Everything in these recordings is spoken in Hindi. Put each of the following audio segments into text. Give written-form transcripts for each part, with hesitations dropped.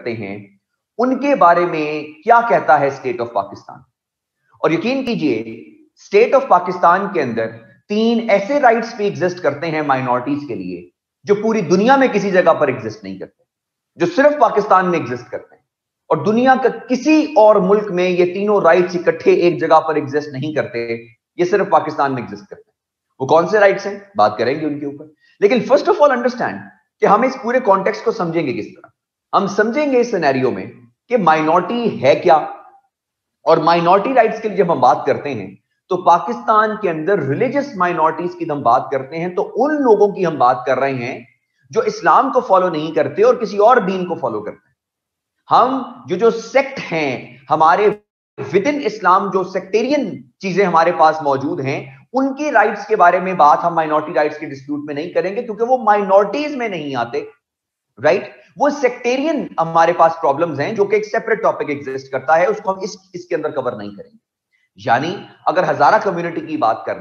करते हैं उनके बारे में क्या कहता है स्टेट ऑफ पाकिस्तान। और यकीन कीजिए स्टेट ऑफ पाकिस्तान के अंदर 3 ऐसे राइट्स भी एग्जिस्ट करते हैं माइनॉरिटीज के लिए जो पूरी दुनिया में किसी जगह पर एग्जिस्ट नहीं करते, जो सिर्फ पाकिस्तान में एग्जिस्ट करते हैं। और दुनिया का किसी और मुल्क में ये तीनों राइट्स इकट्ठे एक जगह पर एग्जिस्ट नहीं करते, ये सिर्फ पाकिस्तान में एग्जिस्ट करते हैं। वो कौन से राइट्स हैं, बात करेंगे उनके ऊपर। लेकिन फर्स्ट ऑफ ऑल अंडरस्टैंड कि हम इस पूरे कॉन्टेक्स्ट को समझेंगे किस तरह। हम समझेंगे इस सिनेरियो में कि माइनॉरिटी है क्या, और माइनॉरिटी राइट्स के लिए जब हम बात करते हैं तो पाकिस्तान के अंदर रिलीजियस माइनॉरिटीज की हम बात करते हैं तो उन लोगों की हम बात कर रहे हैं जो इस्लाम को फॉलो नहीं करते और किसी और दीन को फॉलो करते हैं। हम जो सेक्ट हैं हमारे विद इन इस्लाम, जो सेक्टेरियन चीजें हमारे पास मौजूद हैं, उनकी राइट्स के बारे में बात हम माइनॉरिटी राइट्स के डिस्प्यूट में नहीं करेंगे क्योंकि वो माइनॉरिटीज में नहीं आते, राइट। वो सेक्टेरियन हमारे पास प्रॉब्लम्स हैं जो कि एक सेपरेट टॉपिक एग्जिस्ट करता है, उसको हम इसके अंदर कवर नहीं करेंगे। यानी अगर हजारा कम्युनिटी की बात कर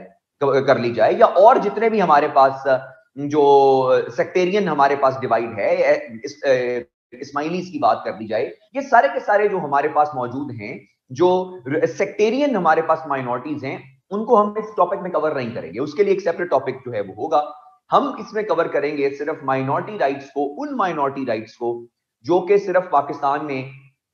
ली जाए या और जितने भी हमारे पास जो सेक्टेरियन हमारे पास डिवाइड है, इस्माइलीज की बात कर ली जाए, ये सारे के सारे जो हमारे पास मौजूद हैं, जो सेक्टेरियन हमारे पास माइनॉरिटीज हैं, उनको हम इस टॉपिक में कवर नहीं करेंगे। उसके लिए एक सेपरेट टॉपिक जो है वो होगा। हम इसमें कवर करेंगे सिर्फ माइनॉरिटी राइट्स को, उन माइनॉरिटी राइट्स को जो कि सिर्फ पाकिस्तान में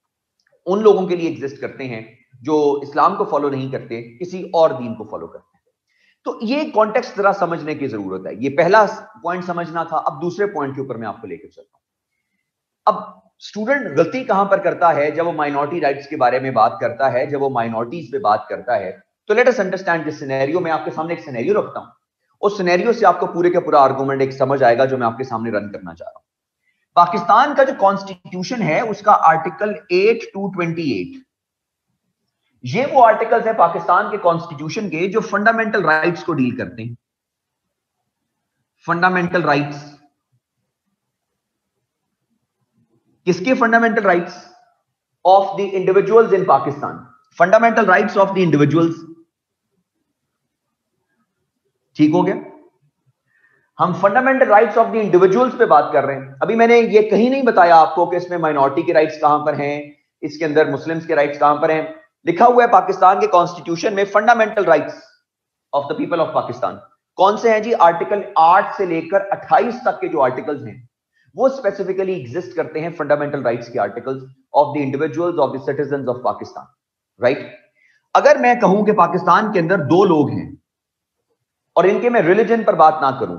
उन लोगों के लिए एग्जिस्ट करते हैं जो इस्लाम को फॉलो नहीं करते, किसी और दीन को फॉलो करते हैं। तो ये कॉन्टेक्स्ट जरा समझने की जरूरत है। ये पहला पॉइंट समझना था। अब दूसरे पॉइंट के ऊपर मैं आपको लेकर चलता हूं। अब स्टूडेंट गलती कहां पर करता है जब वो माइनॉरिटी राइट्स के बारे में बात करता है, जब वो माइनॉरिटीज पे बात करता है। तो let us understand this scenario. मैं आपके सामने एक सिनेरियो रखता हूं, उस सिनेरियो से आपको पूरे का पूरा आर्गुमेंट एक समझ आएगा जो मैं आपके सामने रन करना चाह रहा हूं। पाकिस्तान का जो कॉन्स्टिट्यूशन है उसका आर्टिकल 8 to 28, ये वो आर्टिकल्स हैं पाकिस्तान के कॉन्स्टिट्यूशन के जो फंडामेंटल राइट्स को डील करते हैं। फंडामेंटल राइट्स किसके? Fundamental rights of the individuals in Pakistan. Fundamental rights of the individuals, ठीक हो गया। हम fundamental rights of the individuals पे बात कर रहे हैं। अभी मैंने ये कहीं नहीं बताया आपको कि इसमें माइनॉरिटी के राइट्स कहां पर हैं, इसके अंदर मुस्लिम्स के राइट्स कहां पर हैं। लिखा हुआ है पाकिस्तान के कॉन्स्टिट्यूशन में fundamental rights of the people of Pakistan. कौन से हैं जी? आर्टिकल 8 से लेकर 28 तक के जो आर्टिकल्स हैं वो स्पेसिफिकली एग्जिस्ट करते हैं, फंडामेंटल राइट्स के articles of the individuals of the citizens of Pakistan, right. अगर मैं कहूं कि पाकिस्तान के अंदर 2 लोग हैं और इनके मैं रिलीजन पर बात ना करूं,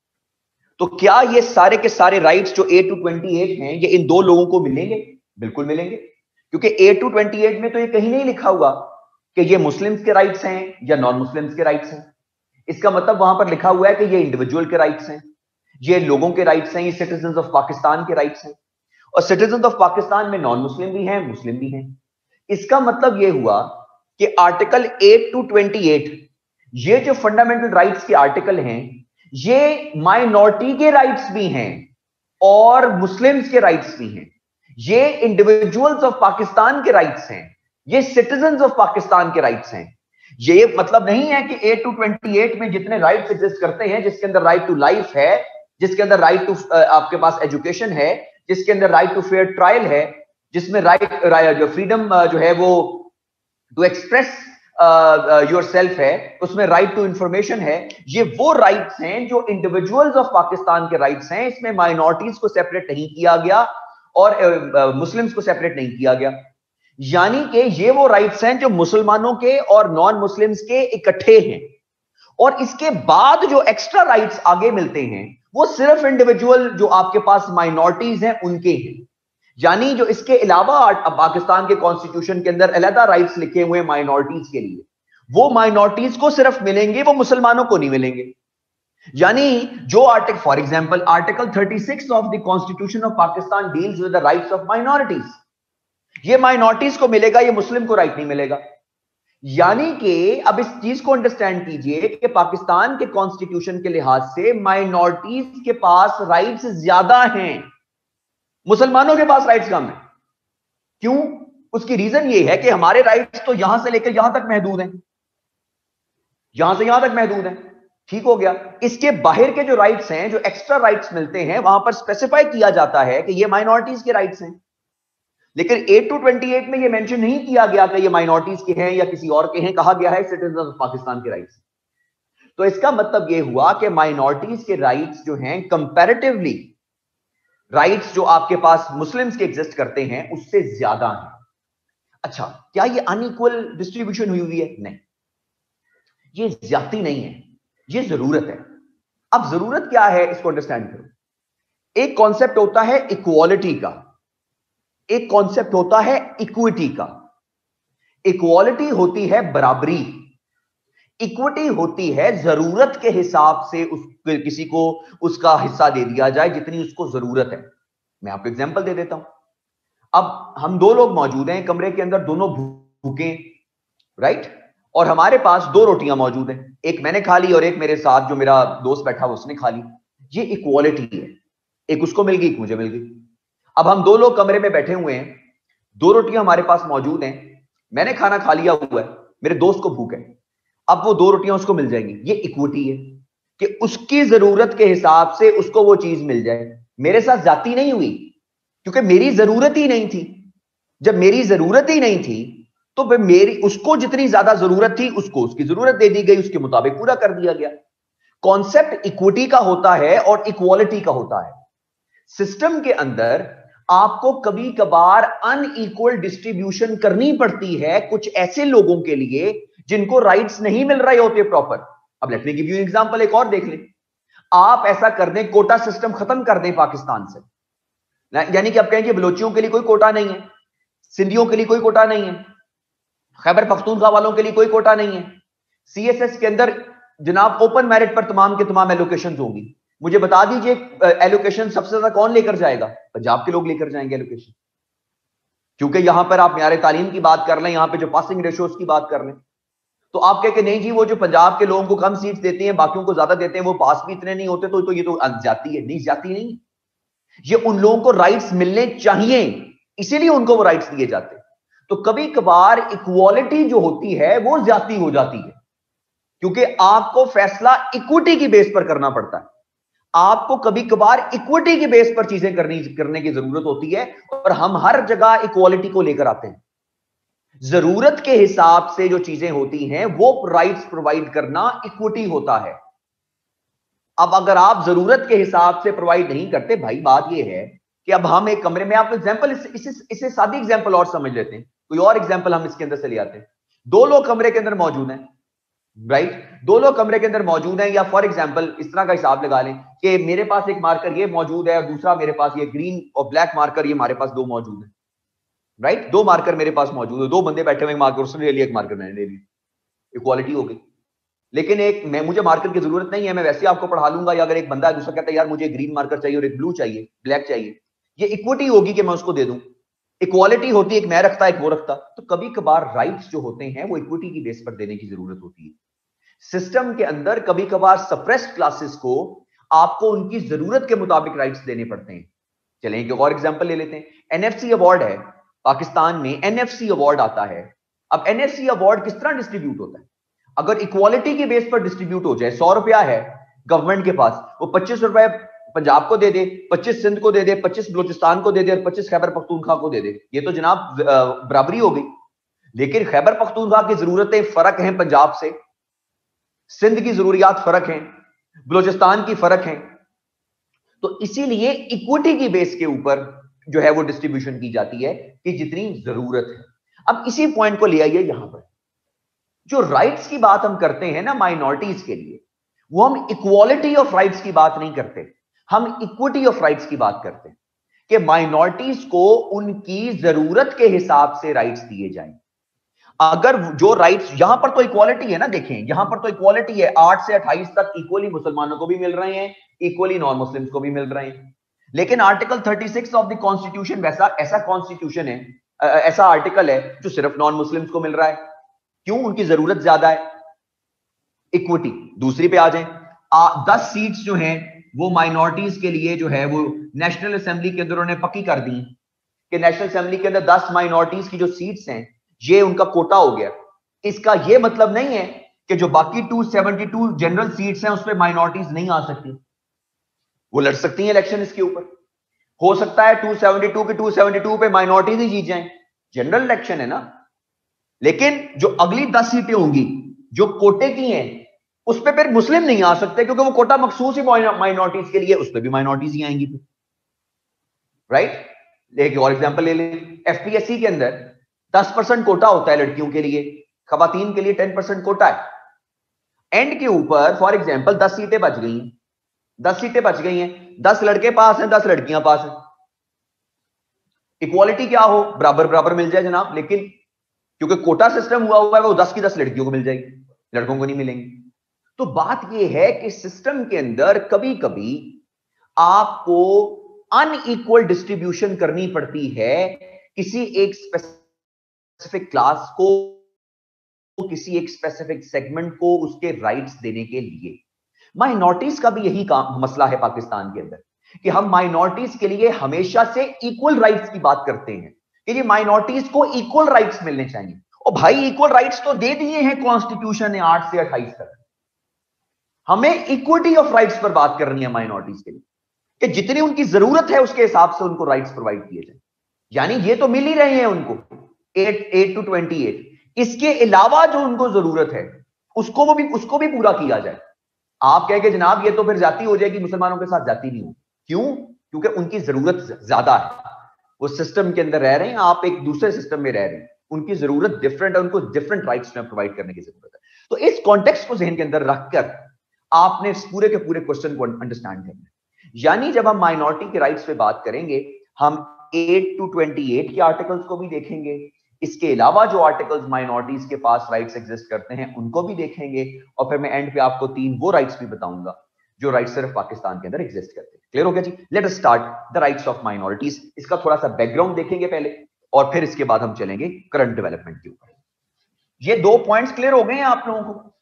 तो क्या ये सारे के सारे राइट्स जो 8 to 28 हैं ये इन 2 लोगों को मिलेंगे? बिल्कुल मिलेंगे, क्योंकि 8 to 28 में तो ये कहीं नहीं लिखा हुआ कि ये मुस्लिम्स के राइट्स हैं या नॉन मुस्लिम्स के राइट्स हैं। इसका मतलब वहां पर लिखा हुआ है कि ये इंडिविजुअल के राइट्स हैं, ये लोगों के राइट्स हैं, ये सिटीजंस ऑफ पाकिस्तान के राइट्स हैं। और सिटीजंस ऑफ पाकिस्तान में नॉन मुस्लिम भी हैं, मुस्लिम भी हैं। इसका मतलब ये हुआ कि आर्टिकल 8 to 28 ये जो फंडामेंटल राइट्स के आर्टिकल हैं ये माइनॉरिटी के राइट्स भी हैं और मुस्लिम्स के राइट्स भी हैं। ये इंडिविजुअल्स ऑफ पाकिस्तान के राइट्स हैं, ये सिटीजंस ऑफ पाकिस्तान के राइट्स हैं। ये मतलब नहीं है कि 8 to 28 में जितने राइट्स एग्जिस्ट करते हैं, जिसके अंदर राइट टू लाइफ है, जिसके अंदर राइट टू आपके पास एजुकेशन है, जिसके अंदर राइट टू फेयर ट्रायल है, जिसमें राइट जो फ्रीडम जो है वो टू एक्सप्रेस योरसेल्फ है, उसमें राइट टू इंफॉर्मेशन है, ये वो राइट्स हैं जो इंडिविजुअल्स ऑफ पाकिस्तान के राइट्स हैं। इसमें माइनॉरिटीज को सेपरेट नहीं किया गया और मुस्लिम्स को सेपरेट नहीं किया गया। यानी कि ये वो राइट्स हैं जो मुसलमानों के और नॉन मुस्लिम्स के इकट्ठे हैं। और इसके बाद जो एक्स्ट्रा राइट्स आगे मिलते हैं वो सिर्फ इंडिविजुअल जो आपके पास माइनॉरिटीज हैं उनके हैं। यानी जो इसके अलावा पाकिस्तान के कॉन्स्टिट्यूशन के अंदर अलग राइट्स लिखे हुए हैं माइनॉरिटीज के लिए, वो माइनॉरिटीज को सिर्फ मिलेंगे, वो मुसलमानों को नहीं मिलेंगे। यानी जो article, for example article 36 of the constitution of Pakistan deals with the rights of minorities, ये माइनॉरिटीज को मिलेगा, ये मुस्लिम को राइट नहीं मिलेगा। यानी कि अब इस चीज को अंडरस्टैंड कीजिए कि पाकिस्तान के कॉन्स्टिट्यूशन के लिहाज से माइनॉरिटीज के पास राइट्स ज्यादा हैं, मुसलमानों के पास राइट्स कम है। क्यों? उसकी रीजन ये है कि हमारे राइट्स तो यहां से लेकर यहां तक महदूद हैं, यहां से यहां तक महदूद हैं। ठीक हो गया। इसके बाहर के जो राइट्स हैं, जो एक्स्ट्रा राइट्स मिलते हैं, वहां पर स्पेसिफाई किया जाता है कि ये माइनॉरिटीज के राइट्स हैं। लेकिन 8 to 28 में ये मेंशन नहीं किया गया कि ये माइनॉरिटीज के हैं या किसी और के हैं, कहा गया है सिटीजन ऑफ पाकिस्तान के राइट्स। तो इसका मतलब ये हुआ कि माइनॉरिटीज के राइट्स जो हैं कंपैरेटिवली राइट्स जो आपके पास मुस्लिम्स के एग्जिस्ट करते हैं उससे ज्यादा हैं। अच्छा, क्या ये अनइक्वल डिस्ट्रीब्यूशन हुई है? नहीं, ये ज्यादती नहीं है, ये जरूरत है। अब जरूरत क्या है इसको अंडरस्टैंड करो। एक कॉन्सेप्ट होता है इक्वालिटी का, एक कॉन्सेप्ट होता है इक्विटी का। इक्वालिटी होती है बराबरी, इक्विटी होती है जरूरत के हिसाब से किसी को उसका हिस्सा दे दिया जाए जितनी उसको जरूरत है। मैं आपको एग्जांपल दे देता हूं। अब हम दो लोग मौजूद हैं कमरे के अंदर, दोनों भूखे, राइट, और हमारे पास दो रोटियां मौजूद हैं, एक मैंने खा ली और एक मेरे साथ जो मेरा दोस्त बैठा हुआ उसने खा ली। ये इक्वालिटी है, एक उसको मिल गई, एक मुझे मिल गई। अब हम दो लोग कमरे में बैठे हुए हैं, दो रोटियां हमारे पास मौजूद हैं, मैंने खाना खा लिया हुआ है, मेरे दोस्त को भूख है, अब वो दो रोटियां उसको मिल जाएंगी। ये इक्विटी है कि उसकी जरूरत के हिसाब से उसको वो चीज मिल जाए। मेरे साथ जाती नहीं हुई क्योंकि मेरी जरूरत ही नहीं थी। जब मेरी जरूरत ही नहीं थी तो मेरी उसको जितनी ज्यादा जरूरत थी उसको उसकी जरूरत दे दी गई, उसके मुताबिक पूरा कर दिया गया। कॉन्सेप्ट इक्विटी का होता है और इक्वालिटी का होता है। सिस्टम के अंदर आपको कभी कभार अनइक्वल डिस्ट्रीब्यूशन करनी पड़ती है कुछ ऐसे लोगों के लिए जिनको राइट्स नहीं मिल रहे होते प्रॉपर। अब let me give you example, एक और देख लें। आप ऐसा कर दें, कोटा सिस्टम खत्म कर दें पाकिस्तान से, यानी कि आप कहें कि बलोचियों के लिए कोई कोटा नहीं है, सिंधियों के लिए कोई कोटा नहीं है, खैबर पख्तूनख्वा वालों के लिए कोई कोटा नहीं है। सीएसएस के अंदर जनाब ओपन मेरिट पर तमाम के तमाम एलोकेशन होंगी। मुझे बता दीजिए एलोकेशन सबसे ज्यादा कौन लेकर जाएगा? पंजाब के लोग लेकर जाएंगे एलोकेशन, क्योंकि यहां पर आप म्यार तालीम की बात कर लें, यहां पे जो पासिंग रेशोज की बात कर लें, तो आप कह के नहीं जी वो जो पंजाब के लोगों को कम सीट्स देते हैं बाकियों को ज्यादा देते हैं, वो पास भी इतने नहीं होते, तो ये तो जाती है। नहीं, जाती नहीं, ये उन लोगों को राइट्स मिलने चाहिए, इसीलिए उनको वो राइट्स दिए जाते हैं। तो कभी कभार इक्वालिटी जो होती है वो ज्यादा हो जाती है, क्योंकि आपको फैसला इक्विटी की बेस पर करना पड़ता है। आपको कभी कभार इक्विटी की बेस पर चीजें करने की जरूरत होती है, और हम हर जगह इक्वालिटी को लेकर आते हैं। जरूरत के हिसाब से जो चीजें होती हैं वो राइट्स प्रोवाइड करना इक्विटी होता है। अब अगर आप जरूरत के हिसाब से प्रोवाइड नहीं करते, भाई बात यह है कि अब हम एक कमरे में, आपको एग्जांपल इसे सादी एग्जांपल और समझ लेते हैं, कोई और एग्जांपल हम इसके अंदर से ले आते हैं। दो लोग कमरे के अंदर मौजूद हैं, राइट, दो लोग कमरे के अंदर मौजूद हैं, या फॉर एग्जांपल इस तरह का हिसाब लगा लें कि मेरे पास एक मार्कर ये मौजूद है और दूसरा मेरे पास ये ग्रीन और ब्लैक मार्कर, ये हमारे पास दो मौजूद है, राइट, दो मार्कर मेरे पास मौजूद है, दो बंदे बैठे हुए, मार्कर उसने ले लिया, एक मार्कर मैंने ले लिया, इक्वालिटी हो गई। लेकिन एक मुझे मार्कर की जरूरत नहीं है, मैं वैसे आपको पढ़ा लूंगा, या अगर एक बंदा है दूसरा कहता है यार मुझे ग्रीन मार्कर चाहिए और एक ब्लू चाहिए, ब्लैक चाहिए, ये इक्विटी होगी कि मैं उसको दे दूं। इक्वालिटी होती है, एक मैं रखता एक वो रखता। तो कभी कभार राइट्स जो होते हैं वो इक्विटी की बेस पर देने की जरूरत होती है। सिस्टम के अंदर कभी कभार सप्रेस्ड क्लासेस को आपको उनकी जरूरत के मुताबिक राइट्स देने पड़ते हैं। चलें एक और एग्जांपल ले लेते हैं। एनएफसी अवार्ड है पाकिस्तान में, एनएफसी अवार्ड आता है। अब एनएफसी अवार्ड किस तरह डिस्ट्रीब्यूट होता है? अगर इक्वालिटी के बेस पर डिस्ट्रीब्यूट हो जाए, 100 रुपया है गवर्नमेंट के पास, वो 25 रुपए पंजाब को दे दे, 25 सिंध को दे दे, 25 बलूचिस्तान को दे दे और 25 खैबर पख्तूनख्वा को दे दे, ये तो जनाब बराबरी हो गई। लेकिन खैबर पख्तूनख्वा की जरूरतें फर्क हैं पंजाब से, सिंध की जरूरियात फर्क हैं, बलूचिस्तान की फर्क हैं। तो इसीलिए इक्विटी की बेस के ऊपर जो है वो डिस्ट्रीब्यूशन की जाती है कि जितनी जरूरत है। अब इसी पॉइंट को ले आइए यहां पर, जो राइट्स की बात हम करते हैं ना माइनॉरिटीज के लिए, वो हम इक्वालिटी ऑफ राइट्स की बात नहीं करते, हम इक्विटी ऑफ राइट्स की बात करते हैं कि माइनॉरिटीज को उनकी जरूरत के हिसाब से राइट्स दिए जाएं। अगर जो राइट्स, यहां पर तो इक्वालिटी है ना, देखें यहां पर तो इक्वालिटी है, 8 से 28 तक इक्वली मुसलमानों को भी मिल रहे हैं, इक्वली नॉन मुस्लिम्स को भी मिल रहे हैं। लेकिन आर्टिकल 36 ऑफ द कॉन्स्टिट्यूशन ऐसा कॉन्स्टिट्यूशन है, ऐसा आर्टिकल है जो सिर्फ नॉन मुस्लिम्स को मिल रहा है। क्यों? उनकी जरूरत ज्यादा है, इक्विटी। दूसरी पे आ जाए, 10 सीट्स जो हैं वो माइनॉरिटीज के लिए जो है वो नेशनल असेंबली के अंदर उन्होंने पक्की कर दी कि नेशनल असेंबली के अंदर 10 माइनॉरिटीज की जो सीट्स हैं ये उनका कोटा हो गया। इसका ये मतलब नहीं है कि जो बाकी 272 जनरल सीट्स हैं उस पर माइनॉरिटीज नहीं आ सकती, वो लड़ सकती हैं इलेक्शन इसके ऊपर। हो सकता है 272 के 272 पे माइनॉरिटीज ही जीत जाएं, जनरल इलेक्शन है ना। लेकिन जो अगली 10 सीटें होंगी जो कोटे की हैं उस पर फिर मुस्लिम नहीं आ सकते, क्योंकि वो कोटा मखसूस ही माइनॉरिटीज के लिए, उस पर भी माइनॉरिटीज ही आएंगी, राइट। एक और एग्जांपल ले लें, एफपीएससी के अंदर 10% कोटा होता है लड़कियों के लिए, खवातीन के लिए 10% कोटा है। एंड के ऊपर फॉर एग्जांपल 10 सीटें बच गई हैं, 10 सीटें बच गई हैं, 10 लड़के पास हैं, 10 लड़कियां पास हैं। इक्वालिटी क्या हो, बराबर बराबर मिल जाए जनाब, लेकिन क्योंकि कोटा सिस्टम हुआ है वो 10 की 10 लड़कियों को मिल जाएगी, लड़कों को नहीं मिलेंगी। तो बात यह है कि सिस्टम के अंदर कभी कभी आपको अनइक्वल डिस्ट्रीब्यूशन करनी पड़ती है किसी एक स्पेसिफिक क्लास को, किसी एक स्पेसिफिक सेगमेंट को उसके राइट्स देने के लिए। माइनॉरिटीज का भी यही मसला है पाकिस्तान के अंदर कि हम माइनॉरिटीज के लिए हमेशा से इक्वल राइट्स की बात करते हैं कि ये माइनॉरिटीज को इक्वल राइट्स मिलने चाहिए। और भाई इक्वल राइट्स तो दे दिए हैं कॉन्स्टिट्यूशन ने 8 से 28 तक। हमें इक्विटी ऑफ राइट्स पर बात करनी है माइनॉरिटीज के लिए कि जितनी उनकी जरूरत है उसके हिसाब से उनको राइट्स प्रोवाइड किए जाए। यानी ये तो मिल ही रहे हैं उनको 8 to 28, इसके अलावा जो उनको जरूरत है उसको भी पूरा किया जाए। आप कहेंगे जनाब ये तो फिर जाती हो जाएगी, मुसलमानों के साथ जाती नहीं हो। क्यों? क्योंकि उनकी जरूरत ज्यादा है, वो सिस्टम के अंदर रह रहे हैं, आप एक दूसरे सिस्टम में रह रहे हैं, उनकी जरूरत डिफरेंट है, उनको डिफरेंट राइट्स में प्रोवाइड करने की जरूरत है। तो इस कॉन्टेक्स्ट को जहन के अंदर रखकर आपने इस पूरे के पूरे क्वेश्चन को अंडरस्टैंड करना है। यानी जब हम माइनॉरिटी के राइट्स पे बात करेंगे, हम 8 to 28 के आर्टिकल्स को भी देखेंगे, इसके अलावा जो आर्टिकल्स माइनॉरिटीज के पास राइट्स एग्जिस्ट करते हैं उनको भी देखेंगे, और फिर मैं एंड पे आपको 3 वो राइट्स भी बताऊंगा जो राइट्स सिर्फ पाकिस्तान के अंदर एग्जिस्ट करते हैं। क्लियर हो गया जी? Let us start the rights of minorities. इसका थोड़ा सा बैकग्राउंड देखेंगे पहले, और फिर इसके बाद हम चलेंगे करंट डेवलपमेंट के ऊपर। ये 2 पॉइंट्स क्लियर हो गए हैं आप लोगों को?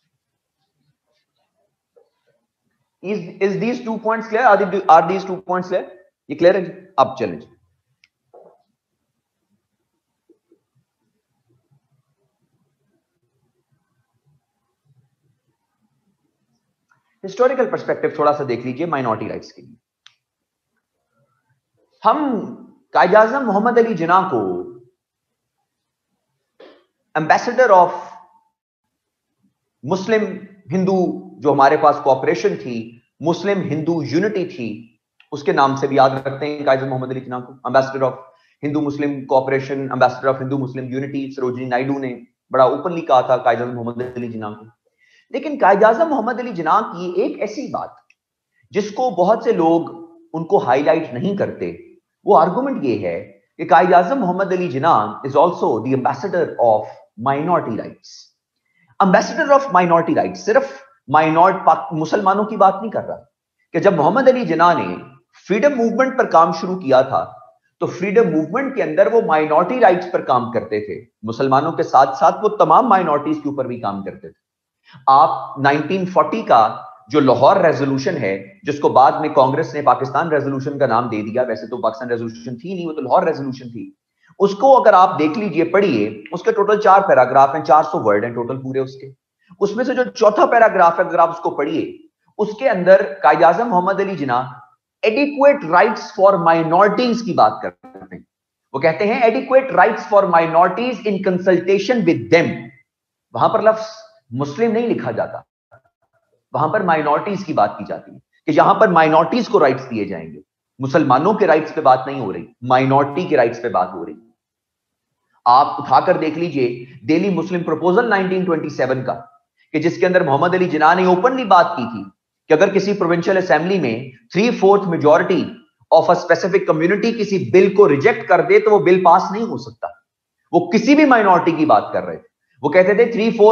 Is these 2 points clear? Are these 2 points clear? ये क्लियर है जी? अब चलें। हिस्टोरिकल पर्सपेक्टिव थोड़ा सा देख लीजिए माइनॉरिटी राइट्स के लिए। हम कायद-ए-आज़म मोहम्मद अली जिन्ना को एम्बेसडर ऑफ मुस्लिम हिंदू, जो हमारे पास कोऑपरेशन थी, मुस्लिम हिंदू यूनिटी थी, उसके नाम से भी याद रखते हैं कायद-ए-आज़म मोहम्मद अली जिन्ना को। Ambassador of Hindu Muslim cooperation, ambassador of Hindu Muslim unity, Sarojini Naidu ने बड़ा ओपनली कहा था कायद-ए-आज़म मोहम्मद अली जिन्ना को। लेकिन कायद-ए-आज़म मोहम्मद अली जिन्ना की एक ऐसी बात जिसको बहुत से लोग उनको हाईलाइट नहीं करते, वो आर्गुमेंट ये है कि Quaid-e-Azam Mohammad Ali Jinnah is also the ambassador of minority rights. Ambassador of minority rights सिर्फ मुसलमानों की बात नहीं कर रहा, कि जब मोहम्मद अली जिन्ना ने फ्रीडम मूवमेंट पर काम शुरू किया था तो फ्रीडम मूवमेंट के अंदर वो माइनॉरिटी राइट्स पर काम करते थे, मुसलमानों के साथ साथ वो तमाम माइनॉरिटीज के ऊपर भी काम करते थे। आप 1940 का जो लाहौर रेजोल्यूशन है, जिसको बाद में कांग्रेस ने पाकिस्तान रेजोल्यूशन का नाम दे दिया, वैसे तो पाकिस्तान रेजोल्यूशन थी नहीं, वो तो लाहौर रेजोल्यूशन थी, उसको अगर आप देख लीजिए, पढ़िए, उसके टोटल 4 पैराग्राफ हैं, 400 वर्ड हैं टोटल पूरे उसके। उसमें से जो चौथा पैराग्राफ है अगर आप उसको पढ़िए, उसके अंदर Quaid-e-Azam Mohammad Ali Jinnah adequate rights for minorities की बात करते हैं। वो कहते हैं adequate rights for minorities in consultation with them. वहां पर लफ्ज मुस्लिम नहीं लिखा जाता, वहां पर माइनॉरिटीज की बात की जाती है कि यहां पर माइनॉरिटीज को राइट्स दिए जाएंगे। मुसलमानों के राइट्स पे बात नहीं हो रही, माइनॉरिटी के राइट्स पे बात हो रही। आप उठाकर देख लीजिए दिल्ली मुस्लिम प्रपोजल 1927 का, कि जिसके अंदर मोहम्मद अली जिन्ना ने ओपनली बात की थी कि अगर किसी प्रोविंशियल असेंबली में 3/4 majority of a specific community किसी बिल को रिजेक्ट कर दे तो वो बिल पास नहीं हो सकता। वो किसी भी माइनॉरिटी की बात कर रहे थे, वो कहते थे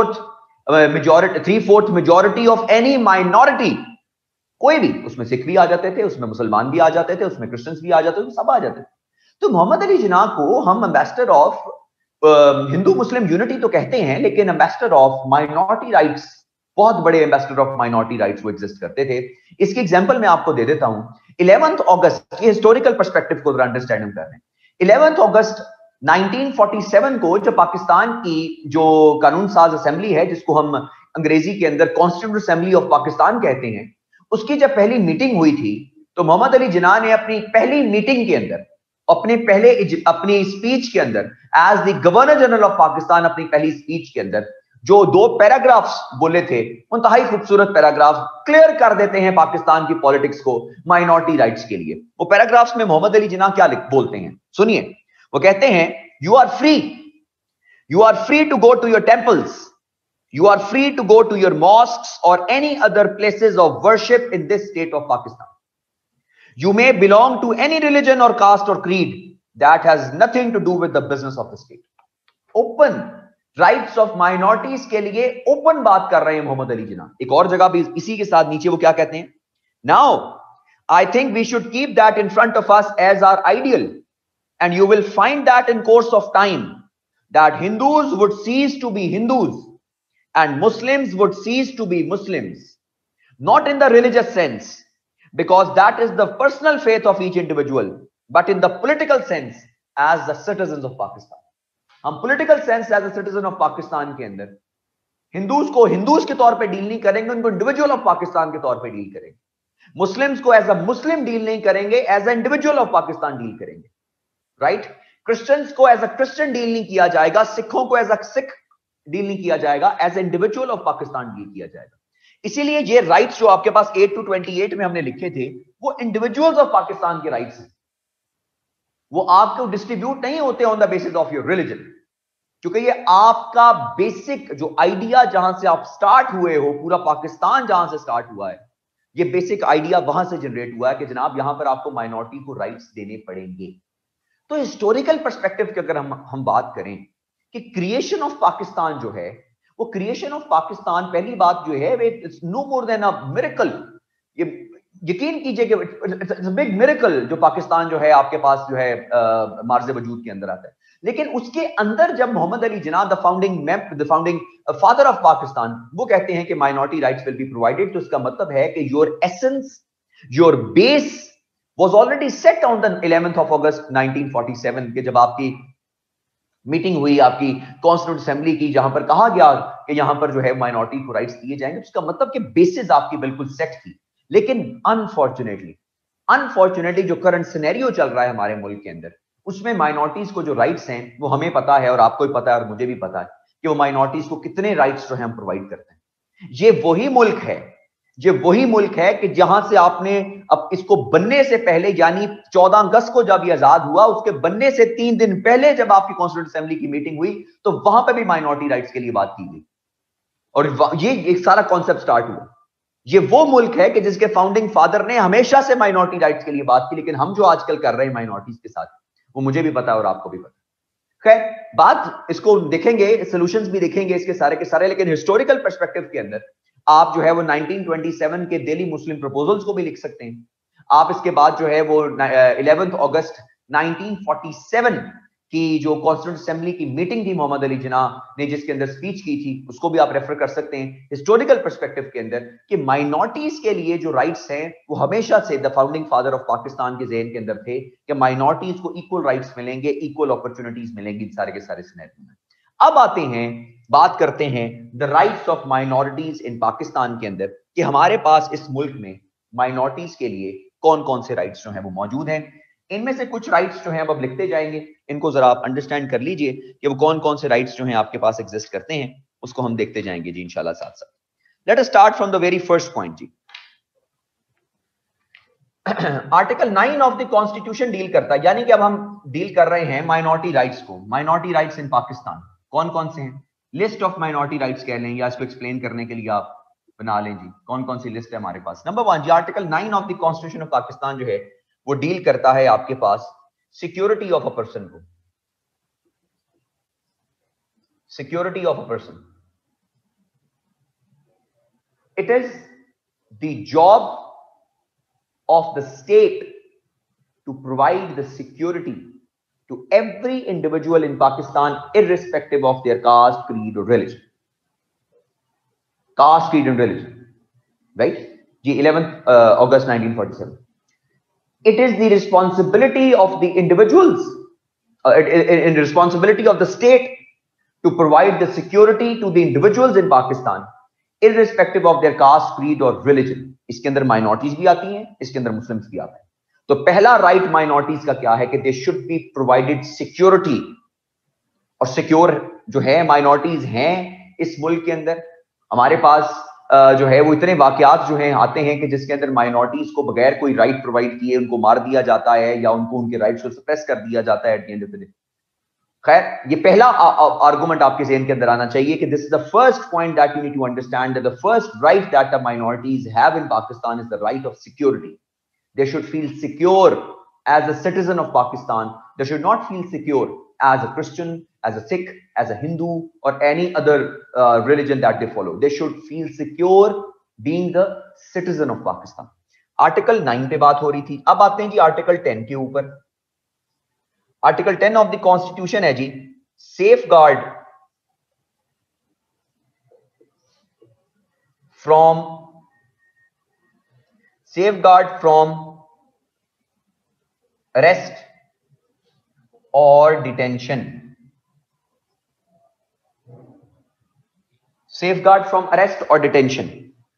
3/4 मेजॉरिटी ऑफ एनी माइनॉरिटी, कोई भी, उसमें सिख भी आ जाते थे, उसमें मुसलमान भी आ जाते थे, उसमें क्रिश्चियंस भी आ जाते थे, सब आ जाते थे। तो मोहम्मद अली जिन्ना को हम ambassador of Hindu Muslim unity तो कहते हैं, लेकिन एम्बेसडर ऑफ माइनॉरिटी राइट्स, बहुत बड़े एम्बेसडर ऑफ माइनॉरिटी राइट्स वो एग्जिस्ट करते थे। इसकी एग्जांपल मैं आपको दे देता हूं। 11 अगस्त, ये हिस्टोरिकल पर्सपेक्टिव को अंडरस्टैंड कर रहे हैं। 11 अगस्त 1947 को जब पाकिस्तान की जो कानून साज असेंबली है, जिसको हम अंग्रेजी के अंदर कॉन्स्टिट्यूंट असेंबली ऑफ पाकिस्तान कहते हैं, उसकी जब पहली मीटिंग हुई थी, तो मोहम्मद अली जिन्ना ने अपनी पहली मीटिंग के अंदर, अपनी स्पीच के अंदर, as the governor general of Pakistan, अपनी पहली स्पीच के अंदर जो 2 पैराग्राफ्स बोले थे, इंतहाई खूबसूरत पैराग्राफ, क्लियर कर देते हैं पाकिस्तान की पॉलिटिक्स को माइनॉरिटी राइट्स के लिए। वो पैराग्राफ्स में मोहम्मद अली जिन्ना क्या बोलते हैं, सुनिए। वो कहते हैं, you are free to go to your temples, you are free to go to your mosques or any other places of worship in this state of Pakistan. You may belong to any religion or caste or creed, that has nothing to do with the business of the state. Open rights of minorities के लिए ओपन बात कर रहे हैं मोहम्मद अली जिन्ना। एक और जगह भी इसी के साथ नीचे वो क्या कहते हैं, now I think we should keep that in front of us as our ideal, and you will find that in course of time that Hindus would cease to be Hindus and Muslims would cease to be Muslims, not in the religious sense, because that is the personal faith of each individual, but in the political sense as the citizens of Pakistan. हम political sense as a citizen of Pakistan के अंदर हिंदूज को हिंदूज के तौर पे डील नहीं करेंगे, उनको इंडिविजुअल ऑफ पाकिस्तान के तौर पे डील करेंगे। मुस्लिम्स को एज अ मुस्लिम डील नहीं करेंगे, as a individual of Pakistan deal करेंगे, राइट। क्रिश्चियंस को एज अ क्रिश्चियन डील नहीं किया जाएगा, सिखों को एज अ सिख डील नहीं किया जाएगा, as individual of Pakistan deal किया जाएगा। इसीलिए ये राइट्स जो आपके पास 8 to 28 में हमने लिखे थे, वो इंडिविजुअल्स ऑफ पाकिस्तान के राइट्स हैं। वो आपको डिस्ट्रीब्यूट नहीं होते on the basis of your religion, क्योंकि ये आपका बेसिक जो आइडिया, जहां से आप स्टार्ट हुए हो, पूरा पाकिस्तान जहां से स्टार्ट हुआ है, ये बेसिक आइडिया वहां से जनरेट हुआ है कि जनाब यहां पर आपको माइनॉरिटी को राइट्स देने पड़ेंगे। तो हिस्टोरिकल पर्सपेक्टिव की अगर हम बात करें कि क्रिएशन ऑफ पाकिस्तान जो है, वो क्रिएशन ऑफ पाकिस्तान, पहली बात जो है, it's no more than a miracle. ये यकीन कीजिए कि इट्स अ बिग मिरेकल जो पाकिस्तान जो है आपके पास जो है मार्ज़े वजूद के अंदर आता है। लेकिन उसके अंदर जब Mohammad Ali Jinnah the founding father of Pakistan, वो कहते हैं कि minority rights will be provided, तो इसका मतलब है कि your essence, your base was already set on the 11th of August 1947 के जब आपकी मीटिंग हुई आपकी कॉन्स्टिट्यूंट असेंबली की, जहां पर कहा गया कि यहां पर जो है माइनॉरिटी को राइट्स दिए जाएंगे। उसका मतलब कि बेसिस आपकी बिल्कुल सेट थी। लेकिन अनफॉर्चुनेटली जो करंट सिनेरियो चल रहा है हमारे मुल्क के अंदर, उसमें माइनॉरिटीज को जो राइट्स हैं, वो हमें पता है और आपको भी पता है और मुझे भी पता है कि वो माइनॉरिटीज को कितने राइट्स जो है हम प्रोवाइड करते हैं। ये वही मुल्क है कि जहां से आपने अब इसको बनने से पहले, यानी 14 अगस्त को जब ये आजाद हुआ, उसके बनने से 3 दिन पहले जब आपकी कॉन्स्टिट्यूंट असेंबली की मीटिंग हुई, तो वहां पे भी माइनॉरिटी राइट्स के लिए बात की गई और ये एक सारा कॉन्सेप्ट स्टार्ट हुआ। ये वो मुल्क है कि जिसके फाउंडिंग फादर ने हमेशा से माइनॉरिटी राइट्स के लिए बात की, लेकिन हम जो आजकल कर रहे हैं माइनॉरिटीज के साथ, वो मुझे भी पता है और आपको भी पता है। खैर, बात इसको देखेंगे, सॉल्यूशंस भी देखेंगे इसके सारे के सारे, लेकिन हिस्टोरिकल पर्सपेक्टिव के अंदर आप जो है वो 1927 के दिल्ली मुस्लिम प्रपोजल्स को भी लिख सकते हैं। आप इसके बाद जो है वो 11th August 1947 की जो कॉन्स्टिट्यूंट असेंबली की मीटिंग थी मोहम्मद अली जिन्ना ने, जिसके अंदर स्पीच की थी, उसको भी आप रेफर कर सकते हैं हिस्टोरिकल पर्सपेक्टिव के अंदर, कि माइनॉरिटीज के लिए जो राइट्स हैं वो हमेशा से the founding father of Pakistan के ज़हन के अंदर थे कि माइनॉरिटीज को इक्वल राइट्स मिलेंगे, इक्वल अपॉर्चुनिटीज मिलेंगी सारे के सारे सिनेरियो में। अब आते हैं, बात करते हैं the rights of minorities in Pakistan के अंदर, कि हमारे पास इस मुल्क में माइनॉरिटीज के लिए कौन कौन से राइट्स जो हैं वो मौजूद हैं। इनमें से कुछ राइट्स जो हैं अब लिखते जाएंगे, इनको जरा आप अंडरस्टैंड कर लीजिए कि वो कौन कौन से राइट्स जो हैं आपके पास एग्जिस्ट करते हैं, उसको हम देखते जाएंगे जी इंशाल्लाह साथ साथ। Let us start from the very first point जी। Article 9 of the constitution deal करता है, यानी कि अब हम डील कर रहे हैं माइनॉरिटी राइट्स को। माइनॉरिटी राइट्स इन पाकिस्तान कौन कौन से हैं, लिस्ट ऑफ माइनॉरिटी राइट्स कह लें या इसको एक्सप्लेन करने के लिए आप बना लें जी, कौन कौन सी लिस्ट है हमारे पास। नंबर 1 जी, article 9 of the constitution of Pakistan जो है वो डील करता है आपके पास सिक्योरिटी ऑफ अ पर्सन को। Security of a person, it is the job of the state to provide the security to every individual in Pakistan irrespective of their caste, creed or religion. Caste, creed and religion, right? 11th August 1947. It is the responsibility of the individuals in responsibility of the state to provide the security to the individuals in Pakistan, irrespective of their caste, creed or religion. इसके अंदर minorities भी आती हैं, इसके अंदर Muslims भी आते हैं. तो पहला right minorities का क्या है कि they should be provided security. और secure जो है minorities हैं इस मुल्क के अंदर. हमारे पास जो है वो इतने वाकयात जो हैं आते हैं कि जिसके अंदर माइनॉरिटीज को बगैर कोई राइट प्रोवाइड किए उनको मार दिया जाता है या उनको उनके राइट्स को सप्रेस कर दिया जाता है at the end of the day. खैर, ये पहला आर्गुमेंट आपके ज़हन के अंदर आना चाहिए कि this is the first point that you need to understand that the first right that the minorities have in Pakistan is the right of security. They should feel secure as a citizen of Pakistan. They should not feel secure as a Christian, as a Sikh, as a Hindu, or any other religion that they follow. They should feel secure being the citizen of Pakistan. Article 9 पे बात हो रही थी. अब आते हैं जी आर्टिकल 10 के ऊपर. आर्टिकल 10 ऑफ द कॉन्स्टिट्यूशन है जी, safeguard from arrest or detention. Safeguard from arrest or detention.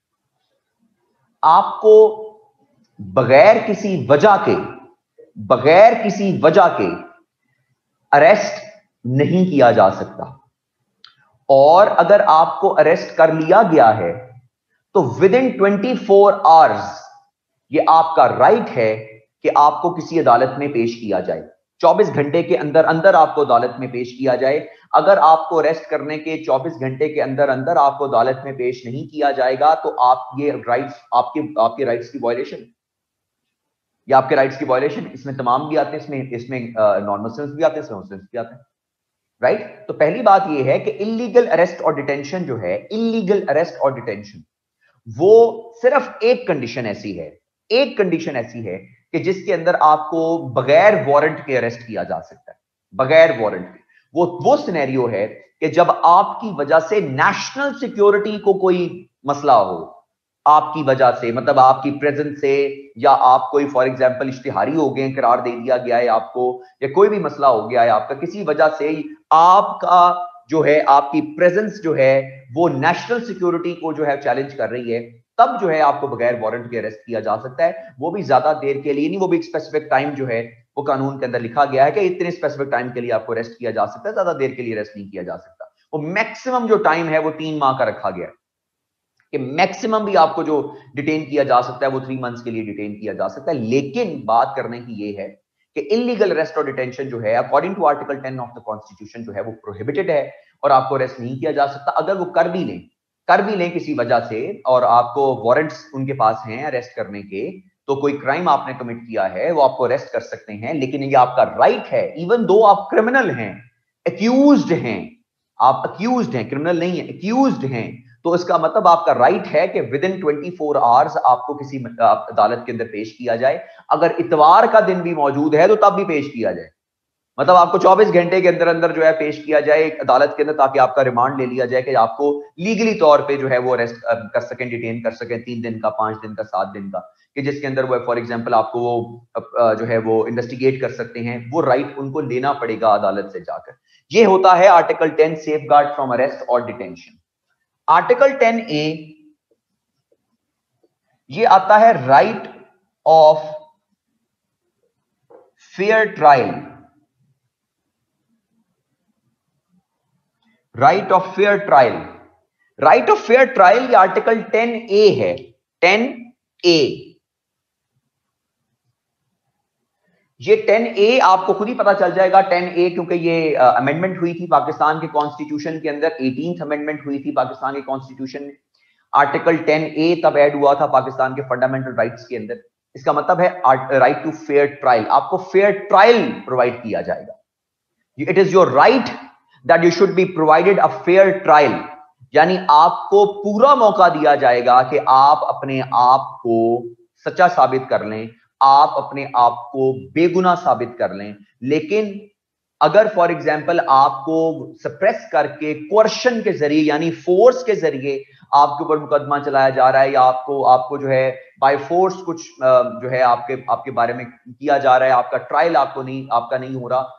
आपको बगैर किसी वजह के अरेस्ट नहीं किया जा सकता. और अगर आपको अरेस्ट कर लिया गया है तो विद इन 24 आवर्स ये आपका राइट है कि आपको किसी अदालत में पेश किया जाए. 24 घंटे के अंदर अंदर आपको अदालत में पेश किया जाए. अगर आपको अरेस्ट करने के 24 घंटे के अंदर अंदर आपको अदालत में पेश नहीं किया जाएगा तो आप ये राइट्स आपके राइट्स की वायलेशन या आपके राइट्स की वायलेशन इसमें तमाम भी आते हैं. इसमें नॉन मुस्लिम्स भी आते हैं, इसमें मुस्लिम्स भी आते हैं. राइट. तो पहली बात ये है कि इलीगल अरेस्ट और डिटेंशन जो है, इलीगल अरेस्ट और डिटेंशन, वो सिर्फ एक कंडीशन ऐसी है कि जिसके अंदर आपको बगैर वारंट के अरेस्ट किया जा सकता है. बगैर वारंट के वो सिनेरियो है कि जब आपकी वजह से नेशनल सिक्योरिटी को कोई मसला हो, आपकी वजह से, मतलब आपकी प्रेजेंस से, या आप कोई फॉर एग्जांपल इश्तिहारी हो गए, करार दे दिया गया है आपको, या कोई भी मसला हो गया है आपका, किसी वजह से आपका जो है आपकी प्रेजेंस जो है वो नेशनल सिक्योरिटी को जो है चैलेंज कर रही है, तब जो है आपको बगैर वारंट के अरेस्ट किया जा सकता है. वो भी ज्यादा देर के लिए नहीं, वो भी एक स्पेसिफिक टाइम जो है वो कानून के अंदर लिखा गया है कि इतने स्पेसिफिक टाइम के लिए आपको अरेस्ट किया जा सकता है, ज्यादा देर के लिए अरेस्ट नहीं किया जा सकता. वो मैक्सिमम जो टाइम है वो 3 माह का रखा गया है कि मैक्सिमम भी आपको जो डिटेन किया जा सकता है वो 3 मंथ्स के लिए डिटेन किया जा सकता है. लेकिन बात करने की ये है कि इलीगल अरेस्ट और डिटेंशन जो है according to article 10 of the constitution जो है वो प्रोहिबिटेड है और आपको अरेस्ट नहीं किया जा सकता. अगर वो कर भी लें किसी वजह से और आपको वारंट्स उनके पास हैं अरेस्ट करने के, तो कोई क्राइम आपने कमिट किया है वो आपको अरेस्ट कर सकते हैं. लेकिन ये आपका राइट है, इवन दो आप क्रिमिनल हैं, एक्यूज्ड हैं, आप अक्यूज्ड हैं, क्रिमिनल नहीं है, एक्यूज्ड हैं, तो इसका मतलब आपका राइट है कि विद इन 24 आवर्स आपको किसी अदालत के अंदर पेश किया जाए. अगर इतवार का दिन भी मौजूद है तो तब भी पेश किया जाए. मतलब आपको 24 घंटे के अंदर अंदर जो है पेश किया जाए एक अदालत के अंदर, ताकि आपका रिमांड ले लिया जाए कि आपको लीगली तौर पे जो है वो अरेस्ट कर सकें, डिटेन कर सकें 3 दिन का, 5 दिन का, 7 दिन का, कि जिसके अंदर वो फॉर एग्जांपल आपको वो जो है वो इन्वेस्टिगेट कर सकते हैं. वो राइट उनको लेना पड़ेगा अदालत से जाकर. ये होता है आर्टिकल 10 सेफगार्ड फ्रॉम अरेस्ट और डिटेंशन. आर्टिकल 10A ये आता है right of fair trial. Right of fair trial, right of fair trial ये आर्टिकल 10A है. 10A, ये 10A आपको खुद ही पता चल जाएगा 10A, क्योंकि ये अमेंडमेंट हुई थी पाकिस्तान के कॉन्स्टिट्यूशन के अंदर. 18th अमेंडमेंट हुई थी पाकिस्तान के कॉन्स्टिट्यूशन में. आर्टिकल 10A तब ऐड हुआ था पाकिस्तान के फंडामेंटल राइट्स के अंदर. इसका मतलब है राइट टू फेयर ट्रायल. आपको फेयर ट्रायल प्रोवाइड किया जाएगा. It is your right that you should be provided a fair trial. यानी आपको पूरा मौका दिया जाएगा कि आप अपने आप को सच्चा साबित कर लें, आप अपने आप को बेगुनाह साबित कर लें. लेकिन अगर फॉर एग्जांपल आपको सप्रेस करके कोर्शन के जरिए यानी फोर्स के जरिए आपके ऊपर मुकदमा चलाया जा रहा है, या आपको जो है बाय फोर्स कुछ जो है आपके बारे में किया जा रहा है, आपका ट्रायल आपका नहीं हो रहा,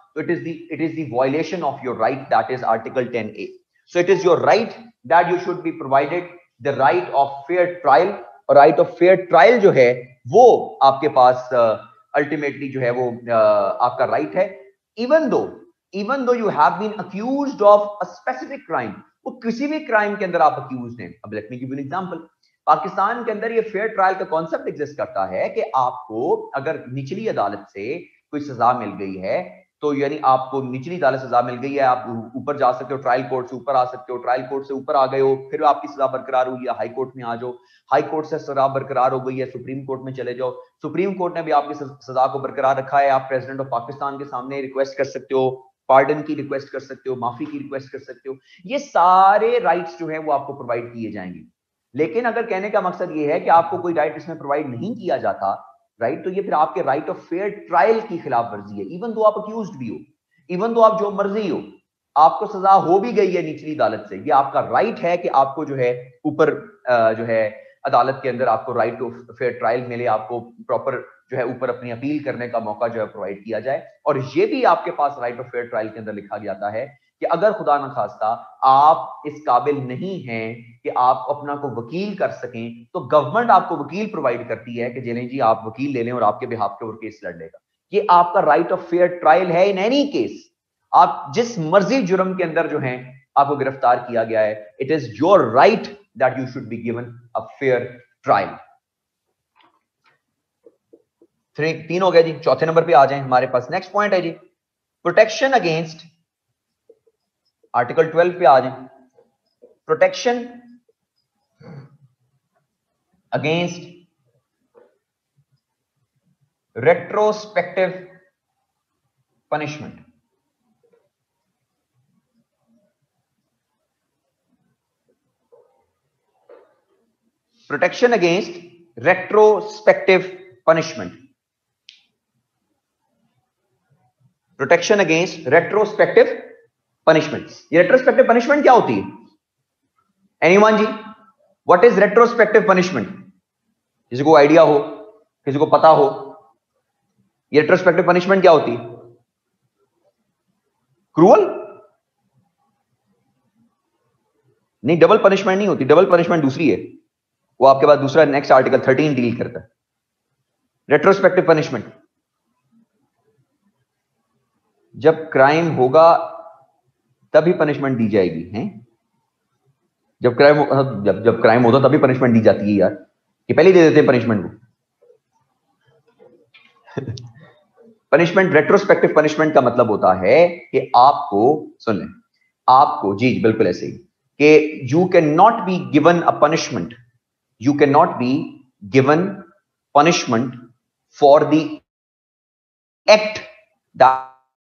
तो it is the violation of your right, that is article 10A. So it is your right that you should be provided the right of fair trial, और right of fair trial जो है वो आपके पास ultimately जो है वो आपका right है, even though you have been accused of a specific crime, वो किसी भी crime के अंदर आप accused हैं. अब let me give you an example. Pakistan के अंदर ये फेयर ट्रायल का कॉन्सेप्ट एग्जिस्ट करता है कि आपको अगर निचली अदालत से कोई सजा मिल गई है, तो यानी आपको निचली अदालत सजा मिल गई है, आप ऊपर जा सकते हो, ट्रायल कोर्ट से ऊपर आ सकते हो, ट्रायल कोर्ट से ऊपर आ गए हो, फिर आपकी सजा बरकरार हुई है, हाई कोर्ट में आ जाओ, हाई कोर्ट से सजा बरकरार हो गई है, सुप्रीम कोर्ट में चले जाओ, सुप्रीम कोर्ट ने भी आपकी सजा को बरकरार रखा है, आप प्रेसिडेंट ऑफ पाकिस्तान के सामने रिक्वेस्ट कर सकते हो, पार्डन की रिक्वेस्ट कर सकते हो, माफी की रिक्वेस्ट कर सकते हो. ये सारे राइट्स जो है वो आपको प्रोवाइड किए जाएंगे. लेकिन अगर कहने का मकसद ये है कि आपको कोई राइट इसमें प्रोवाइड नहीं किया जाता, राइट, तो ये फिर आपके राइट ऑफ फेयर ट्रायल की खिलाफ वर्जी है. इवन दो आप अक्यूज्ड भी हो, इवन दो आप जो मर्जी हो, आपको सजा हो भी गई है निचली अदालत से, ये आपका राइट है कि आपको जो है ऊपर जो है अदालत के अंदर आपको राइट ऑफ फेयर ट्रायल मिले, आपको प्रॉपर जो है ऊपर अपनी अपील करने का मौका जो है प्रोवाइड किया जाए. और ये भी आपके पास राइट ऑफ फेयर ट्रायल के अंदर लिखा जाता है कि अगर खुदा न खास्ता आप इस काबिल नहीं हैं कि आप अपना को वकील कर सकें, तो गवर्नमेंट आपको वकील प्रोवाइड करती है कि चलें जी आप वकील ले लें और आपके बिहाफ के ऊपर केस लड़ लेगा. ये आपका राइट ऑफ फेयर ट्रायल है. इन एनी केस आप जिस मर्जी जुर्म के अंदर जो है आपको गिरफ्तार किया गया है, it is your right that you should be given a fair trial. 3 हो गया जी. चौथे नंबर पे आ जाएं. हमारे पास नेक्स्ट पॉइंट है जी प्रोटेक्शन अगेंस्ट, आर्टिकल 12 पे आ जाएं. Protection against retrospective punishment. Protection against retrospective punishment. Protection against retrospective punishment. ये रेट्रोस्पेक्टिव पनिशमेंट क्या होती है? एनीवन जी, व्हाट इज रेट्रोस्पेक्टिव पनिशमेंट? किसी को आइडिया हो, किसी को पता हो, ये रेट्रोस्पेक्टिव पनिशमेंट क्या होती है? क्रूअल नहीं, डबल पनिशमेंट नहीं होती. डबल पनिशमेंट दूसरी है, वो आपके पास दूसरा नेक्स्ट आर्टिकल 13 डील करता है. रेट्रोस्पेक्टिव पनिशमेंट जब क्राइम होगा तभी पनिशमेंट दी जाएगी. हैं जब क्राइम होता तभी पनिशमेंट दी जाती है यार, कि पहले दे देते हैं पनिशमेंट को. पनिशमेंट, रेट्रोस्पेक्टिव पनिशमेंट का मतलब होता है कि आपको, सुन लें, आपको जी बिल्कुल ऐसे ही कि you can not be given a punishment, you can not be given punishment for the act that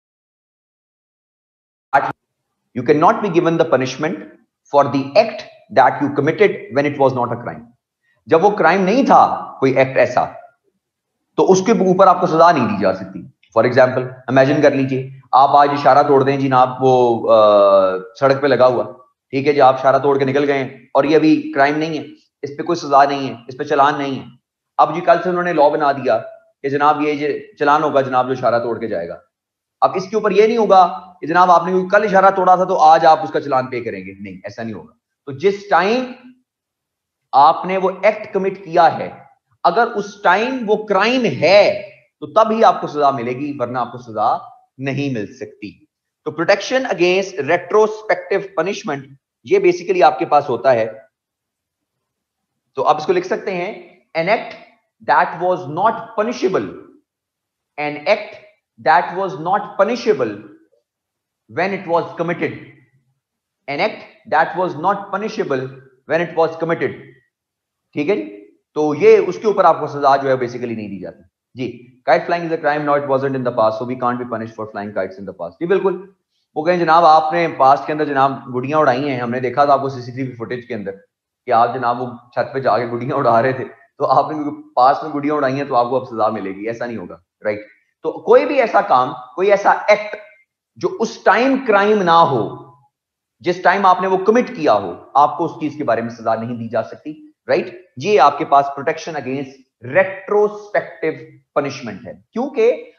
you cannot be given the punishment for the act that you committed when it was not a crime. जब वो क्राइम नहीं था कोई एक्ट ऐसा, तो उसके ऊपर आपको सजा नहीं दी जा सकती. फॉर एग्जाम्पल इमेजिन कर लीजिए आप आज इशारा तोड़ दें जी ना, आप वो सड़क पे लगा हुआ, ठीक है जी, आप इशारा तोड़ के निकल गए हैं और ये अभी क्राइम नहीं है, इस पे कोई सजा नहीं है, इस पे चलान नहीं है. अब जी कल से उन्होंने लॉ बना दिया कि जनाब ये चलान होगा जनाब जो इशारा तोड़ के जाएगा. अब इसके ऊपर ये नहीं होगा कि जनाब आपने कल इशारा तोड़ा था तो आज आप उसका चलान पे करेंगे, नहीं, ऐसा नहीं होगा. तो जिस टाइम आपने वो एक्ट कमिट किया है, अगर उस टाइम वो क्राइम है तो तभी आपको सजा मिलेगी, वरना आपको सजा नहीं मिल सकती. तो प्रोटेक्शन अगेंस्ट रेट्रोस्पेक्टिव पनिशमेंट ये बेसिकली आपके पास होता है. तो आप इसको लिख सकते हैं, an act that was not punishable, an act that was not punishable when it was committed, an act that was not punishable when it was committed. ठीक है जी. तो ये उसके ऊपर आपको सजा जो है बेसिकली नहीं दी जाती जी. Kite flying is a crime, now it wasn't in the past, so we can't be punished for flying kites in the past. जी बिल्कुल. वो कहें जनाब आपने पास्ट के अंदर जनाब गुड़ियां उड़ाई हैं, हमने देखा था आपको सीसीटीवी फुटेज के अंदर कि आप जनाब वो छत पे जाके गुड़ियां उड़ा रहे थे, तो आपने पास्ट में गुड़ियां उड़ाई हैं तो आपको अब सजा मिलेगी. ऐसा नहीं होगा, राइट. तो कोई भी ऐसा काम, कोई ऐसा एक्ट जो उस टाइम क्राइम ना हो, जिस टाइम आपने वो कमिट किया हो, आपको उस चीज के बारे में सजा नहीं दी जा सकती, राइट. ये आपके पास प्रोटेक्शन अगेंस्ट रेट्रोस्पेक्टिव पनिशमेंट है, क्योंकि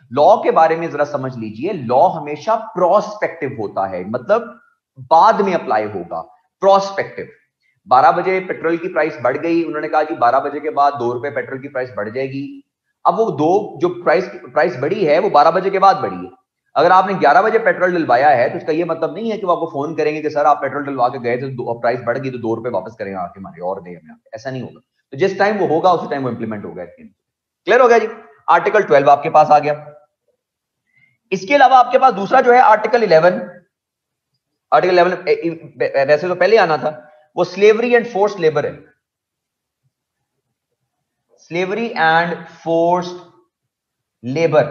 लॉ के बारे में जरा समझ लीजिए, लॉ हमेशा प्रोस्पेक्टिव होता है, मतलब बाद में अप्लाई होगा। प्रोस्पेक्टिव, 12 बजे पेट्रोल की प्राइस बढ़ गई, उन्होंने कहा कि 12 बजे के बाद 2 रुपए पेट्रोल की प्राइस बढ़ जाएगी। अब वो जो प्राइस बढ़ी है वो 12 बजे के बाद बढ़ी है। अगर आपने 11 बजे पेट्रोल डलवाया है तो इसका ये मतलब नहीं है कि वो आपको फोन करेंगे कि सर आप पेट्रोल डलवा के गए थे तो प्राइस बढ़ गई तो 2 रुपए वापस करेंगे आके हमारे और दे हमें, ऐसा नहीं होगा। तो जिस टाइम वो होगा उसी टाइम वो इंप्लीमेंट होगा। क्लियर हो गया जी? आर्टिकल 12 आपके पास आ गया। इसके अलावा आपके पास दूसरा जो है आर्टिकल 11। आर्टिकल 11 वैसे तो पहले आना था, वो स्लेवरी एंड फोर्स्ड लेबर है। Slavery and forced labour,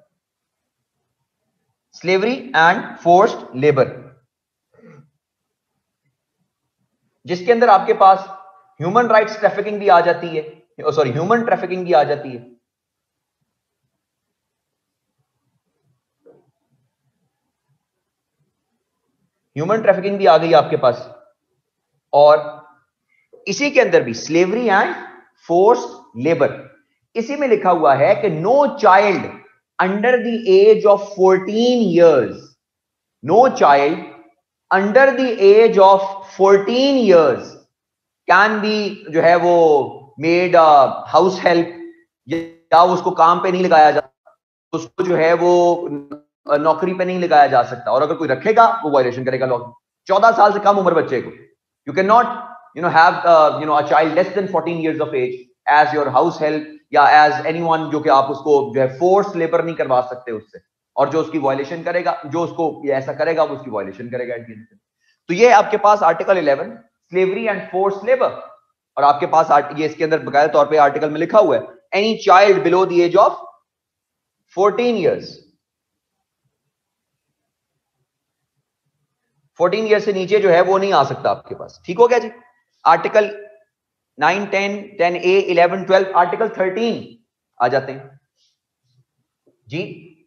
slavery and forced labour, जिसके अंदर आपके पास ह्यूमन राइट्स ट्रैफिकिंग भी आ जाती है, सॉरी ह्यूमन ट्रैफिकिंग भी आ जाती है। ह्यूमन ट्रैफिकिंग भी आ गई आपके पास। और इसी के अंदर भी स्लेवरी एंड फोर्स्ड लेबर, इसी में लिखा हुआ है कि no child under the age of 14 years, no child under the age of 14 years can be जो है वो मेड हाउस हेल्प, या उसको काम पे नहीं लगाया जा, उसको जो है वो नौकरी पे नहीं लगाया जा सकता, और अगर कोई रखेगा वो वायलेशन करेगा लॉ। 14 साल से कम उम्र बच्चे को, you can not have a child less than 14 years of age as your house help या as anyone, जो कि आप उसको जो है फोर्स लेबर नहीं करवा सकते उससे, और जो उसकी वायलेशन करेगा, जो उसको ऐसा करेगा वो उसकी वायलेशन करेगा। तो ये आपके पास article 11 slavery and force labour, और आपके पास ये इसके अंदर बकायदा तौर पे आर्टिकल में लिखा हुआ है any child below the age of 14 years, 14 year से नीचे जो है वो नहीं आ सकता आपके पास। ठीक हो गया जी? आर्टिकल 9, 10, 10A, 11, 12, आर्टिकल 13 आ जाते हैं जी।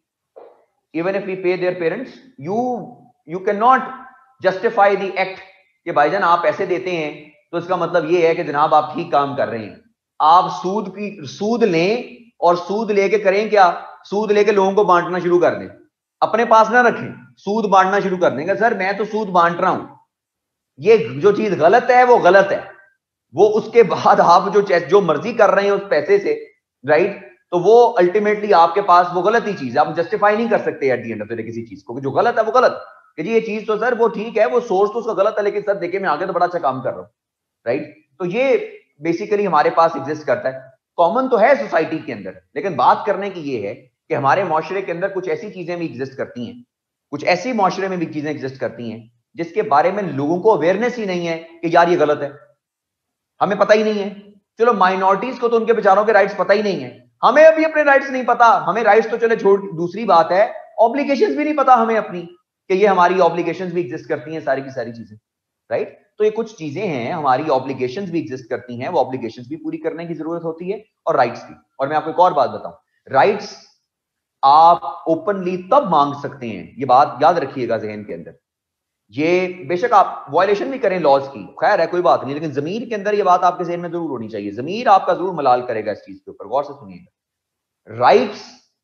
Even if we pay their parents, you can not justify the act कि भाईजान आप पैसे देते हैं तो इसका मतलब ये है कि जनाब आप ठीक काम कर रहे हैं। आप सूद लें और सूद लेके करें क्या? सूद लेके लोगों को बांटना शुरू कर दें, अपने पास ना रखें, सूद बांटना शुरू कर देंगे। सर मैं तो सूद बांट रहा हूं, ये जो चीज गलत है वो गलत है। वो उसके बाद आप जो मर्जी कर रहे हैं उस पैसे से, राइट, तो वो अल्टीमेटली आपके पास वो गलत ही चीज है, आप जस्टिफाई नहीं कर सकते at the end of the day किसी चीज को, जो गलत है वो गलत, कि जी ये चीज तो सर वो ठीक है, वो सोर्स तो उसका गलत है, लेकिन सर देखिए मैं आगे तो बड़ा अच्छा काम कर रहा हूं, राइट। तो ये बेसिकली हमारे पास एग्जिस्ट करता है, कॉमन तो है सोसाइटी के अंदर, लेकिन बात करने की ये है कि हमारे माशरे के अंदर कुछ ऐसी चीजें भी एग्जिस्ट करती हैं, कुछ ऐसी माशरे में भी चीजें एग्जिस्ट करती हैं जिसके बारे में लोगों को अवेयरनेस ही नहीं है कि यार ये गलत है, हमें पता ही नहीं है। चलो माइनॉरिटीज को तो उनके बेचारों के राइट्स पता ही नहीं है, हमें अभी अपने राइट्स नहीं पता। हमें राइट्स तो चले छोड़, दूसरी बात है ऑब्लिगेशंस भी नहीं पता हमें अपनी, कि ये हमारी ऑब्लिगेशंस भी एग्जिस्ट करती हैं, सारी की सारी चीजें, राइट। तो ये कुछ चीजें हैं, हमारी ऑब्लिगेशंस भी एग्जिस्ट करती हैं, वो ऑब्लिगेशंस भी पूरी करने की जरूरत होती है, और राइट्स भी। और मैं आपको एक और बात बताऊं, राइट्स आप ओपनली तब मांग सकते हैं, ये बात याद रखिएगा जहन के अंदर। ये बेशक आप वायलेशन भी करें लॉज की, खैर है कोई बात नहीं, लेकिन जमीर के अंदर ये बात आपके जहन में जरूर होनी चाहिए, जमीर आपका जरूर मलाल करेगा इस चीज के ऊपर। गौर से सुनिएगा, राइट्स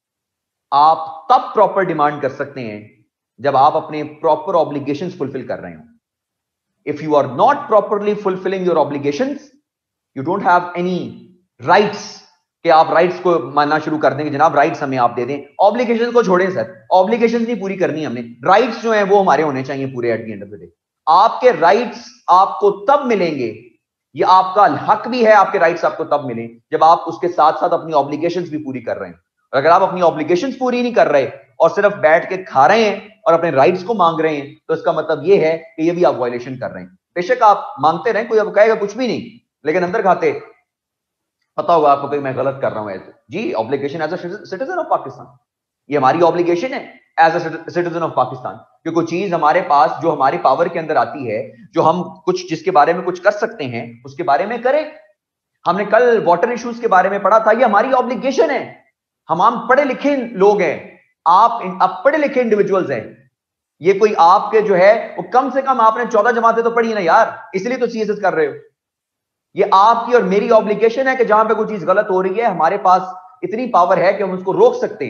आप तब प्रॉपर डिमांड कर सकते हैं जब आप अपने प्रॉपर ऑब्लिगेशंस फुलफिल कर रहे हो। If you are not properly fulfilling your obligations, you don't have any rights कि आप राइट्स को मानना शुरू कर देंगे, जनाब राइट्स हमें आप दे दें। ऑब्लिगेशंस को छोड़ें सर, ऑब्लिगेशंस नहीं पूरी करनी हमने, राइट्स जो हैं वो हमारे होने चाहिए पूरे at the end of the day. आपके राइट्स आपको तब मिलेंगे, ये आपका हक भी है, आपके राइट्स आपको तब मिले जब आप उसके साथ साथ अपनी ऑब्लिगेशंस भी पूरी कर रहे हैं। और अगर आप अपनी ऑब्लिगेशंस पूरी नहीं कर रहे और सिर्फ बैठ के खा रहे हैं और अपने राइट्स को मांग रहे हैं, तो इसका मतलब ये है कि ये भी आप वायलेशन कर रहे हैं। बेशक आप मांगते रहें, कोई अब कहेगा कुछ भी नहीं, लेकिन अंदर खाते पता होगा आपको कि मैं गलत कर रहा हूं ऐसे। जी, obligation as a citizen of Pakistan, ये हमारी ऑब्लिगेशन है as a citizen of Pakistan, कि कोई चीज हमारे पास जो हमारे पावर के अंदर आती है, जो हम कुछ जिसके बारे में कुछ कर सकते हैं उसके बारे में करें। हमने कल वाटर इश्यूज के बारे में पढ़ा था, ये हमारी ऑब्लिगेशन है। हम पढ़े लिखे लोग हैं, आप पढ़े लिखे इंडिविजुअल्स हैं, ये कोई आपके जो है वो कम से कम आपने 14 जमातें तो पढ़ी ना यार, इसलिए तो सीएसएस कर रहे हो। ये आपकी और मेरी ऑब्लिगेशन है कि जहां पे कोई चीज गलत हो रही है, हमारे पास इतनी पावर है कि हम उसको रोक सकते हैं,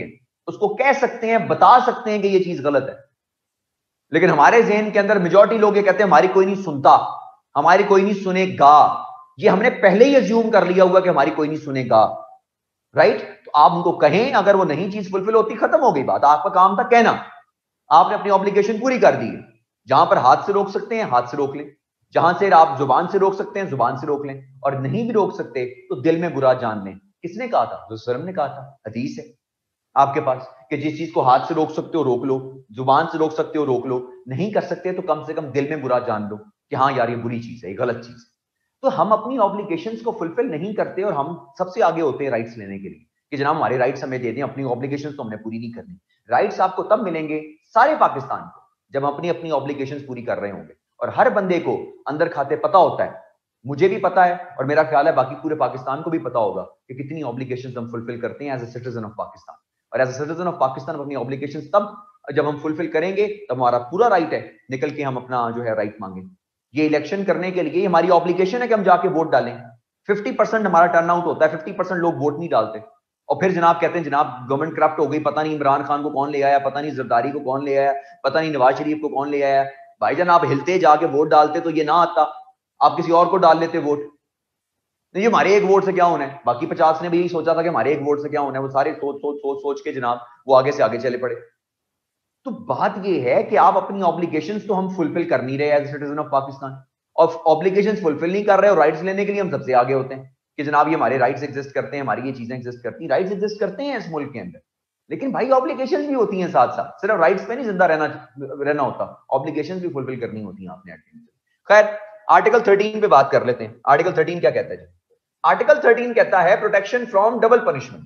उसको कह सकते हैं, बता सकते हैं कि ये चीज गलत है। लेकिन हमारे ज़हन के अंदर मेजॉरिटी लोग ये कहते हैं हमारी कोई नहीं सुनता, हमारी कोई नहीं सुनेगा। ये हमने पहले ही अज्यूम कर लिया हुआ कि हमारी कोई नहीं सुनेगा, राइट? तो आप उनको कहें, अगर वो नहीं चीज फुलफिल होती, खत्म हो गई बात। आपका काम था कहना, आपने अपनी ऑब्लिगेशन पूरी कर दी है। जहां पर हाथ से रोक सकते हैं हाथ से रोक लें, जहां से आप जुबान से रोक सकते हैं जुबान से रोक लें, और नहीं भी रोक सकते तो दिल में बुरा जान लें। किसने कहा था? रसूल ने कहा था। हदीस है आपके पास कि जिस चीज को हाथ से रोक सकते हो रोक लो, जुबान से रोक सकते हो रोक लो, नहीं कर सकते तो कम से कम दिल में बुरा जान लो कि हाँ यार ये बुरी चीज है, ये गलत चीज है। तो हम अपनी ऑब्लिगेशंस को फुलफिल नहीं करते और हम सबसे आगे होते हैं राइट्स लेने के लिए कि जनाब हमारे राइट्स हमें दे दें, अपनी ऑब्लिगेशंस तो हमने पूरी नहीं करनी। राइट्स आपको तब मिलेंगे सारे पाकिस्तान को जब हम अपनी अपनी ऑब्लिगेशंस पूरी कर रहे होंगे। और हर बंदे को अंदर खाते पता होता है, मुझे भी पता है और मेरा ख्याल है बाकी पूरे पाकिस्तान को भी पता होगा कि कितनी ऑब्लिगेशंस हम फुलफिल करते हैं as a citizen of Pakistan. और as a citizen of Pakistan अपनी ऑब्लिगेशंस तब जब हम फुलफिल करेंगे तब हमारा पूरा राइट है निकल के हम अपना जो है राइट मांगे। ये इलेक्शन करने के लिए हमारी ऑब्लिगेशन है कि हम जाके वोट डालें। 50% हमारा टर्नआउट होता है, 50% लोग वोट नहीं डालते और फिर जनाब कहते हैं जनाब गवर्नमेंट करप्ट हो गई, पता नहीं इमरान खान को कौन ले आया, पता नहीं जरदारी को कौन ले आया, पता नहीं नवाज शरीफ को कौन ले आया। भाईजान आप हिलते जाके वोट डालते तो ये ना आता, आप किसी और को डाल लेते वोट। नहीं, हमारे एक वोट से क्या होना है? बाकी 50 ने भी यही सोचा था कि हमारे एक वोट से क्या होना है, वो सारे सोच के जनाब वो आगे से आगे चले पड़े। तो बात ये है कि आप अपनी ऑब्लिगेशंस तो हम फुलफिल कर नहीं रहे as a citizen of Pakistan, और ऑब्लिगेशंस फुलफिल नहीं कर रहे और राइट्स लेने के लिए हम सबसे आगे होते हैं कि जनाब ये हमारे राइट्स एग्जिस्ट करते हैं, हमारी ये चीजें एग्जिस्ट करती हैं। राइट्स एग्जिस्ट करते हैं इस मुल्क के अंदर, लेकिन भाई ऑब्लिगेशंस भी होती हैं साथ साथ, सिर्फ राइट्स पे नहीं जिंदा रहना होता, ऑब्लिगेशंस भी फुलफिल करनी होती हैं आपने। खैर आर्टिकल 13 पे बात कर लेते हैं। आर्टिकल 13 क्या कहता है? आर्टिकल 13 कहता है protection from double punishment.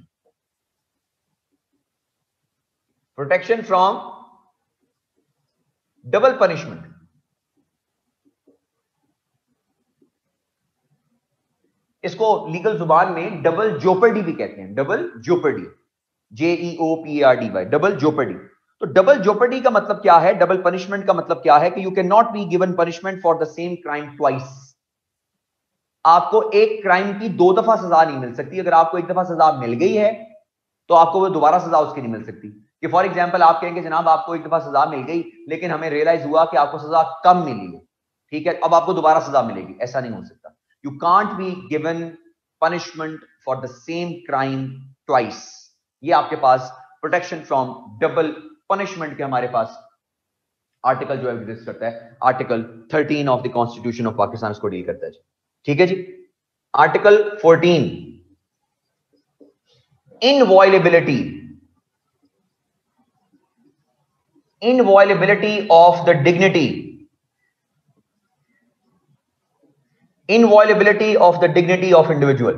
Protection from double punishment. इसको लीगल जुबान में डबल जोपर्डी भी कहते हैं। Double jeopardy, JEOPARDY, double jeopardy. तो डबल जोपर्डी का मतलब क्या है? डबल पनिशमेंट का मतलब क्या है कि you can not be given punishment for the same crime twice. आपको एक क्राइम की दो दफा सजा नहीं मिल सकती। अगर आपको एक दफा सजा मिल गई है तो आपको वो दोबारा सजा उसकी नहीं मिल सकती। कि फॉर एग्जांपल आप कहेंगे जनाब आपको एक दफा सजा मिल गई लेकिन हमें रियलाइज हुआ कि आपको सजा कम मिली है, ठीक है, अब आपको दोबारा सजा मिलेगी, ऐसा नहीं हो सकता। You can't be given punishment for the same crime twice. ये आपके पास प्रोटेक्शन फ्रॉम डबल पनिशमेंट के हमारे पास आर्टिकल जो एग्जिस्ट करता है, article 13 of the constitution of Pakistan इसको डील करता है। ठीक है जी। Article 14, inviolability, inviolability of the dignity, inviolability of the dignity of individual।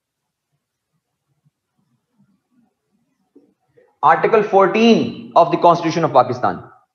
Article 14 of the Constitution of Pakistan।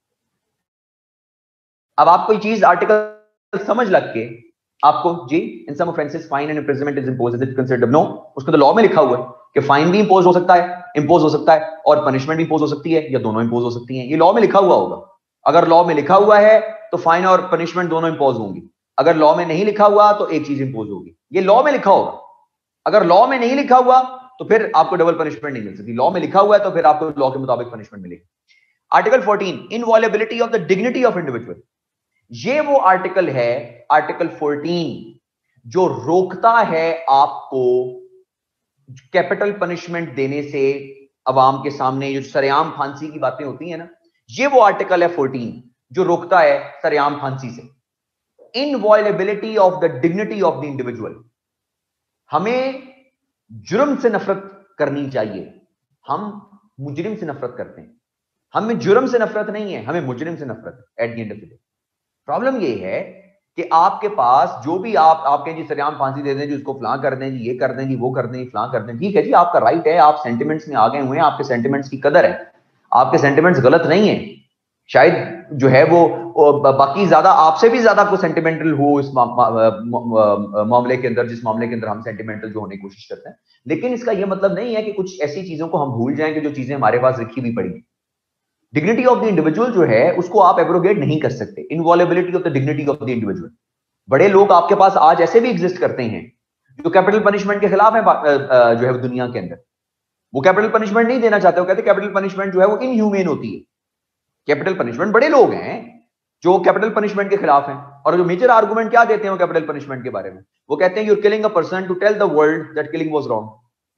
अब आपको ये चीज आर्टिकल समझ लग के आपको जी in some offences fine and imprisonment is imposed, is it considered? No, उसको तो लॉ में लिखा हुआ है कि फाइन भी इंपोज हो सकता है और पनिशमेंट भी इंपोज हो सकती है, या दोनों इंपोज हो सकती हैं। ये लॉ में लिखा हुआ होगा। अगर लॉ में लिखा हुआ है तो फाइन और पनिशमेंट दोनों इंपोज होंगी। अगर लॉ में नहीं लिखा हुआ तो एक चीज इंपोज होगी। ये लॉ में लिखा होगा। अगर लॉ में नहीं लिखा हुआ तो फिर आपको डबल पनिशमेंट नहीं मिल सकती। लॉ में लिखा हुआ है तो फिर आपको लॉ के मुताबिक पनिशमेंट मिलेगी। Article 14, inviolability of the dignity of individual. ये वो आर्टिकल है, आर्टिकल 14, जो रोकता है आपको कैपिटल पनिशमेंट देने से। अवाम के सामने जो सरेआम फांसी की बातें होती है ना, ये वो आर्टिकल है 14 जो रोकता है सरेआम फांसी से। Inviolability of the dignity of the individual. हमें जुर्म से नफरत करनी चाहिए। हम मुजरिम से नफरत करते हैं, हमें जुर्म से नफरत नहीं है, हमें मुजरिम से नफरत है। At the end of the day problem ये है कि आपके पास जो भी आप कहें जी सरेआम फांसी दे दें जी, उसको फलां कर दें जी, ये कर दें जी, वो कर दें, फलां कर दें, ठीक है जी, आपका राइट है, आप सेंटिमेंट्स में आ गए हुए हैं, आपके सेंटिमेंट्स की कदर है, आपके सेंटिमेंट्स गलत नहीं है। शायद जो है वो बाकी ज्यादा आपसे भी ज्यादा को सेंटिमेंटल हो इस मामले के अंदर, जिस मामले के अंदर हम सेंटिमेंटल जो होने की कोशिश करते हैं। लेकिन इसका यह मतलब नहीं है कि कुछ ऐसी चीजों को हम भूल जाएं कि जो चीजें हमारे पास लिखी हुई पड़ी। डिग्निटी ऑफ द इंडिविजुअल जो है उसको आप एब्रोगेट नहीं कर सकते। Inviolability of the dignity of the individual. बड़े लोग आपके पास आज ऐसे भी एग्जिस्ट करते हैं जो कैपिटल पनिशमेंट के खिलाफ है जो है दुनिया के अंदर। वो कैपिटल पनिशमेंट नहीं देना चाहते, वो कहते कैपिटल पनिशमेंट जो है वो इनह्यूमेन होती है। कैपिटल पनिशमेंट, बड़े लोग हैं जो कैपिटल पनिशमेंट के खिलाफ हैं, और जो मेजर आर्गुमेंट क्या देते हैं वो कैपिटल पनिशमेंट के बारे में, वो कहते हैं you're killing a person to tell the world that killing was wrong.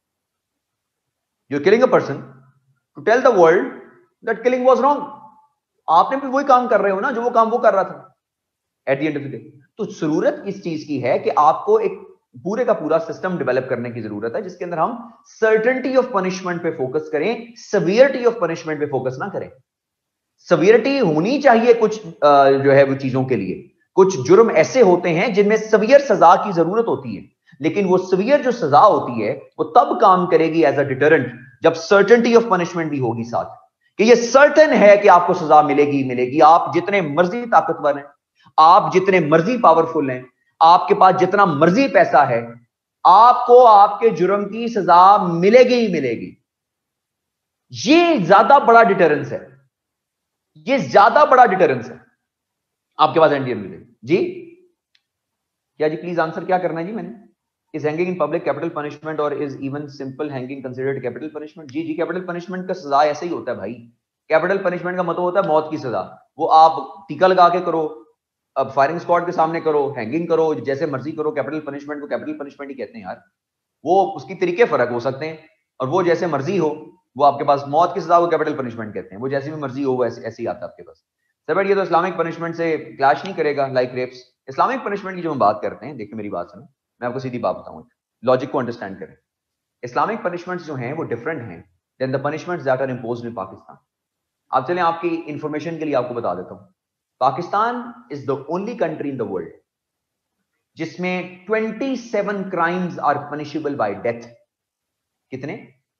You're killing a person to tell the world that killing was wrong. आपने भी वही काम कर रहे हो ना जो वो काम वो कर रहा था at the end of the day. तो जरूरत इस चीज की है कि आपको एक पूरे का पूरा सिस्टम डेवलप करने की जरूरत है जिसके अंदर हम सर्टेनिटी ऑफ पनिशमेंट पे फोकस करें, सेवियरिटी ऑफ पनिशमेंट पे फोकस ना करें। सेवियरिटी होनी चाहिए कुछ जो है वो चीजों के लिए, कुछ जुर्म ऐसे होते हैं जिनमें सेवियर सजा की जरूरत होती है, लेकिन वो सेवियर जो सजा होती है वो तब काम करेगी एज अ डिटरेंट जब सर्टेनिटी ऑफ पनिशमेंट भी होगी साथ, कि ये सर्टेन है कि आपको सजा मिलेगी मिलेगी। आप जितने मर्जी ताकतवर हैं, आप जितने मर्जी पावरफुल हैं, आपके पास जितना मर्जी पैसा है, आपको आपके जुर्म की सजा मिलेगी ही मिलेगी। ये ज्यादा बड़ा डिटरेंस है, ये ज्यादा बड़ा डिटरेंस है आपके पास एनडीएम मिलेगी। जी क्या जी, प्लीज आंसर क्या करना है जी मैंने? Is hanging in public capital punishment और is even simple hanging considered capital punishment? जी कैपिटल पनिशमेंट का सजा ऐसे ही होता है भाई। कैपिटल पनिशमेंट का मतलब होता है मौत की सजा। वो आप टीका लगा के करो, अब फायरिंग स्क्वाड के सामने करो, हैंगिंग करो, जैसे मर्जी करो, कैपिटल पनिशमेंट को कैपिटल पनिशमेंट ही कहते हैं यार। वो उसकी तरीके फर्क हो सकते हैं, और वो जैसे मर्जी हो, वो आपके पास मौत की सजा को कैपिटल पनिशमेंट कहते हैं, वो जैसी भी मर्जी हो वो ऐसे ही आता है आपके पास। सर बट ये तो इस्लामिक पनिशमेंट से क्लैश नहीं करेगा लाइक रेप्स? इस्लामिक पनिशमेंट की जो हम बात करते हैं, देखिए मेरी बात सुनो, मैं आपको सीधी बात बताऊं, लॉजिक को अंडरस्टैंड करें। इस्लामिक पनिशमेंट्स जो हैं वो डिफरेंट हैं than the punishments that are imposed in Pakistan. आप चलें आपकी इंफॉर्मेशन के लिए आपको बता देता हूं, Pakistan is the only country in the world जिसमें 27 crimes are punishable by death. कितने?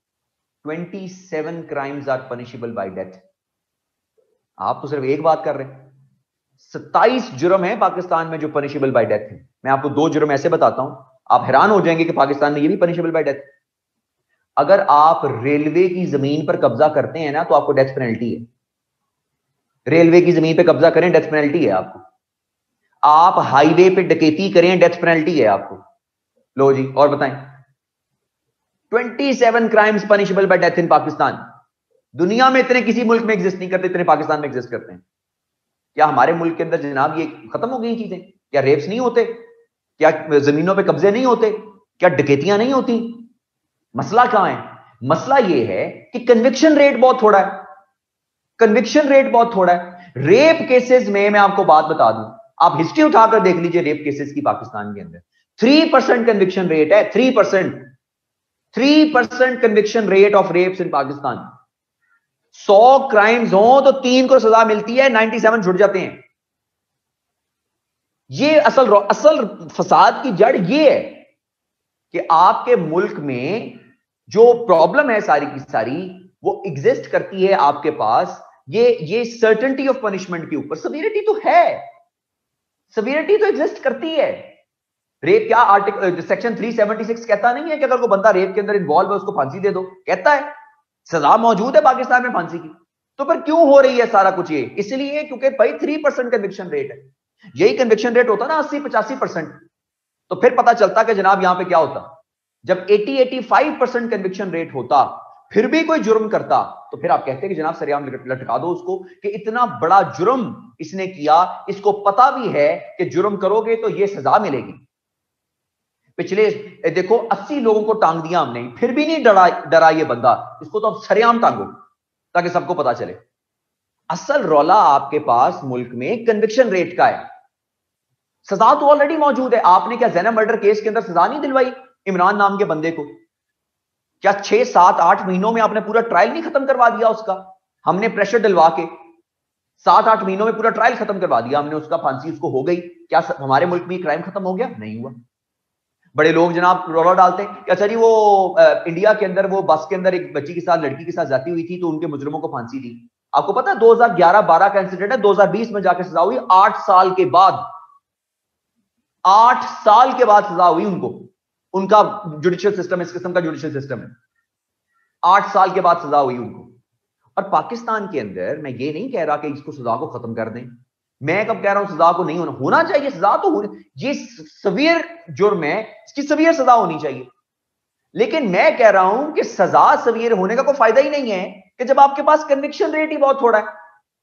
27 crimes are punishable by death. आप तो सिर्फ एक बात कर रहे हैं, 27 जुर्म है पाकिस्तान में जो पनिशेबल बाय डेथ है। मैं आपको 2 जुर्म ऐसे बताता हूं, आप हैरान हो जाएंगे कि पाकिस्तान में ये भी पनिशेबल बाय डेथ। अगर आप रेलवे की जमीन पर कब्जा करते हैं ना तो आपको डेथ पेनल्टी है। रेलवे की जमीन पर कब्जा करें, डेथ पेनल्टी है आपको। आप हाईवे पे डकैती करें, डेथ पेनल्टी है आपको। लो जी, और बताएं। 27 crimes punishable by death in Pakistan. दुनिया में इतने किसी मुल्क में एग्जिस्ट नहीं करते, इतने पाकिस्तान में एग्जिस्ट करते हैं। क्या हमारे मुल्क के अंदर जनाब ये खत्म हो गई चीजें? क्या रेप्स नहीं होते? क्या जमीनों पे कब्जे नहीं होते? क्या डकैतियां नहीं होती? मसला कहां है? मसला ये है कि कन्विक्शन रेट बहुत थोड़ा है। कन्विक्शन रेट बहुत थोड़ा है रेप केसेस में। मैं आपको बात बता दूं, आप हिस्ट्री उठाकर देख लीजिए रेप केसेस की पाकिस्तान के अंदर 3% कन्विक्शन रेट है। 3% conviction rate of rapes in Pakistan. 100 crimes हो तो 3 को सजा मिलती है, 97 छुट जाते हैं। ये असल फसाद की जड़ ये है कि आपके मुल्क में जो प्रॉब्लम है सारी की सारी वो एग्जिस्ट करती है आपके पास ये सर्टेनिटी ऑफ पनिशमेंट के ऊपर। सेवियरिटी तो है, सेवियरिटी तो एग्जिस्ट करती है। रेप क्या आर्टिकल सेक्शन 376 कहता नहीं है कि अगर कोई बंदा रेप के अंदर इन्वॉल्व है उसको फांसी दे दो? कहता है, सजा मौजूद है पाकिस्तान में फांसी की। तो पर क्यों हो रही है सारा कुछ ये? इसलिए क्योंकि भाई 3% कन्विक्शन रेट है। यही कन्विक्शन रेट होता ना 80-85%, तो फिर पता चलता कि जनाब यहां पे क्या होता। जब 80-85% कन्विक्शन रेट होता फिर भी कोई जुर्म करता तो फिर आप कहते कि जनाब सरेआम लटका दो उसको, कि इतना बड़ा जुर्म इसने किया, इसको पता भी है कि जुर्म करोगे तो ये सजा मिलेगी। पिछले देखो 80 लोगों को टांग दिया हमने, फिर भी नहीं डरा ये बंदा, इसको तो अब सरेआम टांगो ताकि सबको पता चले। असल रौला आपके पास मुल्क में कन्विक्शन रेट का है। सजा तो ऑलरेडी मौजूद है। आपने क्या ज़ैनब मर्डर केस के अंदर सजा नहीं दिलवाई इमरान नाम के बंदे को? क्या 6, 7, 8 महीनों में आपने पूरा ट्रायल नहीं खत्म करवा दिया उसका? हमने प्रेशर दिलवा के 7, 8 महीनों में पूरा ट्रायल खत्म करवा दिया हमने उसका, फांसी उसको हो गई। क्या हमारे मुल्क में क्राइम खत्म हो गया? नहीं हुआ। बड़े लोग जनाब रौला डालते हैं कि अच्छा जी वो इंडिया के अंदर वो बस के अंदर एक बच्ची के साथ, लड़की के साथ जाती हुई थी तो उनके मुजरिमों को फांसी दी। आपको पता है 2011-12 का इंसिडेंट है, 2020 में जाकर सजा हुई 8 साल के बाद। 8 साल के बाद सजा हुई उनको। उनका जुडिशियल सिस्टम इस किस्म का जुडिशियल सिस्टम है। 8 साल के बाद सजा हुई उनको। और पाकिस्तान के अंदर मैं ये नहीं कह रहा कि इसको सजा को खत्म कर दें, मैं कब कह रहा हूं सजा को नहीं होना चाहिए, सजा तो होनी। ये सवियर जुर्म है, इसकी सवियर सजा होनी चाहिए। लेकिन मैं कह रहा हूं कि सजा सवीर होने का कोई फायदा ही नहीं है कि जब आपके पास कन्विक्शन रेट ही बहुत थोड़ा है।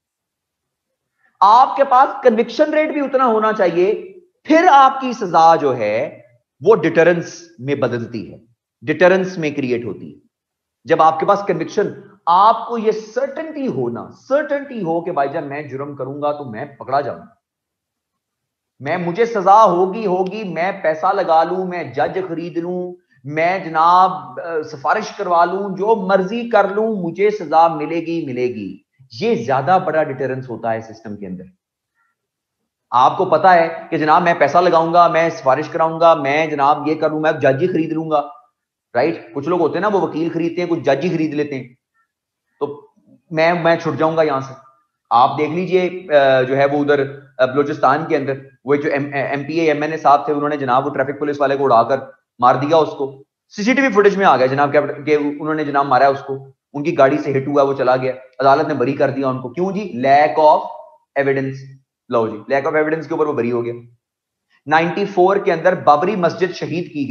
आपके पास कन्विक्शन रेट भी उतना होना चाहिए, फिर आपकी सजा जो है वो डिटरेंस में बदलती है, डिटरेंस में क्रिएट होती है। जब आपके पास कन्विक्शन, आपको ये सर्टेनिटी हो कि भाईजान मैं जुर्म करूंगा तो मैं पकड़ा जाऊंगा, मुझे सजा होगी, मैं पैसा लगा लूं, मैं जज खरीद लूं, मैं जनाब सिफारिश करवा लूं, जो मर्जी कर लूं, मुझे सजा मिलेगी। ये ज्यादा बड़ा डिटरेंस होता है सिस्टम के अंदर। आपको पता है कि जनाब मैं पैसा लगाऊंगा, मैं सिफारिश कराऊंगा, मैं जनाब ये कर लूं, मैं जज ही खरीद लूंगा, राइट। कुछ लोग होते हैं ना, वो वकील खरीदते हैं, कुछ जज ही खरीद लेते हैं, तो मैं छुट जाऊंगा यहां से। आप देख लीजिए जो है वो उधर बलूचिस्तान के अंदर वो जो एमपीए एमएनए साहब थे, उन्होंने जनाब वो ट्रैफिक पुलिस वाले को उड़ाकर मार दिया उसको। सीसीटीवी फुटेज में आ गया जनाब के उन्होंने जनाब मारा उसको, उनकी गाड़ी से हिट हुआ, वो चला गया, अदालत ने बरी कर दिया उनको। क्यों जी? Lack of evidence. लो जी, लैक ऑफ एविडेंस के ऊपर वो बरी हो गया। 94 के अंदर बाबरी मस्जिद शहीद की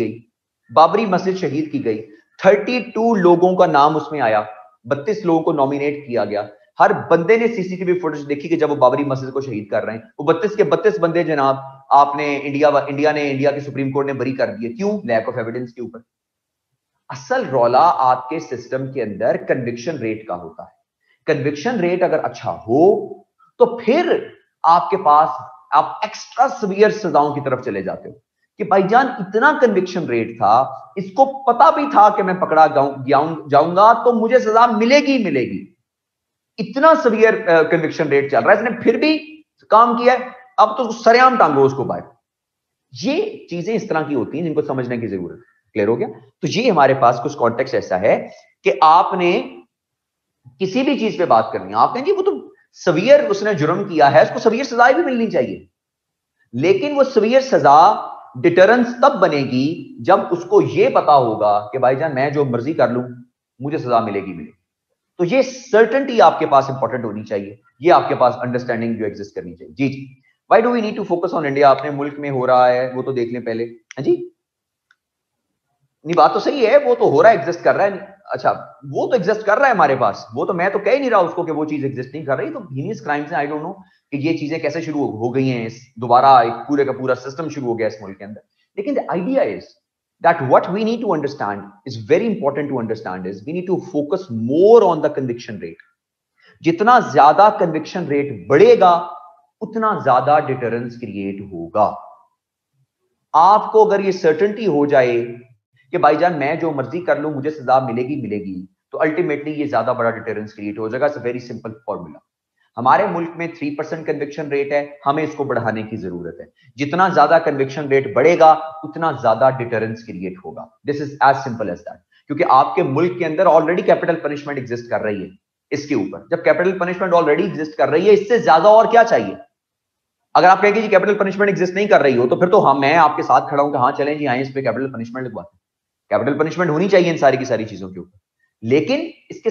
गई, 32 लोगों का नाम उसमें आया, 32 लोगों को नॉमिनेट किया गया। हर बंदे ने सीसीटीवी फुटेज देखी कि जब वो बाबरी मस्जिद को शहीद कर रहे हैं, वो 32 के 32 बंदे जनाब आपने इंडिया के सुप्रीम कोर्ट ने बरी कर दिए। क्यों? लैक ऑफ एविडेंस के ऊपर। असल रौला आपके सिस्टम के अंदर कन्विक्शन रेट का होता है। कन्विक्शन रेट अगर अच्छा हो तो फिर आपके पास आप एक्स्ट्रा सीवियर सजाओं की तरफ चले जाते हो कि भाईजान इतना कन्विक्शन रेट था, इसको पता भी था कि मैं पकड़ा जाऊंगा तो मुझे सजा मिलेगी। इतना सीवियर कन्विक्शन रेट चल रहा है, इसने फिर भी काम किया है, अब तो सरेआम टांगो उसको बाहर। ये चीजें इस तरह की होती हैं जिनको समझने की जरूरत है। क्लियर हो गया? तो ये हमारे पास कुछ कॉन्टेक्स्ट ऐसा है कि आपने किसी भी चीज पे बात करनी है, आपने जी वो तो सवियर उसने जुर्म किया है, उसको सवियर सजा भी मिलनी चाहिए, लेकिन वो सवियर सजा डिटरेंस तब बनेगी जब उसको ये पता होगा कि भाईजान मैं जो मर्जी कर लूं, मुझे सजा मिलेगी। तो ये सर्टेनिटी आपके पास इंपॉर्टेंट होनी चाहिए, ये आपके पास अंडरस्टैंडिंग जो एग्जिस्ट करनी चाहिए। जी जी, why do we need to focus on India? अपने मुल्क में हो रहा है वो तो देख लें पहले। हाँ जी, नहीं बात तो सही है, वो तो हो रहा है, एग्जिस्ट कर रहा है। अच्छा, वो तो एग्जिस्ट कर रहा है हमारे पास, वो तो मैं तो कह ही नहीं रहा उसको कि वो चीज एग्जिस्ट नहीं कर रही। तो हीनियस क्राइम्स हैं, आई डोंट नो कि ये चीजें कैसे शुरू हो गई हैं, इस दोबारा एक पूरे का पूरा सिस्टम शुरू हो गया इस मुल्क के अंदर। लेकिन the idea is that what we need to understand is very important to understand is we need to focus more on the conviction rate. जितना ज्यादा conviction rate बढ़ेगा उतना ज्यादा deterrence create होगा। आपको अगर ये certainty हो जाए कि भाईजान मैं जो मर्जी कर लूं मुझे सजा मिलेगी, तो अल्टीमेटली ये ज्यादा बड़ा डिटरेंस क्रिएट हो जाएगा। It's a very simple formula. हमारे मुल्क में 3% कन्विक्शन रेट है, हमें इसको बढ़ाने की जरूरत है। जितना ज्यादा कन्विक्शन रेट बढ़ेगा उतना ज्यादा डिटरेंस क्रिएट होगा। This is as simple as that. क्योंकि आपके मुल्क के अंदर ऑलरेडी कैपिटल पनिशमेंट एग्जिस्ट कर रही है। इसके ऊपर जब कैपिटल पनिशमेंट ऑलरेडी एग्जिस्ट कर रही है, इससे ज्यादा और क्या चाहिए? अगर आप कहेंगे जी कैपिटल पनिशमेंट एग्जिस्ट नहीं कर रही हो, तो फिर तो हाँ मैं आपके साथ खड़ा हूं कि हाँ चलें जी, हाँ इस पे कैपिटल पनिशमेंट लगवाते हैं। कैपिटल पनिशमेंट होनी चाहिए इन सारी की सारी चीजों के ऊपर, लेकिन इसके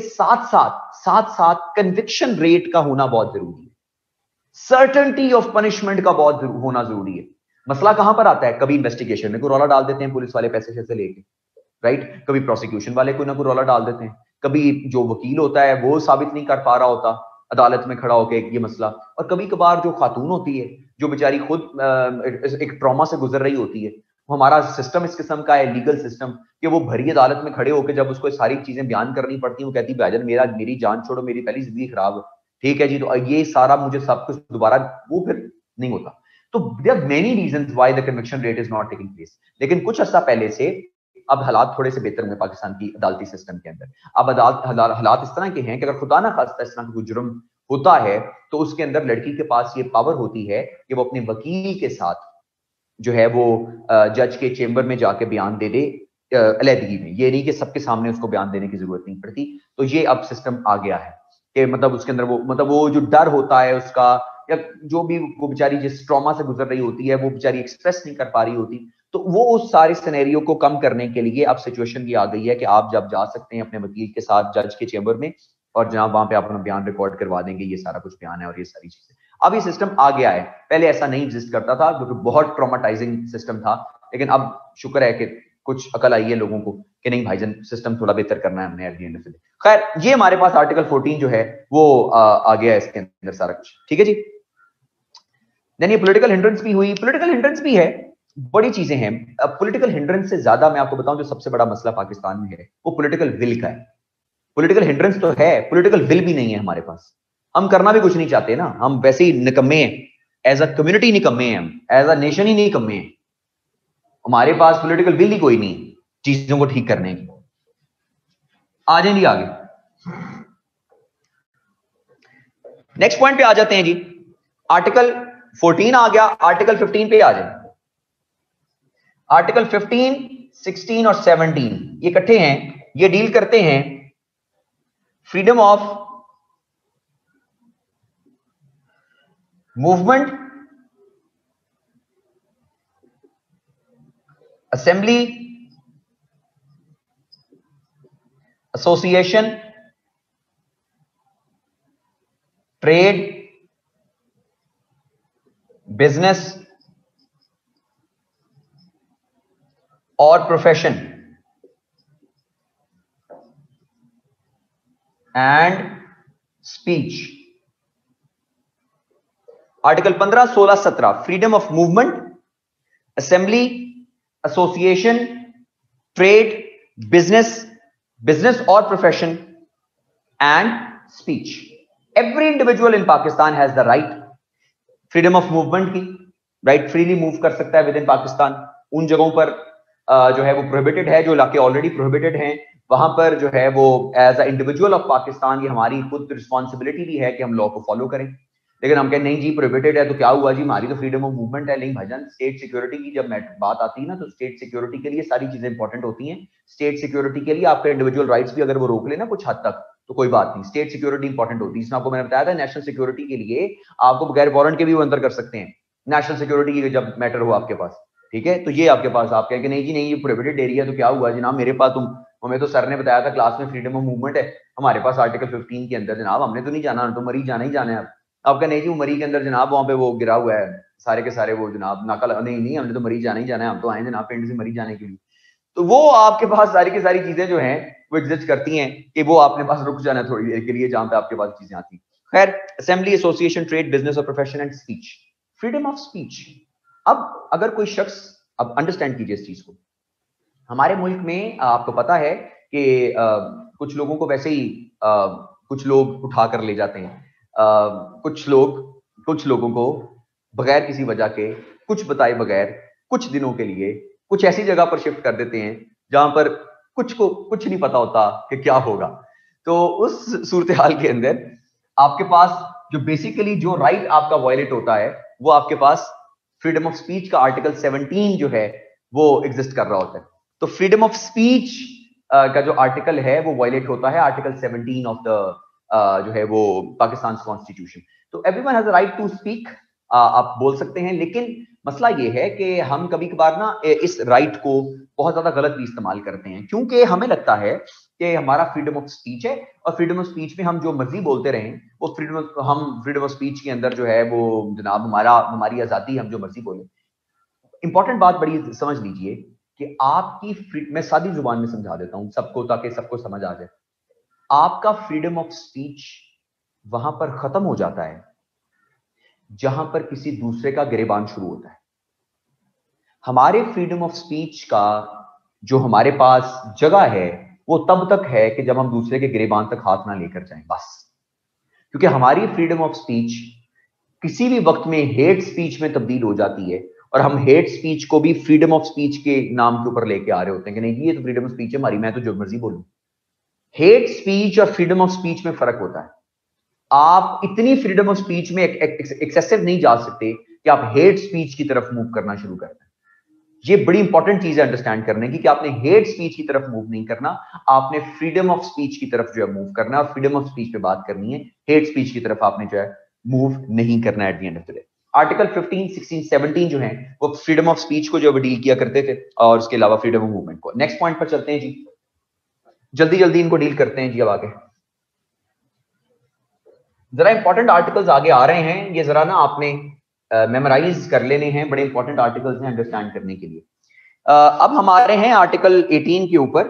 साथ साथ कन्विक्शन रेट का होना बहुत जरूरी है। सर्टेनिटी ऑफ पनिशमेंट का बहुत होना जरूरी है। मसला कहां पर आता है? कभी इन्वेस्टिगेशन में कोई रौला डाल देते हैं पुलिस वाले पैसे शैसे लेके, राइट। कभी प्रोसिक्यूशन वाले कोई ना कोई रौला डाल देते हैं, कभी जो वकील होता है वो साबित नहीं कर पा रहा होता अदालत में खड़ा होकर ये मसला, और कभी कभार जो खातून होती है जो बेचारी खुद एक ट्रॉमा से गुजर रही होती है, हमारा सिस्टम इस किस्म का है, लीगल सिस्टम, कि वो भरी अदालत में खड़े होकर जब उसको सारी चीजें बयान करनी पड़ती है, वो कहती भाईजान मेरी जान छोड़ो, मेरी पहली जिंदगी खराब है, ठीक है जी, तो ये सारा मुझे सब कुछ दोबारा, वो फिर नहीं होता। तो there are many reasons why the conviction rate is not taking place. लेकिन कुछ अर्सा पहले से अब हालात थोड़े से बेहतर हुए पाकिस्तान की अदालती सिस्टम के अंदर। अब हालात इस तरह के हैं कि अगर खुदा ना खास्ता इस तरह का कोई जुर्म होता है तो उसके अंदर लड़की के पास ये पावर होती है कि वो अपने वकील के साथ जो है वो जज के चेंबर में जाके बयान दे दे अलहदगी में। ये नहीं कि सबके सामने उसको बयान देने की जरूरत नहीं पड़ती। तो ये अब सिस्टम आ गया है कि मतलब उसके अंदर वो जो डर होता है उसका, या जो भी वो बेचारी जिस ट्रॉमा से गुजर रही होती है वो बेचारी एक्सप्रेस नहीं कर पा रही होती, तो वो उस सारे सिनेरियो को कम करने के लिए अब सिचुएशन ये आ गई है कि आप जब जा सकते हैं अपने वकील के साथ जज के चेंबर में, और जनाब वहां पे आप अपना बयान रिकॉर्ड करवा देंगे, ये सारा कुछ बयान है और ये सारी चीजें। अब ये सिस्टम आ गया है, पहले ऐसा नहीं एग्जिस्ट करता था, जो कि बहुत ट्रॉमाटाइजिंग सिस्टम था। लेकिन अब शुक्र है कि कुछ अकल आई है लोगों को कि नहीं भाईजान सिस्टम थोड़ा बेहतर करना है हमने at the end of the day. खैर ये हमारे पास आर्टिकल 14 जो है वो आ गया है इसके अंदर सारा कुछ, ठीक है जी। देन ये पॉलिटिकल हिंड्रेंस भी हुई, पॉलिटिकल हिंड्रेंस भी है, बड़ी चीजें हैं। अब पॉलिटिकल हिंड्रेंस से ज्यादा मैं आपको बताऊं जो सबसे बड़ा मसला पाकिस्तान में है वो पॉलिटिकल विल का है। पॉलिटिकल हिंड्रेंस तो है, पॉलिटिकल विल भी नहीं है हमारे पास। हम करना भी कुछ नहीं चाहते ना, हम वैसे ही निकम्मे हैं, एज अ कम्युनिटी निकम्मे हैं, हम एज अ नेशन ही निकम्मे हैं। हमारे पास पॉलिटिकल विल ही कोई नहीं चीजों को ठीक करने की। आ जाएंगे आगे, नेक्स्ट पॉइंट पे आ जाते हैं जी। आर्टिकल 14 आ गया, आर्टिकल 15 पे आ जाए। आर्टिकल 15, 16 और 17 ये इकट्ठे हैं, ये डील करते हैं freedom of movement, assembly, association, trade, business और profession and speech. Article 15, 16, 17 freedom of movement, assembly, association, trade, business और profession and speech. Every individual in Pakistan has the right freedom of movement की, राइट फ्रीली मूव कर सकता है विद इन पाकिस्तान। उन जगहों पर जो है वो प्रोहिबिटेड है, जो इलाके ऑलरेडी प्रोहिबिटेड हैं वहां पर जो है वो as a individual of Pakistan ये हमारी खुद रिस्पॉन्सिबिलिटी भी है कि हम लॉ को फॉलो करें। लेकिन हम कहें नहीं जी प्रोहिबिटेड है तो क्या हुआ जी, हमारी तो फ्रीडम ऑफ मूवमेंट है। नहीं भाईजान, स्टेट सिक्योरिटी की जब बात आती है ना तो स्टेट सिक्योरिटी के लिए सारी चीजें इंपॉर्टेंट होती हैं। स्टेट सिक्योरिटी के लिए आपके इंडिविजुअल राइट्स भी अगर वो रोक लेना कुछ हद तक तो कोई बात नहीं, स्टेट सिक्योरिटी इंपॉर्टेंट होती है। इसमें आपको मैंने बताया था नेशनल सिक्योरिटी के लिए आपको बगैर वारंट के भी वो अंदर कर सकते हैं, नेशनल सिक्योरिटी की जब मैटर हो आपके पास, ठीक है। तो ये आपके पास आप कहें कि नहीं जी नहीं ये प्रोहिबिटेड एरिया तो क्या हुआ जनाब, मेरे पास तुम हमें तो सर ने बताया था क्लास में फ्रीडम ऑफ मूवमेंट है, हमारे पास आर्टिकल 15 के अंदर जनाब हमने तो नहीं जाना, तो मरी जाना ही जाना है। आपका नहीं जी वो मरी के अंदर जनाब वहां पे वो गिरा हुआ है सारे के सारे वो जनाब नाका नहीं नहीं हमने तो मरी जाना ही जाना है, हम तो आए जनाब पिंड से मरी जाने के लिए। तो वो आपके पास सारी की सारी चीजें जो हैं वो एग्जिस्ट करती हैं कि वो आपने पास रुक जाना थोड़ी देर के लिए जहां पे आपके पास चीजें आती हैं। खैर असेंबली, एसोसिएशन, ट्रेड, बिजनेस और profession and speech, freedom of speech. अब अगर कोई शख्स, अब अंडरस्टैंड कीजिए इस चीज को, हमारे मुल्क में आपको पता है कि कुछ लोगों को वैसे ही कुछ लोग उठा कर ले जाते हैं, कुछ लोगों को बगैर किसी वजह के कुछ बताए बगैर कुछ दिनों के लिए कुछ ऐसी जगह पर शिफ्ट कर देते हैं जहां पर कुछ को कुछ नहीं पता होता कि क्या होगा। तो उस सूरत हाल के अंदर आपके पास जो बेसिकली जो राइट आपका वायलेट होता है वो आपके पास फ्रीडम ऑफ स्पीच का आर्टिकल 17 जो है वो एग्जिस्ट कर रहा होता है। तो फ्रीडम ऑफ स्पीच का जो आर्टिकल है वो वायलेट होता है आर्टिकल 17 ऑफ द जो है वो पाकिस्तान कॉन्स्टिट्यूशन। तो everyone has a right to speak, आप बोल सकते हैं, लेकिन मसला ये है कि हम कभी कभार ना इस राइट को बहुत ज्यादा गलत भी इस्तेमाल करते हैं, क्योंकि हमें लगता है कि हमारा फ्रीडम ऑफ स्पीच है और फ्रीडम ऑफ स्पीच में हम जो मर्जी बोलते रहें, वो फ्रीडम ऑफ स्पीच के अंदर जो है वो जनाब हमारी आजादी, हम जो मर्जी बोले। इंपॉर्टेंट बात बड़ी समझ लीजिए कि आपकी मैं सादी जुबान में समझा देता हूं सबको ताकि सबको समझ आ जाए। आपका फ्रीडम ऑफ स्पीच वहां पर खत्म हो जाता है जहां पर किसी दूसरे का गिरेबान शुरू होता है। हमारे फ्रीडम ऑफ स्पीच का जो हमारे पास जगह है वो तब तक है कि जब हम दूसरे के गिरेबान तक हाथ ना लेकर जाएं, बस। क्योंकि हमारी फ्रीडम ऑफ स्पीच किसी भी वक्त में हेट स्पीच में तब्दील हो जाती है और हम हेट स्पीच को भी फ्रीडम ऑफ स्पीच के नाम के ऊपर लेके आ रहे होते हैं कि नहीं ये तो फ्रीडम ऑफ स्पीच है हमारी, मैं तो जो मर्जी बोलूं। हेट स्पीच और फ्रीडम ऑफ स्पीच में फर्क होता है। आप इतनी फ्रीडम ऑफ स्पीच में एक्सेसिव नहीं जा सकते कि आप हेट स्पीच की तरफ मूव करना शुरू कर दें। ये बड़ी इंपॉर्टेंट चीज है अंडरस्टैंड करने की कि आपने हेट स्पीच की तरफ मूव नहीं करना, आपने फ्रीडम ऑफ स्पीच की तरफ जो है मूव करना है, फ्रीडम ऑफ स्पीच पे बात करनी है, हेट स्पीच की तरफ आपने जो है मूव नहीं करना at the end of the day. Article 15, 16, 17 जो है वो फ्रीडम ऑफ स्पीच को जो डील किया करते थे और उसके अलावा फ्रीडम ऑफ मूवमेंट को। नेक्स्ट पॉइंट पर चलते हैं जी, जल्दी जल्दी इनको डील करते हैं जी। अब आगे जरा इंपॉर्टेंट आर्टिकल्स आगे आ रहे हैं, ये जरा ना आपने मेमोराइज कर लेने हैं, बड़े इंपॉर्टेंट आर्टिकल्स हैं अंडरस्टैंड करने के लिए। अब हमारे हैं आर्टिकल 18 के ऊपर।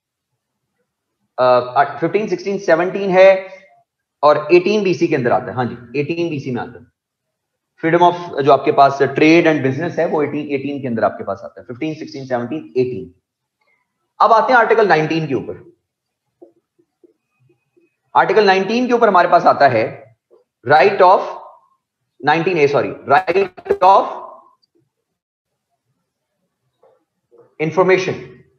15, 16, 17 है और 18 बीसी के अंदर आता है। हाँ जी, 18 बीसी में आता है। फ्रीडम ऑफ जो आपके पास ट्रेड एंड बिजनेस है वो 18 के अंदर आपके पास आता है। 15, 16, 17, 18। अब आते हैं आर्टिकल 19 के ऊपर। आर्टिकल 19 के ऊपर हमारे पास आता है right of 19A, sorry, right of information.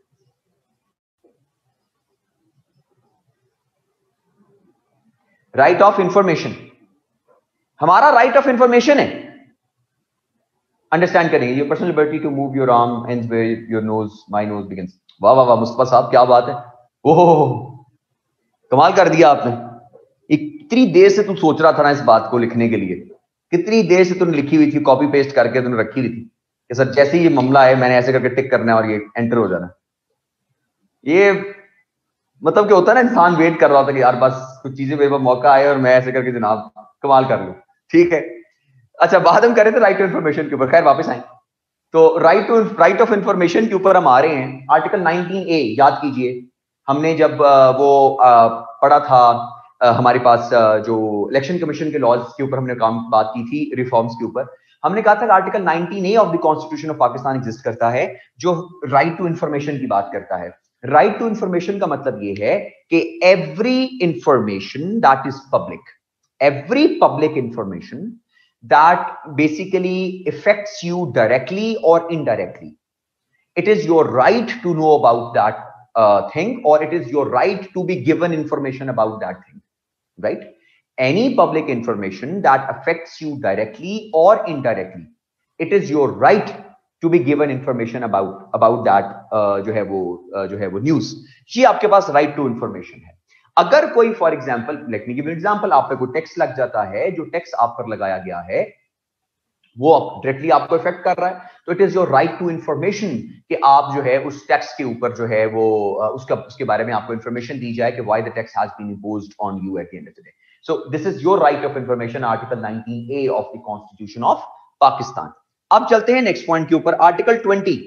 Right of information हमारा राइट ऑफ इंफॉर्मेशन है। अंडरस्टैंड करेंगे। Your personal liberty to move your arm ends where your nose my nose begins. वाह वाह वाह मुस्तफा साहब, क्या बात है। ओह, कमाल कर दिया आपने। इतनी देर से तू सोच रहा था ना इस बात को लिखने के लिए, कितनी देर से तूने लिखी हुई थी, कॉपी पेस्ट करके तूने रखी हुई थी कि सर जैसे ही ये मामला है मैंने ऐसे करके टिक करना है और ये एंटर हो जाना। ये मतलब क्या होता है ना, इंसान वेट कर रहा होता है कि यार बस कुछ चीजें मेरे पास मौका आए और मैं ऐसे करके जनाब कमाल कर लूं। ठीक है, अच्छा बात हम करें तो राइट टू इन्फॉर्मेशन के ऊपर। खैर वापस आए तो राइट ऑफ इंफॉर्मेशन के ऊपर हम आ रहे हैं। आर्टिकल 19A याद कीजिए, हमने जब वो पढ़ा था हमारे पास जो इलेक्शन कमीशन के लॉज के ऊपर हमने बात की थी, रिफॉर्म्स के ऊपर। हमने कहा था कि article 19A of the constitution of Pakistan exist करता है जो राइट टू इंफॉर्मेशन की बात करता है। राइट टू इंफॉर्मेशन का मतलब ये है कि every information that is public, every public information that basically affects you directly or indirectly, it is your right to know about that thing, or it is your right to be given information about that thing, right? Any public information that affects you directly or indirectly, it is your right to be given information about that जो है वो न्यूज। ये आपके पास राइट टू इंफॉर्मेशन है। अगर कोई for example, let me give example, आप पे कोई टैक्स लग जाता है, जो टैक्स आप पर लगाया गया है वो डायरेक्टली आपको इफेक्ट कर रहा है, तो it is your right to information कि आप जो है उस टैक्स के ऊपर जो है वो उसके बारे में आपको इंफॉर्मेशन दी जाए कि why the tax has been imposed on you at the end of the day. So this is your right of information, article 19A of the constitution of Pakistan. अब चलते हैं नेक्स्ट पॉइंट के ऊपर, आर्टिकल 20।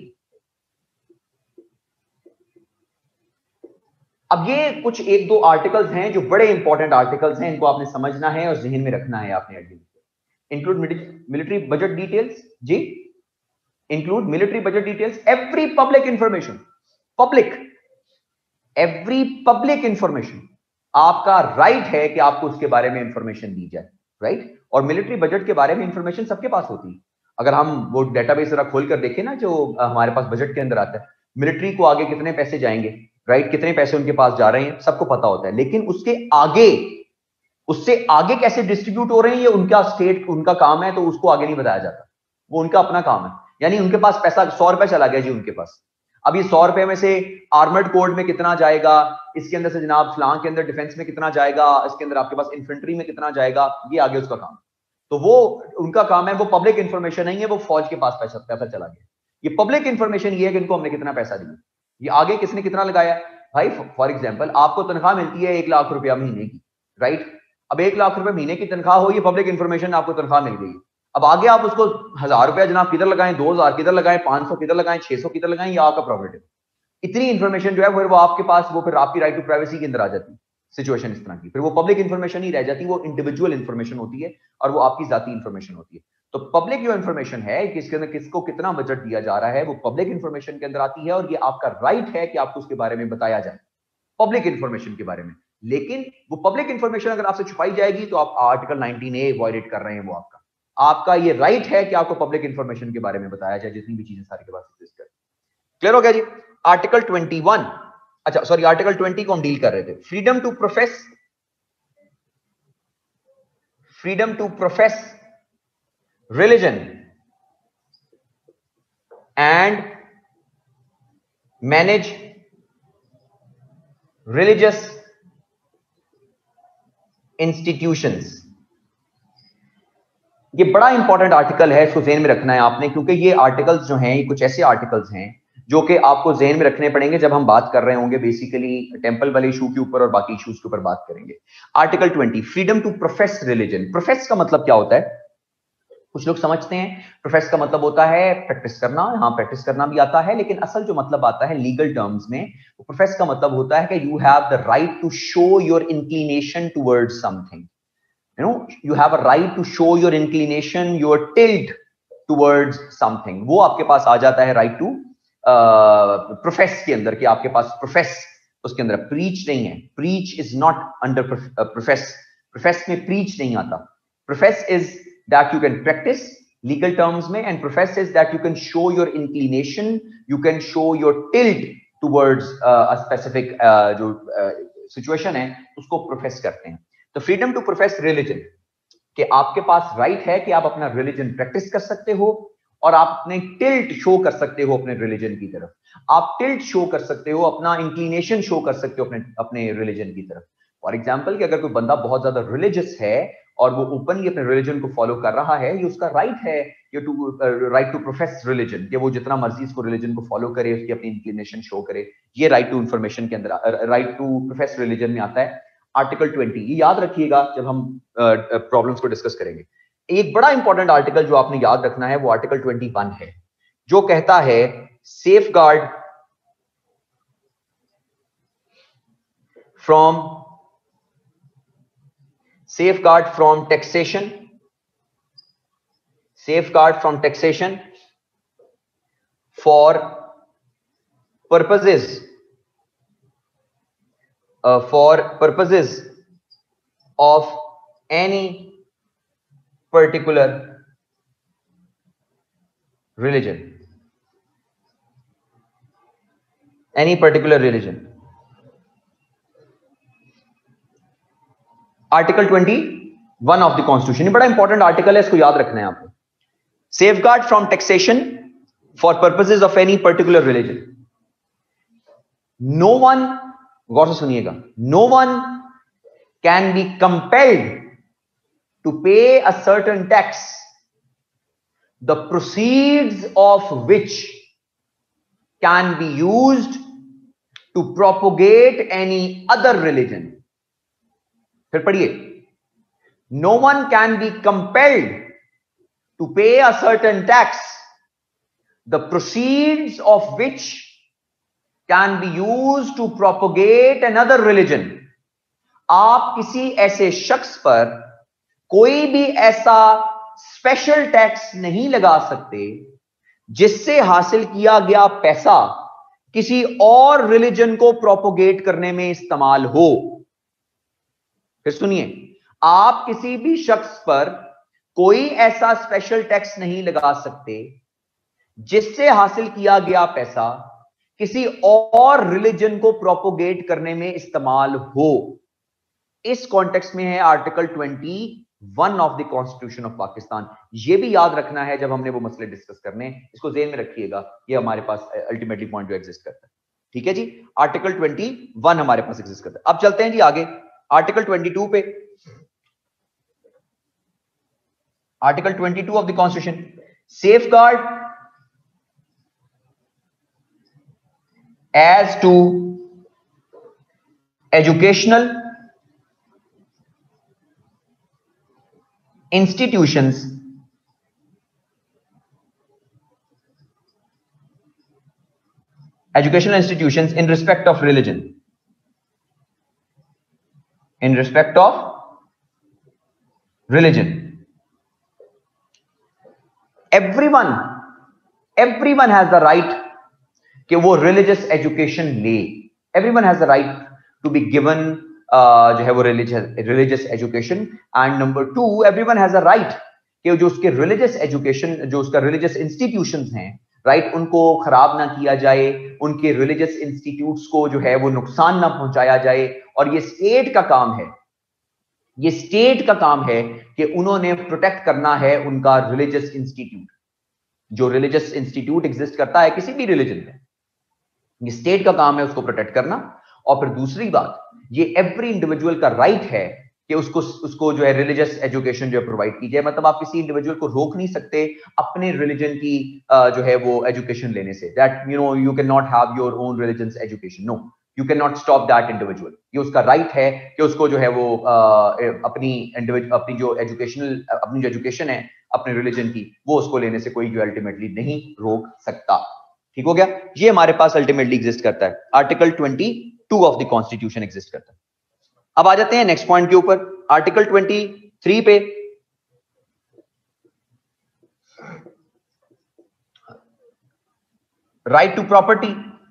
अब ये कुछ एक दो आर्टिकल्स हैं जो बड़े इंपॉर्टेंट आर्टिकल्स हैं, इनको आपने समझना है और जहन में रखना है आपने। इंक्लूड मिलिट्री बजट डिटेल्स, जी, include military budget details, every public information, public, every public information, आपका राइट है कि आपको उसके बारे में इंफॉर्मेशन दी जाए, राइट। और मिलिट्री बजट के बारे में इंफॉर्मेशन सबके पास होती है। अगर हम वो डेटाबेस जरा खोल कर देखें ना जो हमारे पास बजट के अंदर आता है, मिलिट्री को आगे कितने पैसे जाएंगे, राइट, कितने पैसे उनके पास जा रहे हैं, सबको पता होता है। लेकिन उसके आगे, उससे आगे कैसे डिस्ट्रीब्यूट हो रहे हैं ये उनका स्टेट, उनका काम है, तो उसको आगे नहीं बताया जाता, वो उनका अपना काम है। यानी उनके पास पैसा 100 रुपए चला गया जी उनके पास, अब ये 100 रुपए में से आर्मर्ड कोड में कितना जाएगा, इसके अंदर से जनाब फलां के अंदर डिफेंस में कितना जाएगा, इसके अंदर आपके पास इन्फेंट्री में कितना जाएगा, ये आगे उसका काम। तो वो उनका काम है, वो पब्लिक इंफॉर्मेशन नहीं है, वो फौज के पास पैसा चला गया। ये पब्लिक इंफॉर्मेशन ये है कि इनको हमने कितना पैसा दिया, ये आगे किसने कितना लगाया। भाई फॉर एग्जाम्पल आपको तनख्वाह मिलती है 1 लाख रुपया महीने की, राइट। अब 1 लाख रुपए महीने की तनख्वाह हो, ये पब्लिक इंफॉर्मेशन, आपको तनख्वाह मिल गई। अब आगे आप उसको 1000 रुपया जनाब किधर लगाएं, 2000 किधर लगाएं, 500 किधर लगाएं, 600 किधर लगाएं, ये आपका प्रॉफिट है। इतनी इंफॉर्मेशन जो है वो आपके पास, वो फिर आपकी राइट टू प्राइवेसी के अंदर आ जाती है। सिचुएशन इस तरह की, फिर वो पब्लिक इंफॉर्मेशन ही रह जाती, वो इंडिविजुअल इंफॉर्मेशन होती है और वो आपकी जाती इंफॉर्मेशन होती है। तो पब्लिक जो इंफॉर्मेशन है कि इसके अंदर किसको कितना बजट दिया जा रहा है, वो पब्लिक इंफॉर्मेशन के अंदर आती है और ये आपका राइट है कि आपको उसके बारे में बताया जाए, पब्लिक इंफॉर्मेशन के बारे में। लेकिन वो पब्लिक इंफॉर्मेशन अगर आपसे छुपाई जाएगी तो आप आर्टिकल 19A वायलेट कर रहे हैं। वो आपका ये राइट है कि आपको पब्लिक इंफॉर्मेशन के बारे में बताया जाए, जितनी भी चीजें सारी के पास एग्जिस्ट कर। क्लियर हो गया जी। आर्टिकल 21, अच्छा सॉरी, आर्टिकल 20 को हम डील कर रहे थे। Freedom to profess religion and manage religious institutions. ये बड़ा इंपॉर्टेंट आर्टिकल है, इसको ज़हन में रखना है आपने, क्योंकि ये आर्टिकल्स जो हैं, ये कुछ ऐसे आर्टिकल्स हैं जो कि आपको ज़हन में रखने पड़ेंगे जब हम बात कर रहे होंगे बेसिकली टेंपल वाले इशू के ऊपर और बाकी इश्यूज के ऊपर बात करेंगे। Article 20, freedom to profess religion. Profess का मतलब क्या होता है? कुछ लोग समझते हैं प्रोफेस का मतलब होता है प्रैक्टिस करना, हाँ प्रैक्टिस करना भी आता है, लेकिन असल जो मतलब आता है लीगल टर्म्स में, प्रोफेस का मतलब होता है कि you have the right to show your inclination towards something, you know, you have a right to show your inclination, your tilt towards something. वो आपके पास आ जाता है right to profess के अंदर, कि आपके पास profess उसके अंदर, preach नहीं है, preach is not under profess, profess में preach नहीं आता, profess is that you can practice legal terms में, and profess is that you can show your inclination, you can show your tilt towards a specific जो situation है उसको profess करते हैं। तो फ्रीडम टू प्रोफेस रिलीजन, कि आपके पास राइट है कि आप अपना रिलीजन प्रैक्टिस कर सकते हो और आप अपने टिल्ट शो कर सकते हो अपने रिलीजन की तरफ, आप टिल्ट शो कर सकते हो, अपना इंक्लिनेशन शो कर सकते हो अपने रिलीजन की तरफ। फॉर एग्जांपल कि अगर कोई बंदा बहुत ज्यादा रिलीजियस है और वो ओपनली अपने रिलीजन को फॉलो कर रहा है, ये उसका राइट है, ये राइट टू प्रोफेस रिलीजन, कि वो जितना मर्जी इसको रिलीजन को फॉलो करे, उसकी अपनी इंक्लिनेशन शो करे, ये राइट टू इंफॉर्मेशन के अंदर, राइट टू प्रोफेस रिलीजन में आता है। आर्टिकल 20, ये याद रखिएगा जब हम प्रॉब्लम्स को डिस्कस करेंगे। एक बड़ा इंपॉर्टेंट आर्टिकल जो आपने याद रखना है वो आर्टिकल 21 है, जो कहता है safeguard from taxation, safeguard from taxation for purposes of any particular religion, article 21 of the constitution, ये बड़ा इंपॉर्टेंट आर्टिकल है, इसको याद रखना है आपको। Safeguard from taxation for purposes of any particular religion. No one, गौर से सुनिएगा, no one can be compelled to pay a certain tax the proceeds of which can be used to propagate any other religion. फिर पढ़िए, no one can be compelled to pay a certain tax, the proceeds of which can be used to propagate another religion। आप किसी ऐसे शख्स पर कोई भी ऐसा स्पेशल टैक्स नहीं लगा सकते जिससे हासिल किया गया पैसा किसी और रिलीजन को प्रोपोगेट करने में इस्तेमाल हो। फिर सुनिए, आप किसी भी शख्स पर कोई ऐसा स्पेशल टैक्स नहीं लगा सकते जिससे हासिल किया गया पैसा किसी और रिलीजन को प्रोपोगेट करने में इस्तेमाल हो। इस कॉन्टेक्स्ट में है article 21 of the constitution of Pakistan. ये भी याद रखना है जब हमने वो मसले डिस्कस करने, इसको जेहन में रखिएगा, ये हमारे पास अल्टीमेटली पॉइंट जो एग्जिस्ट करता है। ठीक है जी, आर्टिकल 21 हमारे पास एग्जिस्ट करता है। अब चलते हैं जी आगे आर्टिकल 22 पे। Article 22 of the Constitution, safeguard as to educational institutions in respect of religion, everyone has the right कि वो religious education ले। everyone has the right to be given जो है वो religious education, and number 2 everyone has a right कि जो उसके religious education, जो उसका religious institutions हैं, right, उनको खराब ना किया जाए, उनके religious institutes को जो है वो नुकसान ना पहुंचाया जाए। और ये स्टेट का काम है, ये स्टेट का काम है कि उन्होंने प्रोटेक्ट करना है उनका रिलीजियस इंस्टीट्यूट। जो रिलीजियस इंस्टीट्यूट एग्जिस्ट करता है किसी भी रिलीजन में, ये स्टेट का काम है उसको प्रोटेक्ट करना। और फिर दूसरी बात, ये एवरी इंडिविजुअल का राइट है कि उसको जो है रिलीजियस एजुकेशन जो है प्रोवाइड की जाए। मतलब आप किसी इंडिविजुअल को रोक नहीं सकते अपने रिलीजन की जो है वो एजुकेशन लेने से, that you know you can not have your own religion education, no, you can not stop that individual. ये उसका राइट है कि उसको जो है वो अपनी जो एजुकेशन है अपने रिलीजन की, वो उसको लेने से कोई जो अल्टीमेटली नहीं रोक सकता। ठीक हो गया? ये हमारे पास अल्टीमेटली एग्जिस्ट करता है, article 22 of the constitution exist करता है। अब आ जाते हैं नेक्स्ट पॉइंट के ऊपर, आर्टिकल 23 पे। Right to property.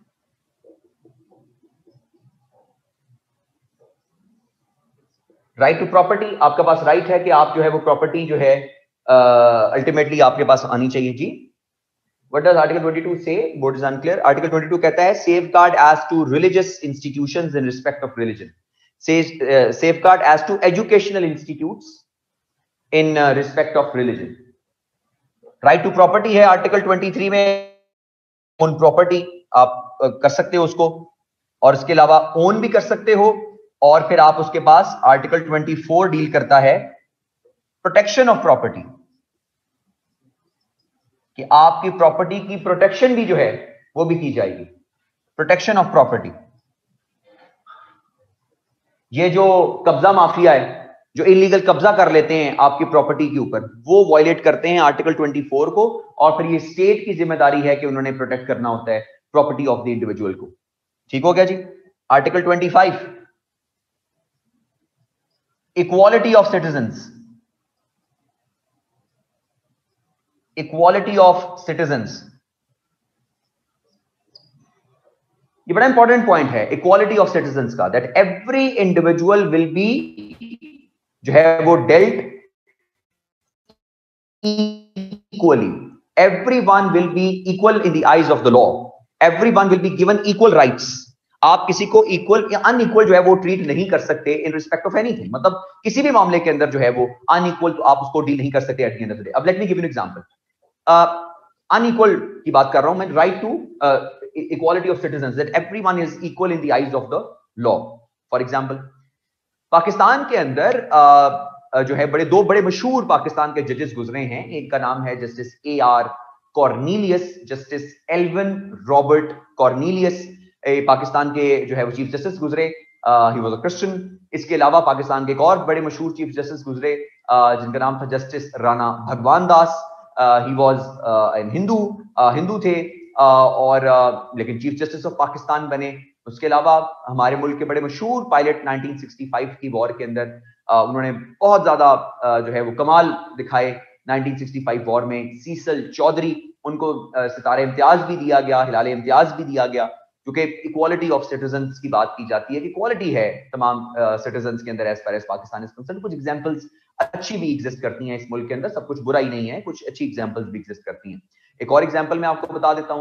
Right to property, आपके पास राइट है कि आप जो है वो प्रॉपर्टी जो है अल्टीमेटली आपके पास आनी चाहिए जी। What does Article 22 say? What is unclear? Article 22 कहता है safeguard as to religious institutions in respect of religion. Says safeguard as to educational institutes in respect of religion. Right to property है Article 23 में, own property आप कर सकते हो उसको, और इसके अलावा own भी कर सकते हो, और फिर आप उसके पास Article 24 डील करता है protection of property, कि आपकी प्रॉपर्टी की प्रोटेक्शन भी जो है वो भी की जाएगी, प्रोटेक्शन ऑफ प्रॉपर्टी। ये जो कब्जा माफिया है, जो इलीगल कब्जा कर लेते हैं आपकी प्रॉपर्टी के ऊपर, वो वायलेट करते हैं आर्टिकल 24 को, और फिर ये स्टेट की जिम्मेदारी है कि उन्होंने प्रोटेक्ट करना होता है प्रॉपर्टी ऑफ द इंडिविजुअल को। ठीक हो गया जी? Article 25, equality of citizens. Equality of citizens, ये बड़ा इंपॉर्टेंट पॉइंट है इक्वालिटी ऑफ सिटीजन्स का, that every individual will be जो है वो dealt equally, everyone will be equal in the eyes of the law, everyone will be given equal rights. आप किसी को इक्वल या अनइक्वल जो है वो ट्रीट नहीं कर सकते इन रिस्पेक्ट ऑफ एनीथिंग, मतलब किसी भी मामले के अंदर जो है वो अनइक्वल तो आप उसको डील नहीं कर सकते at the end of the day. अब let me give you an example, unequal की बात कर रहा हूं मैं, right to equality of citizens, that everyone is equal in the eyes of the law. For example, Pakistan के अंदर जो है दो बड़े मशहूर पाकिस्तान के जजेस गुजरे हैं। एक का नाम है justice AR Cornelius, justice Alvin Robert Cornelius, Pakistan के जो है वो चीफ जस्टिस गुजरे, ही वाज अ क्रिश्चियन। इसके अलावा पाकिस्तान के एक और बड़े मशहूर चीफ जस्टिस गुजरे जिनका नाम था justice Rana Bhagwan Das, he was an Hindu थे, और लेकिन चीफ जस्टिस ऑफ पाकिस्तान बने। उसके अलावा हमारे मुल्क के बड़े मशहूर पायलट 1965 की वॉर के अंदर उन्होंने बहुत ज्यादा जो है वो कमाल दिखाए 1965 वॉर में, सीसल चौधरी, उनको सितारे इम्तियाज भी दिया गया, हिलाले इम्तियाज भी दिया गया, क्योंकि इक्वालिटी ऑफ सिटीजन्स की बात की जाती है कि इक्वालिटी है तमाम सिटीजन्स के अंदर as far as Pakistan is concerned. कुछ एग्जांपल्स अच्छी भी एग्जिस्ट करती हैं इस मुल्क के अंदर, सब कुछ बुरा ही नहीं है, कुछ अच्छी एग्जांपल्स भी एग्जिस्ट करती हैं। एक और एग्जांपल मैं आपको बता देता हूं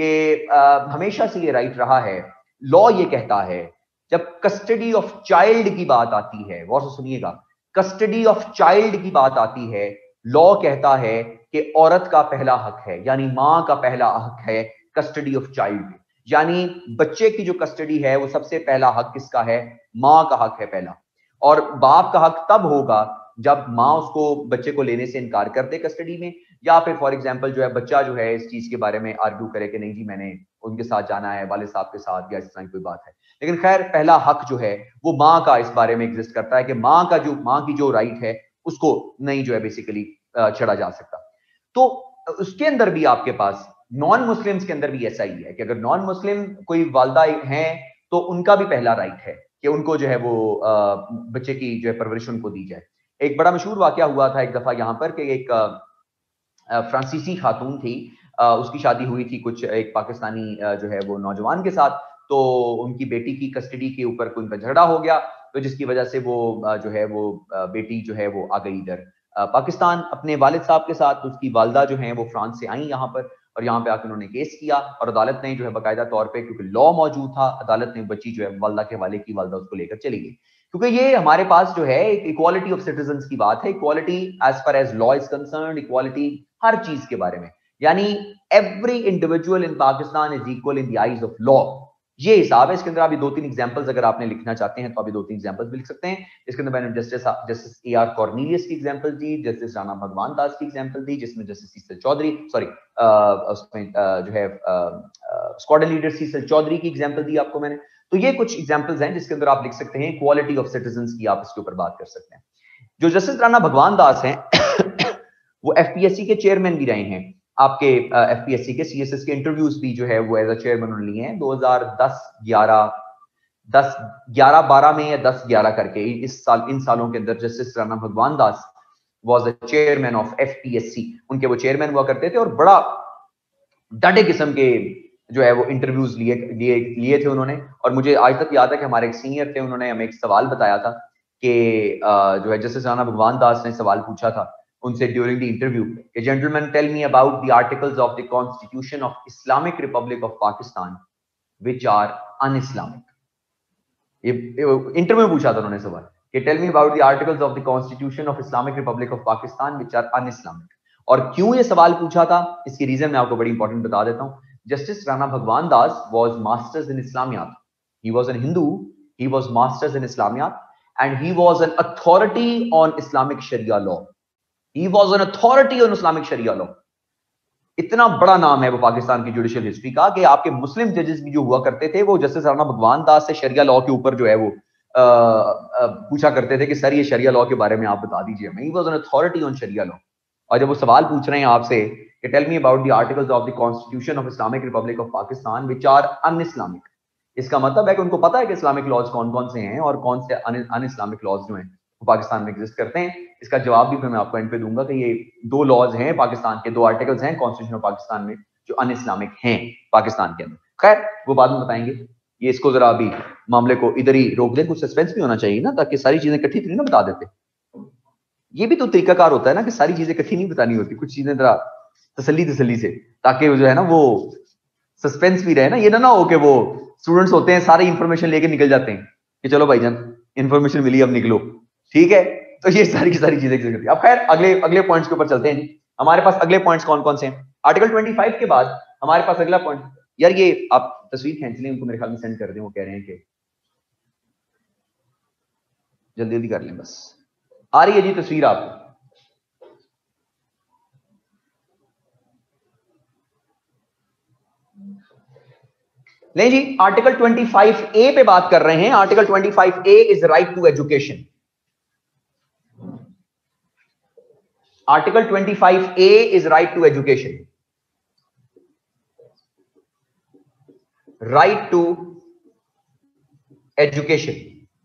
कि हमेशा से ये राइट रहा है, लॉ ये कहता है जब कस्टडी ऑफ चाइल्ड की बात आती है, गौर से सुनिएगा, कस्टडी ऑफ चाइल्ड की बात आती है, लॉ कहता है कि औरत का पहला हक है, यानी मां का पहला हक है कस्टडी ऑफ चाइल्ड, यानी बच्चे की जो कस्टडी है वो सबसे पहला हक किसका है? मां का हक है पहला। और बाप का हक तब होगा जब मां उसको बच्चे को लेने से इनकार कर दे कस्टडी में, या फिर फॉर एग्जांपल जो है बच्चा जो है इस चीज के बारे में आर्ग्यू करे कि नहीं जी मैंने उनके साथ जाना है, वालिद साहब के साथ, या इस तरह की कोई बात है। लेकिन खैर पहला हक जो है वो मां का इस बारे में एग्जिस्ट करता है कि मां की जो राइट है उसको नहीं जो है बेसिकली छड़ा जा सकता। तो उसके अंदर भी आपके पास नॉन मुस्लिम्स के अंदर भी ऐसा ही है कि अगर नॉन मुस्लिम कोई वालदा हैं तो उनका भी पहला राइट है कि उनको जो है वो बच्चे की जो है परवरिश उनको दी जाए। एक बड़ा मशहूर वाकया हुआ था एक दफा यहाँ पर कि एक फ्रांसीसी खातून थी, उसकी शादी हुई थी कुछ एक पाकिस्तानी जो है वो नौजवान के साथ, तो उनकी बेटी की कस्टडी के ऊपर कोई उनका झगड़ा हो गया, तो जिसकी वजह से वो जो है वो बेटी जो है वो आ गई इधर पाकिस्तान अपने वालिद साहब के साथ। उसकी वालदा जो है वो फ्रांस से आई यहाँ पर, और यहाँ पे आकर उन्होंने केस किया, और अदालत ने जो है बाकायदा तौर पे, क्योंकि लॉ मौजूद था, अदालत ने बच्ची जो है वालदा के हवाले की, वालदा उसको लेकर चली गई। क्योंकि ये हमारे पास जो है एक इक्वालिटी ऑफ सिटीजन्स की बात है, equality as far as law is concerned, equality हर चीज के बारे में, यानी every individual in Pakistan is equal in the eyes of law. ये हिसाब है। इसके अंदर अभी 2-3 एग्जांपल्स अगर आपने लिखना चाहते हैं तो अभी 2-3 एग्जांपल्स भी लिख सकते हैं। इसके अंदर मैंने जस्टिस AR कॉर्नीलियस की एग्जांपल दी, जस्टिस राणा भगवान दास की एग्जांपल दी, जिसमें जस्टिस सीसल चौधरी उसमें जो है स्क्वाड्रन लीडर सीसल चौधरी की एग्जांपल दी आपको मैंने। तो ये कुछ एग्जांपल्स हैं जिसके अंदर आप लिख सकते हैं क्वालिटी ऑफ सिटीजंस की, आप इसके ऊपर बात कर सकते हैं। जो जस्टिस राणा भगवान दास हैं वो एफपीएससी के चेयरमैन भी रहे हैं। आपके एफपीएससी के सीएसएस के इंटरव्यूज भी जो है वो एज अ चेयरमैन उन्होंने लिए हैं 2010-11 में या 10-11 करके इस साल, इन सालों के अंदर justice Rana Bhagwan Das was the chairman of FPSC. उनके वो चेयरमैन हुआ करते थे और बड़ा डटे किस्म के जो है वो इंटरव्यूज लिए थे उन्होंने। और मुझे आज तक याद है कि हमारे एक सीनियर थे, उन्होंने हमें एक सवाल बताया था कि जो है जस्टिस राणा भगवान दास ने सवाल पूछा था उनसे during the interview, gentleman tell me about the articles of the constitution of Islamic republic of Pakistan which are unislamic. ये इंटरव्यू पूछा था उन्होंने सवाल कि tell me about the articles of the constitution of Islamic republic of Pakistan which are unislamic. और क्यों ये सवाल पूछा था, इसकी रीजन मैं आपको बड़ी इंपॉर्टेंट बता देता हूं। Justice Rana Bhagwan Das was masters in Islamiat, he was an Hindu, he was masters in Islamiyat and he was an authority on Islamic Sharia law. He was an authority on Islamic Sharia law. इतना बड़ा नाम है वो पाकिस्तान की जुडिशियल हिस्ट्री का कि आपके मुस्लिम जजेस भी जो हुआ करते थे वो जस्टिस राणा भगवान दास से शरिया लॉ के ऊपर जो है वो पूछा करते थे कि सर ये शरिया लॉ के बारे में आप बता दीजिए हमें। He was an authority on sharia law. और जब वो सवाल पूछ रहे हैं आपसे कि tell me about the articles of the constitution of Islamic republic of Pakistan which are unislamic, इसका मतलब है कि उनको पता है कि इस्लामिक लॉज कौन कौन से हैं और कौन से अन इस्लामिक लॉज जो हैं वो पाकिस्तान में एग्जिस्ट करते हैं। इसका जवाब भी फिर मैं आपको एंड पे दूंगा कि ये 2 लॉज हैं पाकिस्तान के, 2 आर्टिकल्स हैं कॉन्स्टिट्यूशन ऑफ पाकिस्तान में जो अन इस्लामिक हैं पाकिस्तान के अंदर। खैर वो बाद में बताएंगे, ये इसको जरा अभी मामले को इधर ही रोक दें, कुछ सस्पेंस भी होना चाहिए ना, ताकि सारी चीजें इकट्ठी थोड़ी ना बता देते। ये भी तो तरीकाकार होता है ना कि सारी चीजें इकट्ठी नहीं बतानी होती, कुछ चीजें जरा तसल्ली से, ताकि जो है ना वो सस्पेंस भी रहे ना। ये ना हो कि वो स्टूडेंट्स होते हैं सारी इंफॉर्मेशन लेके निकल जाते हैं कि चलो भाईजान इंफॉर्मेशन मिली अब निकलो, ठीक है। तो ये सारी की सारी चीजें करती है। अब खैर अगले पॉइंट्स के ऊपर चलते हैं। हमारे पास अगले पॉइंट्स कौन कौन से हैं? आर्टिकल 25 के बाद हमारे पास अगला पॉइंट, यार ये आप तस्वीर खींच लें, उनको मेरे ख्याल में सेंड कर दें, वो कह रहे हैं कि जल्दी जल्दी कर लें। बस आ रही है जी तस्वीर आपको? नहीं जी, आर्टिकल 25A पे बात कर रहे हैं। Article 25A is right to education. Article 25A is right to education, right to education.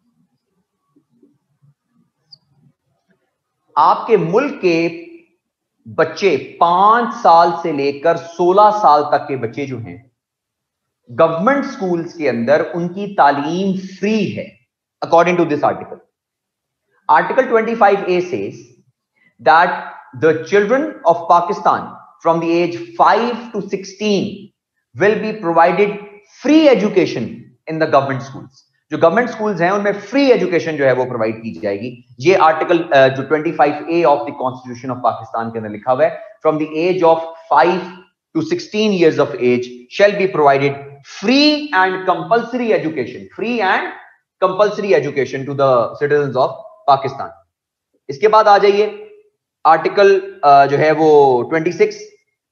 आपके मुल्क के बच्चे 5 साल से लेकर 16 साल तक के बच्चे जो हैं गवर्नमेंट स्कूल्स के अंदर उनकी तालीम फ्री है according to this article. Article 25A says that the children of Pakistan from the age 5 to 16 will be provided free education in the government schools. जो गवर्नमेंट स्कूल्स हैं उनमें फ्री एजुकेशन जो है वो प्रोवाइड की जाएगी। ये आर्टिकल जो 25A of the constitution of Pakistan के अंदर लिखा हुआ है, from the age of 5 to 16 years of age shall be provided free and compulsory education, free and compulsory education to the citizens of Pakistan. इसके बाद आ जाइए आर्टिकल जो है वो 26,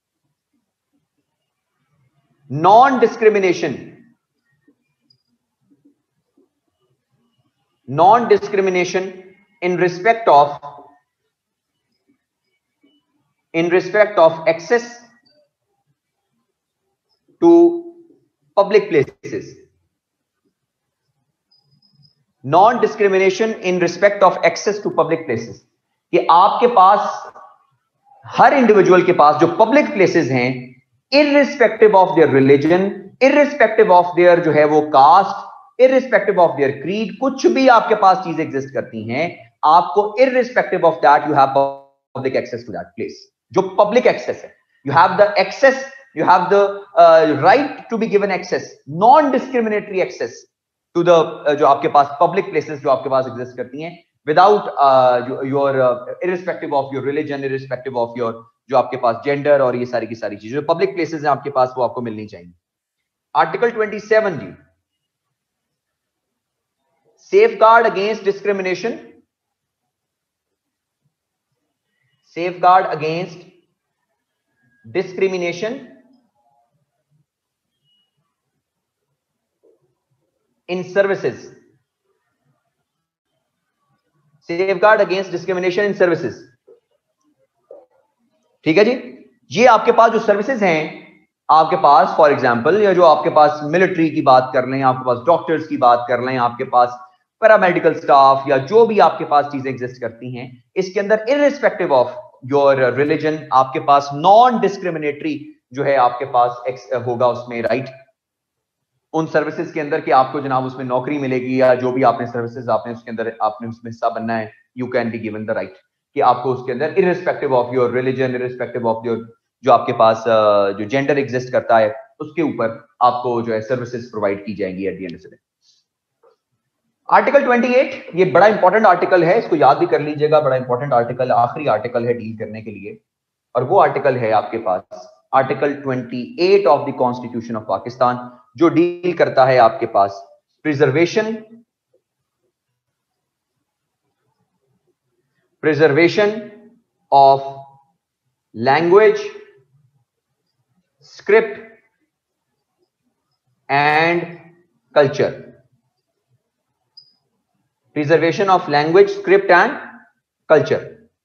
non discrimination in respect of access to public places. Non discrimination in respect of access to public places, कि आपके पास हर इंडिविजुअल के पास जो पब्लिक प्लेसेस हैं, irrespective of their religion, irrespective of their जो है वो caste, irrespective of their creed, कुछ भी आपके पास चीजें एग्जिस्ट करती हैं, आपको irrespective of that you have public access to that place. जो पब्लिक एक्सेस है, you have the access, you have the right to be given access, non discriminatory access to the जो आपके पास पब्लिक प्लेसेस जो आपके पास एग्जिस्ट करती हैं, without your irrespective of your religion, irrespective of your जो आपके पास जेंडर और ये सारी की सारी चीजें जो पब्लिक प्लेसेस हैं आपके पास, वो आपको मिलनी चाहिए। आर्टिकल 27 जी, safeguard against discrimination, safeguard against discrimination in services, safeguard against discrimination in services. ठीक है जी। ये आपके पास जो सर्विसेज हैं आपके पास, फॉर एग्जांपल, या जो आपके पास मिलिट्री की बात कर लें, आपके पास डॉक्टर्स की बात कर लें, आपके पास पैरामेडिकल स्टाफ, या जो भी आपके पास चीजें एग्जिस्ट करती हैं, इसके अंदर इररिस्पेक्टिव ऑफ योर रिलीजन आपके पास नॉन डिस्क्रिमिनेटरी जो है आपके पास होगा उसमें राइट, उन सर्विसेज के अंदर कि आपको जनाब उसमें नौकरी मिलेगी, या जो भी आपने सर्विसेज आपने उसके अंदर आपने उसमें हिस्सा बनना है, you can be given the right कि आपको उसके अंदर irrespective of your religion, irrespective of your जो आपके पास जो जेंडर एग्जिस्ट करता है उसके ऊपर आपको जो है सर्विसेज प्रोवाइड की जाएंगी at the end of the day. Article 28 ये बड़ा इंपॉर्टेंट आर्टिकल है, इसको याद भी कर लीजिएगा, बड़ा इंपॉर्टेंट आर्टिकल, आखिरी आर्टिकल है डील करने के लिए, और वो आर्टिकल है आपके पास article 28 of the constitution of Pakistan, जो डील करता है आपके पास preservation of language, script and culture. Preservation of language, script and culture.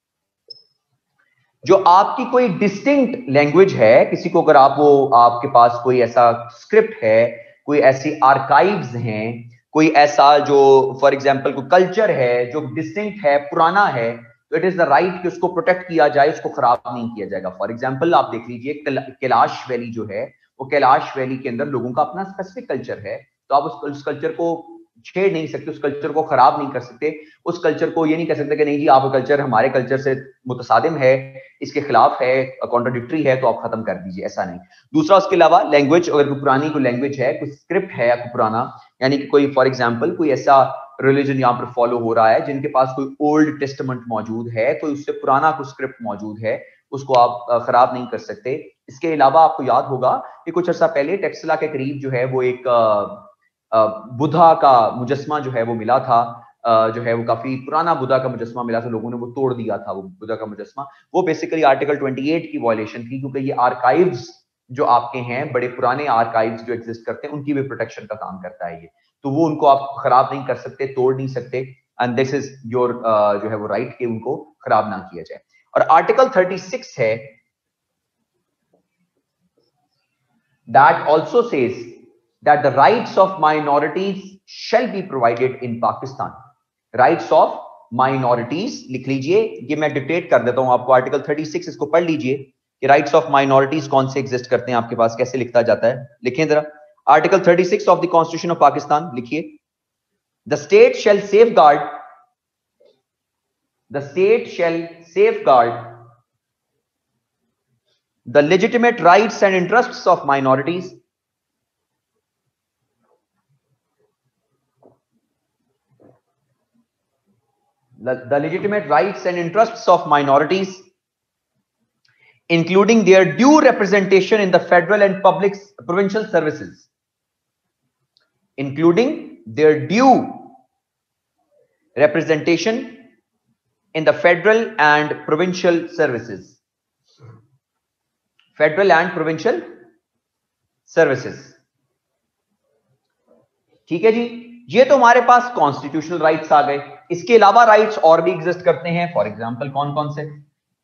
जो आपकी कोई डिस्टिंक्ट लैंग्वेज है, किसी को अगर आप वो आपके पास कोई ऐसा स्क्रिप्ट है, कोई ऐसी आर्काइव्स हैं, कोई ऐसा जो फॉर एग्जांपल कोई कल्चर है जो डिस्टिंक्ट है, पुराना है, तो इट इज द राइट कि उसको प्रोटेक्ट किया जाए, उसको खराब नहीं किया जाएगा। फॉर एग्जांपल आप देख लीजिए कैलाश वैली जो है, वो कैलाश वैली के अंदर लोगों का अपना स्पेसिफिक कल्चर है, तो आप उस कल्चर को छेड़ नहीं सकते, उस कल्चर को खराब नहीं कर सकते, उस कल्चर को ये नहीं कह सकते कि नहीं जी आप कल्चर हमारे कल्चर से मुतसादिम है, इसके खिलाफ है, कॉन्ट्राडिक्टरी है, तो आप खत्म कर दीजिए, ऐसा नहीं। दूसरा उसके अलावा लैंग्वेज, अगर कोई पुरानी कोई लैंग्वेज है, कोई स्क्रिप्ट है कोई पुराना, यानी कि कोई फॉर एग्जांपल कोई ऐसा रिलीजन यहाँ पर फॉलो हो रहा है जिनके पास कोई ओल्ड टेस्टामेंट मौजूद है, कोई उससे पुराना कोई स्क्रिप्ट मौजूद है, उसको आप खराब नहीं कर सकते। इसके अलावा आपको याद होगा कि कुछ अर्सा पहले टेक्सला के करीब जो है वो एक बुद्धा का मुजस्मा जो है वो मिला था, जो है वो काफी पुराना बुद्धा का मुजस्मा मिला था, लोगों ने वो तोड़ दिया था वो बुद्धा का मुजस्मा। वो बेसिकली आर्टिकल 28 की वायलेशन थी, क्योंकि ये आर्काइव्स जो आपके हैं, बड़े पुराने आर्काइव्स जो एग्जिस्ट करते हैं, उनकी भी प्रोटेक्शन का काम करता है ये, तो वो उनको आप खराब नहीं कर सकते, तोड़ नहीं सकते, एंड दिस इज योर जो है वो राइट कि उनको खराब ना किया जाए। और आर्टिकल 36 है that also says that the rights of minorities shall be provided in Pakistan. Rights of minorities लिख लीजिए, ये मैं डिक्टेट कर देता हूं आपको, आर्टिकल 36 इसको पढ़ लीजिए कि राइट्स ऑफ माइनॉरिटीज कौन से एग्जिस्ट करते हैं आपके पास, कैसे लिखता जाता है, लिखें जरा। Article 36 of the constitution of Pakistan लिखिए, the state shall safeguard the legitimate rights and interests of minorities the legitimate rights and interests of minorities, including their due representation in the federal and public provincial services, including their due representation in the federal and provincial services, federal and provincial services। ठीक है जी, ये तो हमारे पास कॉन्स्टिट्यूशनल राइट्स आ गए। इसके अलावा राइट्स और भी एग्जिस्ट करते हैं, फॉर एग्जांपल कौन कौन से,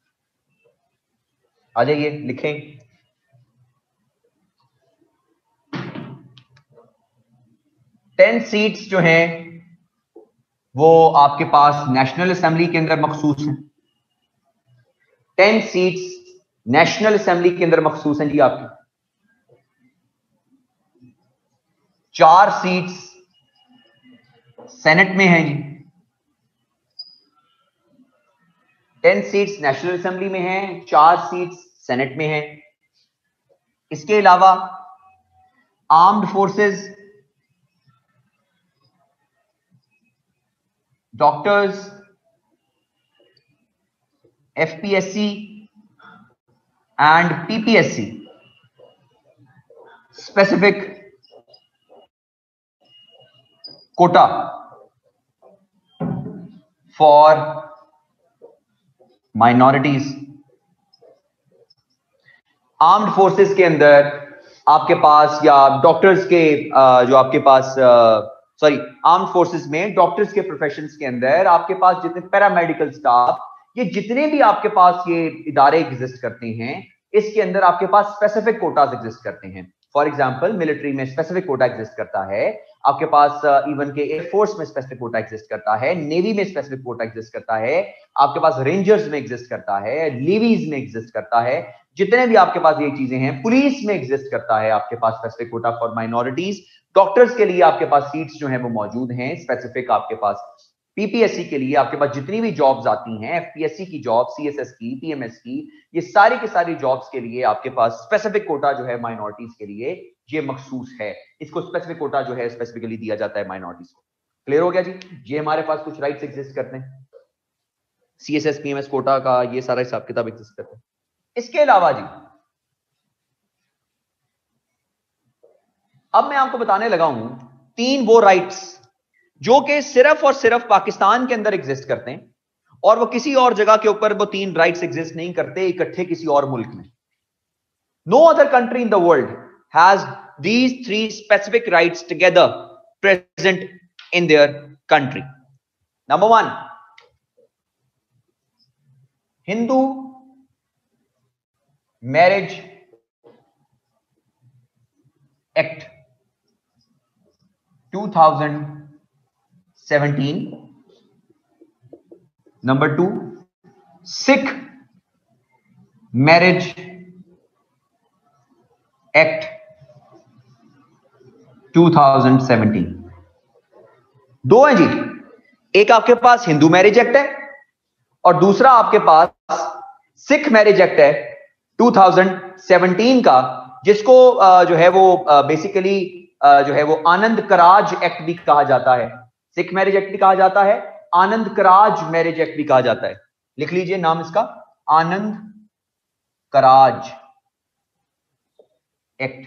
आ जाइए लिखें। 10 सीट्स जो हैं वो आपके पास नेशनल असेंबली के अंदर मखसूस हैं, 10 सीट्स नेशनल असेंबली के अंदर मखसूस हैं जी आपकी, 4 सीट्स सेनेट में हैं जी, 10 सीट्स नेशनल असेंबली में हैं, 4 सीट्स सेनेट में हैं। इसके अलावा armed forces, doctors, FPSC and PPSC specific quota for minorities. Armed forces के अंदर आपके पास, या डॉक्टर्स के जो आपके पास सॉरी आर्म फोर्सेस में, डॉक्टर्स के प्रोफेशंस के अंदर आपके पास जितने पैरामेडिकल स्टाफ, ये जितने भी आपके पास ये इदारे एग्जिस्ट करते हैं, इसके अंदर आपके पास स्पेसिफिक कोटास एग्जिस्ट करते हैं। फॉर एग्जांपल मिलिट्री में स्पेसिफिक कोटा एग्जिस्ट करता है, आपके पास इवन के एयरफोर्स में स्पेसिफिक कोटा एग्जिस्ट करता है, नेवी में स्पेसिफिक कोटा एग्जिस्ट करता है, आपके पास रेंजर्स में एग्जिस्ट करता है, नेवीज में एग्जिस्ट करता है, जितने भी आपके पास ये चीजें हैं, पुलिस में एग्जिस्ट करता है आपके पास specific quota for minorities. Doctors के लिए आपके पास सीट्स जो है वो मौजूद हैं स्पेसिफिक आपके पास। पीपीएससी के लिए आपके पास जितनी भी जॉब्स आती हैं, एफपीएससी की जॉब, सीएसएस की, पीएमएस की, ये सारी की सारी जॉब्स के लिए आपके पास स्पेसिफिक कोटा जो है माइनॉरिटीज के लिए ये मखसूस है। इसको स्पेसिफिक कोटा जो है स्पेसिफिकली दिया जाता है माइनॉरिटीज को। क्लियर हो गया जी? ये हमारे पास कुछ राइट्स एग्जिस्ट करते हैं, सीएसएस पीएमएस कोटा का ये सारा हिसाब किताब एग्जिस्ट करता है। इसके अलावा जी अब मैं आपको बताने लगा हूं 3 वो राइट्स जो कि सिर्फ और सिर्फ पाकिस्तान के अंदर एग्जिस्ट करते हैं, और वो किसी और जगह के ऊपर वो 3 राइट्स एग्जिस्ट नहीं करते इकट्ठे किसी और मुल्क में। No other country in the world has these 3 specific rights together present in their country. Number 1, Hindu Marriage Act 2017. Number 2, Sikh Marriage Act 2017। 2 है जी, एक आपके पास हिंदू मैरिज एक्ट है और दूसरा आपके पास सिख मैरिज एक्ट है 2017 का, जिसको जो है वो बेसिकली जो है वो आनंद कराज एक्ट भी कहा जाता है। सिख मैरिज एक्ट भी कहा जाता है, आनंद कराज मैरिज एक्ट भी कहा जाता है। लिख लीजिए नाम इसका, Anand Karaj act,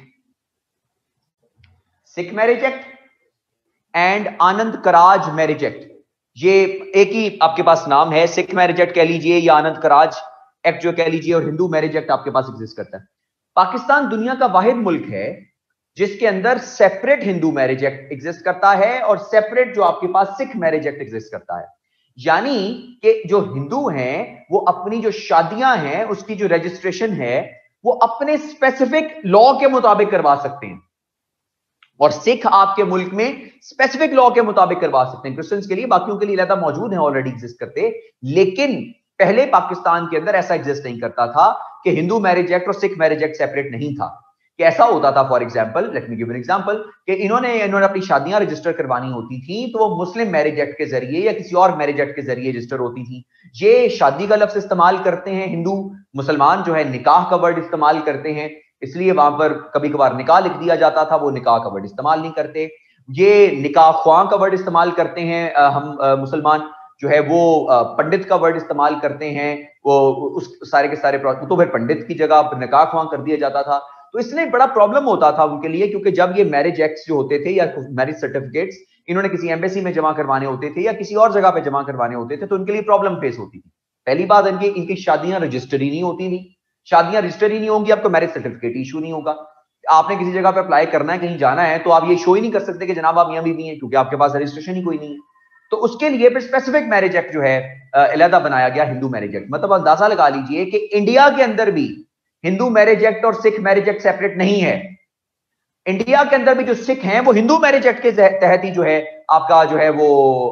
Sikh marriage act and Anand Karaj marriage act. ये एक ही आपके पास नाम है, सिख मैरिज एक्ट कह लीजिए या आनंद कराज एक्ट जो कह लीजिए, और हिंदू मैरिज एक्ट आपके पास एग्जिस्ट करता है। पाकिस्तान दुनिया का वाहिद मुल्क है जिसके अंदर separate Hindu marriage act exist करता है और सेपरेट जो आपके पास सिख मैरिज एक्ट एग्जिस्ट करता है। यानी कि जो हिंदू हैं वो अपनी जो शादियां हैं उसकी जो रजिस्ट्रेशन है वो अपने स्पेसिफिक लॉ के मुताबिक करवा सकते हैं, और सिख आपके मुल्क में स्पेसिफिक लॉ के मुताबिक करवा सकते हैं। क्रिश्चियंस के लिए, बाकियों के लिए अलग मौजूद है, ऑलरेडी एग्जिस्ट करते, लेकिन पहले पाकिस्तान के अंदर ऐसा एग्जिस्ट नहीं करता था कि हिंदू मैरिज एक्ट और सिख मैरिज एक्ट सेपरेट नहीं था। कैसा होता था? For example, let me give an example, कि इन्होंने अपनी शादियां रजिस्टर करवानी होती थी तो वो मुस्लिम मैरिज एक्ट के जरिए या किसी और मैरिज एक्ट के जरिए रजिस्टर होती थी। ये शादी का लफ्ज इस्तेमाल करते हैं हिंदू, मुसलमान जो है निकाह का वर्ड इस्तेमाल करते हैं, इसलिए वहां पर कभी कभार निकाह लिख दिया जाता था, वो निकाह का वर्ड इस्तेमाल नहीं करते। ये निकाह ख्वां का वर्ड इस्तेमाल करते हैं, हम मुसलमान जो है वो पंडित का वर्ड इस्तेमाल करते हैं, वो उस सारे के सारे तो फिर पंडित की जगह निकाह ख्वां कर दिया जाता था। तो इसलिए बड़ा प्रॉब्लम होता था उनके लिए, क्योंकि जब ये मैरिज एक्ट्स जो होते थे या मैरिज सर्टिफिकेट्स इन्होंने किसी एम्बेसी में जमा करवाने होते थे या किसी और जगह पे जमा करवाने होते थे, तो उनके लिए प्रॉब्लम फेस होती थी। पहली बात, इनकी शादियां रजिस्टर ही नहीं होती थी। शादियां रजिस्टर ही नहीं होंगी, आपको मैरिज सर्टिफिकेट इशू नहीं होगा। आपने किसी जगह पे अप्लाई करना है, कहीं जाना है, तो आप ये शो ही नहीं कर सकते कि जनाब आप मियां बीवी हैं, क्योंकि आपके पास रजिस्ट्रेशन ही कोई नहीं है। तो उसके लिए फिर स्पेसिफिक मैरिज एक्ट जो है अलहदा बनाया गया, हिंदू मैरिज एक्ट। मतलब अंदाजा लगा लीजिए कि इंडिया के अंदर भी हिंदू मैरिज एक्ट और सिख मैरिज एक्ट सेपरेट नहीं है। इंडिया के अंदर भी जो सिख हैं वो हिंदू मैरिज एक्ट के तहत ही जो है आपका जो है वो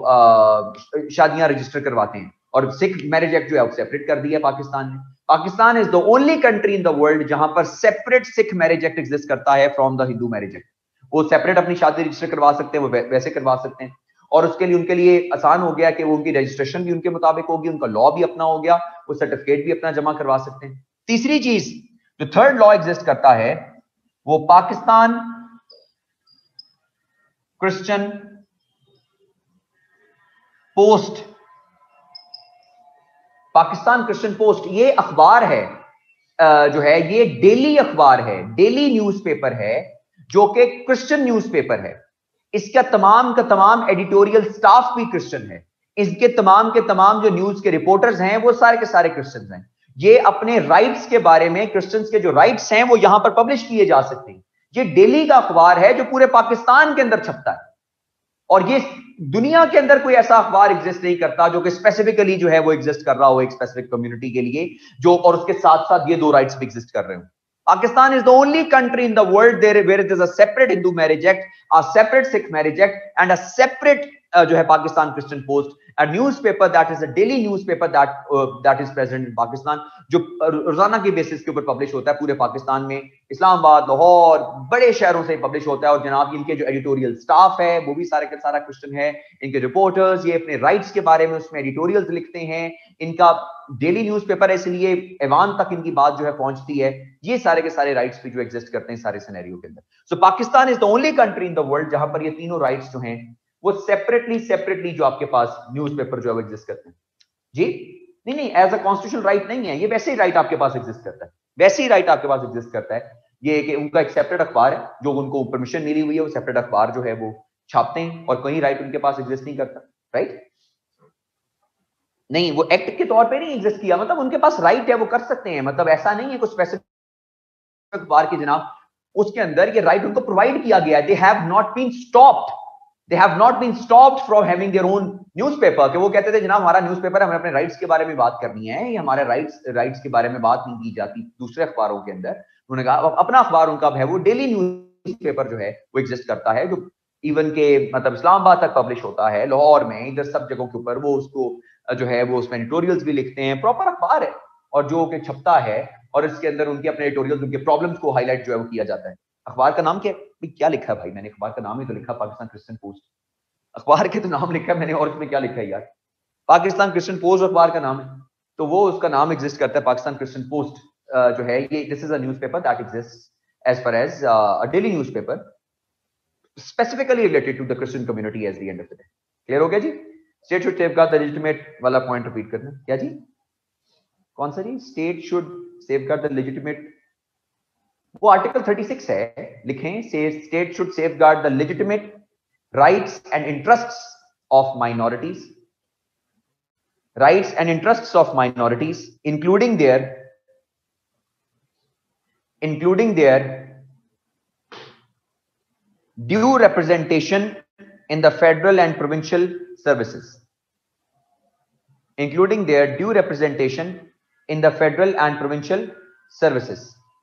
शादियां रजिस्टर करवाते हैं, और सिख मैरिज एक्ट जो है वो सेपरेट कर दिया पाकिस्तान ने। Pakistan is the only country in the world जहां पर separate Sikh marriage act exist करता है from the Hindu marriage act. वो सेपरेट अपनी शादी रजिस्टर करवा सकते हैं, वो वैसे करवा सकते हैं, और उसके लिए उनके लिए आसान हो गया कि वो उनकी रजिस्ट्रेशन भी उनके मुताबिक होगी, उनका लॉ भी अपना हो गया, वो सर्टिफिकेट भी अपना जमा करवा सकते हैं। तीसरी चीज जो थर्ड लॉ एग्जिस्ट करता है वो Pakistan Christian post. Pakistan Christian post ये अखबार है जो है, ये डेली अखबार है, डेली न्यूज़पेपर है, जो कि क्रिश्चियन न्यूज़पेपर है। इसका तमाम का तमाम एडिटोरियल स्टाफ भी क्रिश्चियन है। इसके तमाम के तमाम जो न्यूज के रिपोर्टर्स हैं वो सारे के सारे क्रिश्चियंस हैं। ये अपने राइट्स के बारे में, क्रिश्चियंस के जो राइट्स हैं वो यहां पर पब्लिश किए जा सकते हैं। ये डेली का अखबार है जो पूरे पाकिस्तान के अंदर छपता है। और ये दुनिया के अंदर कोई ऐसा अखबार एग्जिस्ट नहीं करता जो कि स्पेसिफिकली जो है वो एग्जिस्ट कर रहा हो एक स्पेसिफिक कम्युनिटी के लिए, जो और उसके साथ साथ ये दो राइट्स भी एग्जिस्ट कर रहे हो। Pakistan is the only country in the world there where there is a separate Hindu Marriage Act, a separate Sikh Marriage Act, and a separate जो है Pakistan Christian Post, a newspaper that is a daily newspaper that is present in Pakistan, जो रोजाना के बेसिस के ऊपर पब्लिश होता है पूरे पाकिस्तान में, इस्लामाबाद, लाहौर, बड़े शहरों से पब्लिश होता है। और जनाब इनके जो एडिटोरियल स्टाफ है वो भी सारे का सारा क्रिश्चियन है, इनके रिपोर्टर्स ये अपने राइट्स के बारे में उसमें एडिटोरियल्स लिखते हैं, इनका डेली न्यूज़पेपर है इसलिए ऐवान तक इनकी बात जो है पहुंचती है। ये सारे के सारे राइट्स भी जो एग्जिस्ट करते हैं सारे सिनेरियो के अंदर। So Pakistan is the only country in the world जहां पर ये तीनों राइट्स जो हैं वो सेपरेटली जो आपके पास न्यूज़पेपर जो है वो एग्जिस्ट करते हैं। जी नहीं एज अ कॉन्स्टिट्यूशनल राइट नहीं है, ये वैसे ही राइट आपके पास एग्जिस्ट करता है, वैसे ही राइट आपके पास एग्जिस्ट करता है। ये कि उनका एक सेपरेट अखबार है जो उनको परमिशन मिली हुई है, वो सेपरेट अखबार जो है वो छापते हैं और कोई राइट उनके पास एग्जिस्ट नहीं करता। राइट नहीं, वो एक्ट के तौर पे नहीं एग्जिस्ट किया, मतलब उनके पास राइट है, वो कर सकते हैं, मतलब ऐसा नहीं है कुछ स्पेसिफिक अखबार की जनाब उसके अंदर ये राइट उनको प्रोवाइड किया गया है। They have not been stopped from having their own newspaper, कि वो कहते थे जनाब हमारा न्यूज़पेपर है, हमें अपने राइट्स के बारे में बात करनी है, ये हमारे राइट्स के बारे में बात नहीं की जाती दूसरे अखबारों के अंदर। उन्होंने कहा अपना अखबार उनका है, वो डेली न्यूज़पेपर जो है वो एग्जिस्ट करता है, जो इवन के मतलब इस्लामाबाद तक पब्लिश होता है, लाहौर में, इधर सब जगहों के ऊपर वो उसको जो है वो उसमें एडिटोरियल्स भी लिखते हैं, प्रॉपर अखबार है और जो कि छपता है और इसके अंदर उनके अपने एडिटोरियल्स, उनके प्रॉब्लम्स को हाईलाइट जो है वो किया जाता है। अखबार का नाम क्या है? क्या लिखा है भाई मैंने? अखबार का नाम ही तो लिखा पाकिस्तान क्रिश्चियन पोस्ट, अखबार के तो नाम लिखा है मैंने और उसमें क्या लिखा है यार? पाकिस्तान क्रिश्चियन पोस्ट अखबार का नाम है, तो वो उसका नाम एग्जिस्ट करता है पाकिस्तान क्रिश्चियन पोस्ट जो है ये। This is a newspaper that exist as far as a daily newspaper specifically related to the Christian community as the end of the day. Clear हो गया जी? State should safeguard the legitimate वाला पॉइंट रिपीट करना क्या जी? कौन सा जी? State should safeguard the legitimate, वो आर्टिकल 36 है, लिखें state should safeguard the legitimate rights and interests of minorities, rights and interests of minorities including their due representation in the federal and provincial services, including their due representation in the federal and provincial services।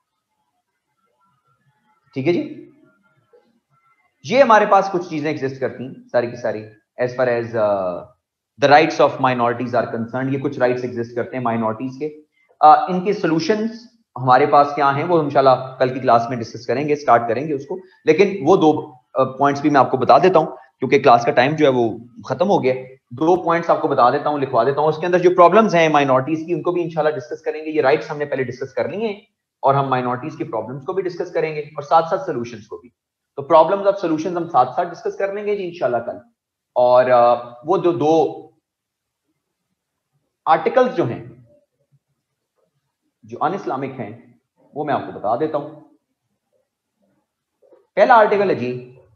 ठीक है जी? ये हमारे पास कुछ चीजें एग्जिस्ट करती सारी की सारी as far as the rights of minorities are concern. ये कुछ राइट्स एग्जिस्ट करते हैं माइनॉरिटीज के, इनके सॉल्यूशंस हमारे पास क्या हैं वो इंशाल्लाह कल की क्लास में डिस्कस करेंगे, स्टार्ट करेंगे उसको। लेकिन वो दो पॉइंट्स भी मैं आपको बता देता हूं क्योंकि क्लास का टाइम जो है वो खत्म हो गया। दो पॉइंट्स आपको बता देता हूं, लिखवा देता हूं, उसके अंदर जो प्रॉब्लम्स हैं माइनॉरिटीज की उनको भी इंशाल्लाह डिस्कस करेंगे। ये राइट्स हमने पहले डिस्कस कर लिए हैं और हम माइनॉरिटीज की प्रॉब्लम्स को भी डिस्कस करेंगे और साथ साथ सोल्यूशंस को भी। तो प्रॉब्लम्स और सोल्यूशंस हम साथ साथ डिस्कस कर लेंगे जी इंशाल्लाह कल। और वो जो दो आर्टिकल्स जो हैं जो अन इस्लामिक हैं वो मैं आपको बता देता हूं। पहला आर्टिकल है जी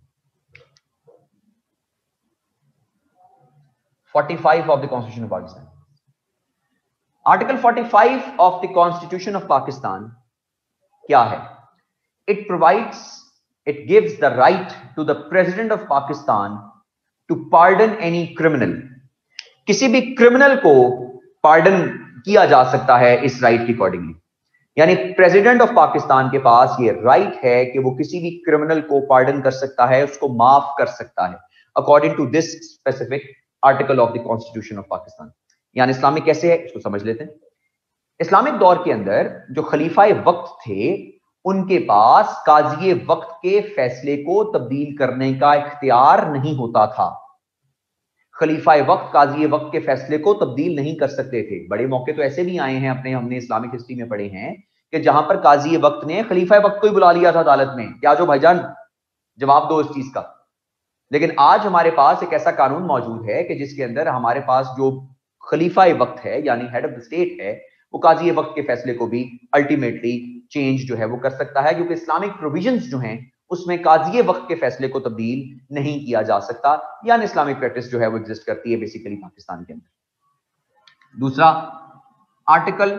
45 of the constitution of Pakistan. Article 45 of the constitution of Pakistan क्या है? It provides, it gives the right to the president of Pakistan to pardon any criminal. किसी भी क्रिमिनल को पार्डन किया जा सकता है इस राइट के अकॉर्डिंगली, यानी प्रेसिडेंट ऑफ पाकिस्तान के पास ये राइट है कि वो किसी भी क्रिमिनल को पार्डन कर सकता है, उसको माफ कर सकता है according to this specific article of the constitution of Pakistan. यानी इस्लामिक कैसे है इसको समझ लेते हैं। इस्लामिक दौर के अंदर जो खलीफाए वक्त थे उनके पास काजी वक्त के फैसले को तब्दील करने का इख्तियार नहीं होता था। खलीफाए वक्त काजी वक्त के फैसले को तब्दील नहीं कर सकते थे। बड़े मौके तो ऐसे भी आए हैं हमने इस्लामिक हिस्ट्री में पढ़े हैं कि जहां पर काजी वक्त ने खलीफाए वक्त को ही बुला लिया था अदालत में, क्या जो भाईजान जवाब दो इस चीज का। लेकिन आज हमारे पास एक ऐसा कानून मौजूद है कि जिसके अंदर हमारे पास जो खलीफाए वक्त है यानी हेड ऑफ द स्टेट है, वो काजी वक्त के फैसले को भी अल्टीमेटली चेंज जो है वो कर सकता है, क्योंकि इस्लामिक प्रोविजंस जो हैं उसमें काजी वक्त के फैसले को तब्दील नहीं किया जा सकता। यानी इस्लामिक प्रैक्टिस जो है वो एग्जिस्ट करती है बेसिकली पाकिस्तान के अंदर। दूसरा आर्टिकल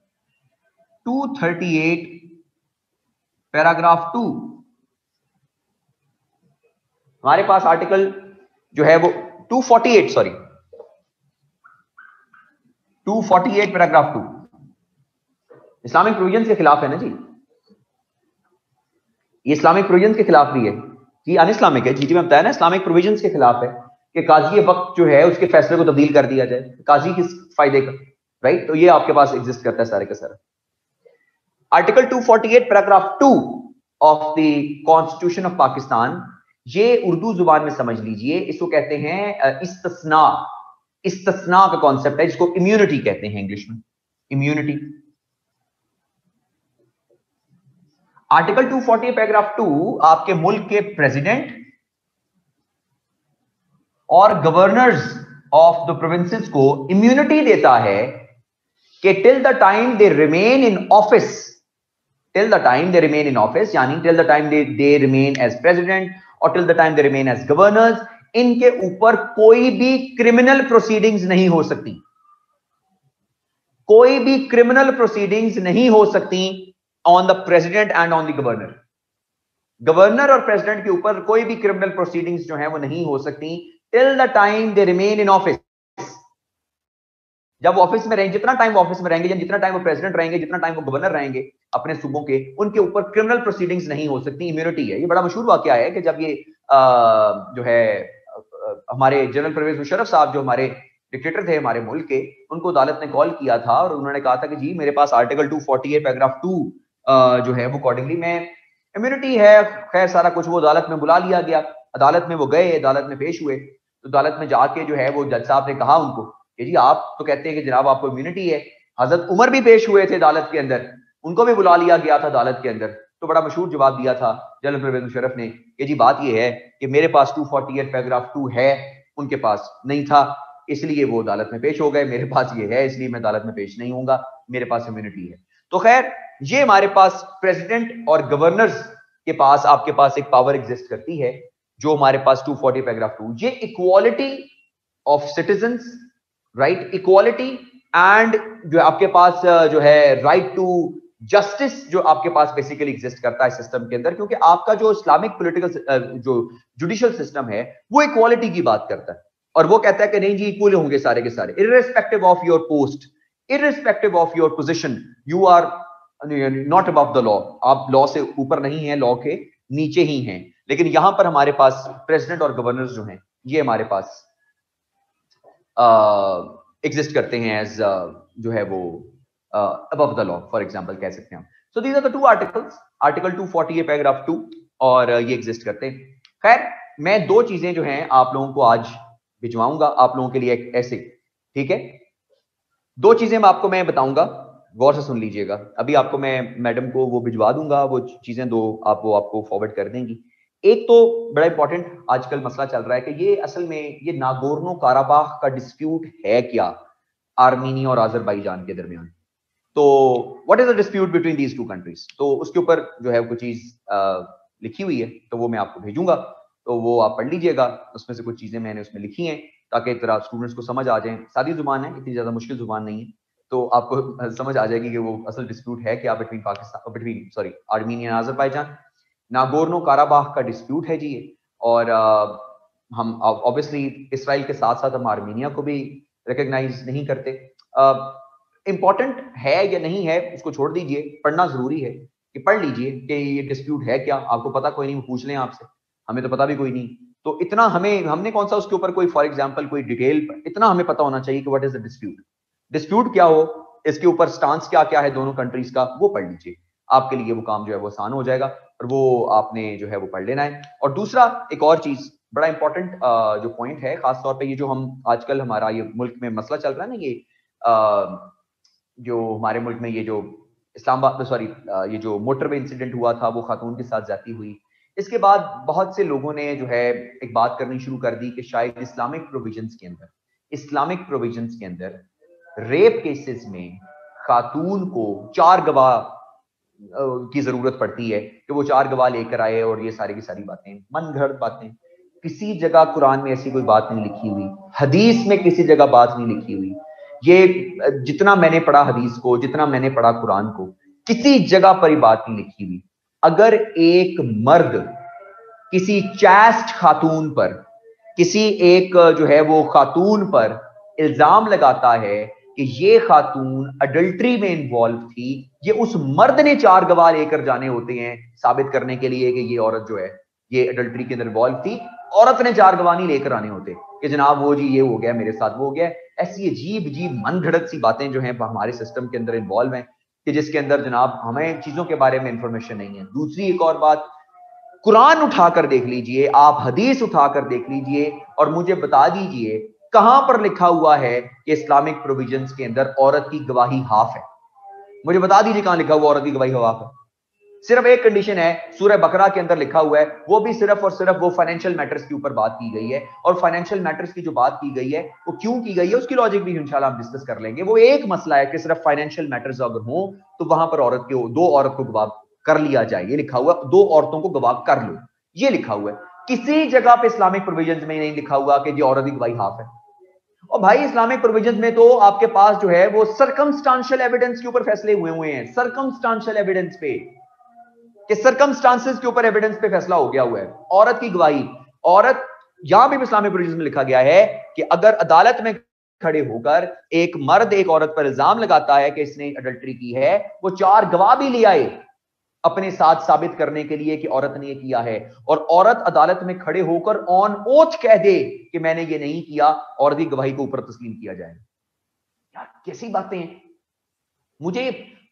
238 पैराग्राफ 2, हमारे पास आर्टिकल जो है वो 248 सॉरी 248 पैराग्राफ 2 इस्लामिक प्रोविजंस के खिलाफ है ना जी, ये इस्लामिक प्रोविजंस के खिलाफ भी है जी, अन इस्लामिक है जी, मैं बताया ना इस्लामिक प्रोविजंस के खिलाफ है कि काजी वक्त जो है उसके फैसले को तब्दील कर दिया जाए, काजी किस फायदे का, राइट। तो ये आपके पास एग्जिस्ट करता है सारे का सारा। Article 248 paragraph 2 of the constitution of Pakistan, ये उर्दू जुबान में समझ लीजिए, इसको कहते हैं इस्तिस्ना। इस्तिस्ना का कॉन्सेप्ट है, जिसको इम्यूनिटी कहते हैं इंग्लिश में, इम्यूनिटी। आर्टिकल 240 पैराग्राफ 2 आपके मुल्क के प्रेसिडेंट और गवर्नर्स ऑफ द प्रोविंसेस को इम्यूनिटी देता है कि till the time they remain in office, till the time they remain in office, यानी till the time they remain as president और till the time they remain as governors, इनके ऊपर कोई भी क्रिमिनल प्रोसीडिंग्स नहीं हो सकती, कोई भी क्रिमिनल प्रोसीडिंग्स नहीं हो सकती on the president and on the governor. Governor और प्रेसिडेंट के ऊपर कोई भी क्रिमिनल प्रोसीडिंग्स जो है वो नहीं हो सकती till the time they remain in office. जब ऑफिस में रहेंगे, जितना टाइम ऑफिस में रहेंगे, जितना टाइम वो प्रेसिडेंट रहेंगे, जितना टाइम वो गवर्नर रहेंगे अपने सूबों के, उनके ऊपर क्रिमिनल प्रोसीडिंग्स नहीं हो सकती, इम्यूनिटी है। ये बड़ा मशहूर वाकया है कि जब ये जो है हमारे जनरल परवेज मुशर्रफ साहब जो हमारे डिक्टेटर थे हमारे मुल्क के, उनको अदालत ने कॉल किया था और उन्होंने कहा था कि जी मेरे पास आर्टिकल 248 पैराग्राफ 2 जो है वो अकॉर्डिंगली में इम्यूनिटी है। खैर सारा कुछ वो अदालत में बुला लिया गया, अदालत में वो गए, अदालत में पेश हुए, तो अदालत में जाके जो है वो जज साहब ने कहा उनको कि जी आप तो कहते हैं कि जनाब आपको इम्यूनिटी है। हजरत उमर भी पेश हुए थे अदालत के अंदर, उनको भी बुला लिया गया था अदालत के अंदर, तो बड़ा मशहूर जवाब दिया था जनरल परवेज मुशर्रफ ने कि जी बात ये है कि मेरे पास 248 पैराग्राफ 2 है, उनके पास नहीं था, इसलिए वो अदालत में पेश हो गए, मेरे पास ये है इसलिए मैं अदालत में पेश नहीं होऊंगा, मेरे पास इम्यूनिटी है। तो खैर ये हमारे पास प्रेसिडेंट और गवर्नर्स के पास, आपके पास एक पावर एग्जिस्ट करती है जो हमारे पास 240 पैराग्राफ 2, ये equality of citizens, right, equality and जो आपके पास जो है राइट टू जस्टिस जो आपके पास बेसिकली एग्जिस्ट करता है सिस्टम के अंदर, क्योंकि आपका जो इस्लामिक पॉलिटिकल जो जुडिशियल सिस्टम है वो इक्वालिटी की बात करता है और वो कहता है कि नहीं जी इक्वल होंगे सारे के सारे, irrespective of your post, irrespective of your position, you are not above the law, आप लॉ से ऊपर नहीं है, लॉ के नीचे ही हैं। लेकिन यहां पर हमारे पास प्रेसिडेंट और गवर्नर्स जो हैं ये हमारे पास एग्जिस्ट करते हैं एज जो है वो above the law, for example कह सकते हैं हम। So these are the two articles, article 248 paragraph 2 और ये एग्जिस्ट करते हैं। खैर मैं दो चीजें जो हैं आप लोगों को आज भिजवाऊंगा आप लोगों के लिए एक ऐसे, ठीक है, दो चीजें आपको मैं बताऊंगा, गौर से सुन लीजिएगा। अभी आपको मैं मैडम को वो भिजवा दूंगा, वो चीजें दो आप वो आपको फॉरवर्ड कर देंगी। एक तो बड़ा इंपॉर्टेंट आजकल मसला चल रहा है कि ये असल में ये नागोर्नो काराबाख का डिस्प्यूट है क्या आर्मीनिया और अजरबैजान के दरमियान। तो what is the dispute between these two countries, तो उसके ऊपर जो है कुछ चीज लिखी हुई है, तो वो मैं आपको भेजूंगा, तो वो आप पढ़ लीजिएगा। उसमें से कुछ चीजें मैंने उसमें लिखी हैं ताकि एक तरह स्टूडेंट्स को समझ आ जाए। सादी जुबान है, इतनी ज्यादा मुश्किल जुबान नहीं है, तो आपको समझ आ जाएगी कि वो असल डिस्प्यूट है क्या between Pakistan, between sorry Armenia और अजरबैजान। नागोर्नो काराबाख का डिस्प्यूट है जी ये, और हम ऑब्वियसली इसराइल के साथ साथ हम आर्मीनिया को भी रिकॉग्नाइज नहीं करते। इंपॉर्टेंट है या नहीं है उसको छोड़ दीजिए, पढ़ना जरूरी है कि पढ़ लीजिए कि ये डिस्प्यूट है क्या, आपको पता कोई नहीं पूछ लें आपसे, हमें तो पता भी कोई नहीं, तो इतना हमने कौन सा उसके ऊपर कोई फॉर एग्जांपल कोई डिटेल, इतना हमें पता होना चाहिए कि what is the dispute, dispute क्या हो, इसके ऊपर स्टांस क्या क्या है दोनों कंट्रीज का, वो पढ़ लीजिए, आपके लिए वो काम जो है वो आसान हो जाएगा और वो आपने जो है वो पढ़ लेना है। और दूसरा एक और चीज बड़ा इंपॉर्टेंट जो पॉइंट है, खासतौर पे ये जो हम आजकल हमारा ये मुल्क में मसला चल रहा है ना, ये जो हमारे मुल्क में ये जो इस्लामाबाद सॉरी ये जो मोटरवे इंसिडेंट हुआ था, वो खातून के साथ जाती हुई, इसके बाद बहुत से लोगों ने जो है एक बात करनी शुरू कर दी कि शायद इस्लामिक प्रोविजंस के अंदर रेप केसेस में खातून को 4 गवाह की जरूरत पड़ती है कि वो 4 गवाह लेकर आए, और ये सारी की सारी बातें मनगढ़ंत बातें, किसी जगह कुरान में ऐसी कोई बात नहीं लिखी हुई, हदीस में किसी जगह बात नहीं लिखी हुई। ये जितना मैंने पढ़ा हदीस को, जितना मैंने पढ़ा कुरान को, किसी जगह पर बात नहीं लिखी हुई। अगर एक मर्द किसी चास्ट खातून पर, किसी एक जो है वो खातून पर इल्जाम लगाता है कि ये खातून अडल्ट्री में इन्वॉल्व थी, ये उस मर्द ने 4 गवाह लेकर जाने होते हैं साबित करने के लिए कि ये औरत जो है ये अडल्ट्री के अंदर इन्वॉल्व थी। औरत ने 4 गवाह नहीं लेकर आने होते कि जनाब वो जी ये हो गया मेरे साथ, वो हो गया। ऐसी अजीब अजीब मन घड़त सी बातें जो हैं हमारे सिस्टम के अंदर इन्वॉल्व हैं कि जिसके अंदर जनाब हमें चीजों के बारे में इंफॉर्मेशन नहीं है। दूसरी एक और बात, कुरान उठाकर देख लीजिए, आप हदीस उठाकर देख लीजिए और मुझे बता दीजिए कहां पर लिखा हुआ है कि इस्लामिक प्रोविजंस के अंदर औरत की गवाही हाफ है। मुझे बता दीजिए कहां लिखा हुआ औरत की गवाही हाफ है। सिर्फ एक कंडीशन है, सूरह बकरा के अंदर लिखा हुआ है, वो भी सिर्फ और सिर्फ वो फाइनेंशियल मैटर्स के ऊपर बात की गई है। और फाइनेंशियल मैटर्स की जो बात की गई है वो क्यों की गई है उसकी लॉजिक भी इंशाल्लाह हम डिस्कस कर लेंगे। वो एक मसला है कि सिर्फ फाइनेंशियल मैटर्स अगर हो तो वहां पर औरत के 2 औरत को गवाह कर लिया जाए, ये लिखा हुआ, 2 औरतों को गवाह कर लो, ये लिखा हुआ है। किसी जगह पे इस्लामिक प्रोविजंस में नहीं लिखा हुआ कि ये औरत की गवाही हाफ है। और भाई इस्लामिक प्रोविजंस में तो आपके पास जो है वो सर्कमस्टांशियल एविडेंस के ऊपर फैसले हुए हैं, सर्कमस्टांशियल एविडेंस पे, कि सर्कमस्टांसेस के ऊपर एविडेंस पे फैसला हो गया हुआ है। औरत की गवाही, औरत, यहां भी इस्लामिक प्रोविजंस में लिखा गया है कि अगर अदालत में खड़े होकर एक मर्द एक औरत पर इल्जाम लगाता है कि इसने अडल्ट्री की है, वो 4 गवाह भी ले आए अपने साथ साबित करने के लिए कि औरत ने ये किया है, और औरत अदालत में खड़े होकर ऑन ओथ कह दे कि मैंने ये नहीं किया, औरत की गवाही को ऊपर तस्लीम किया जाएगा। यार कैसी बातें हैं। मुझे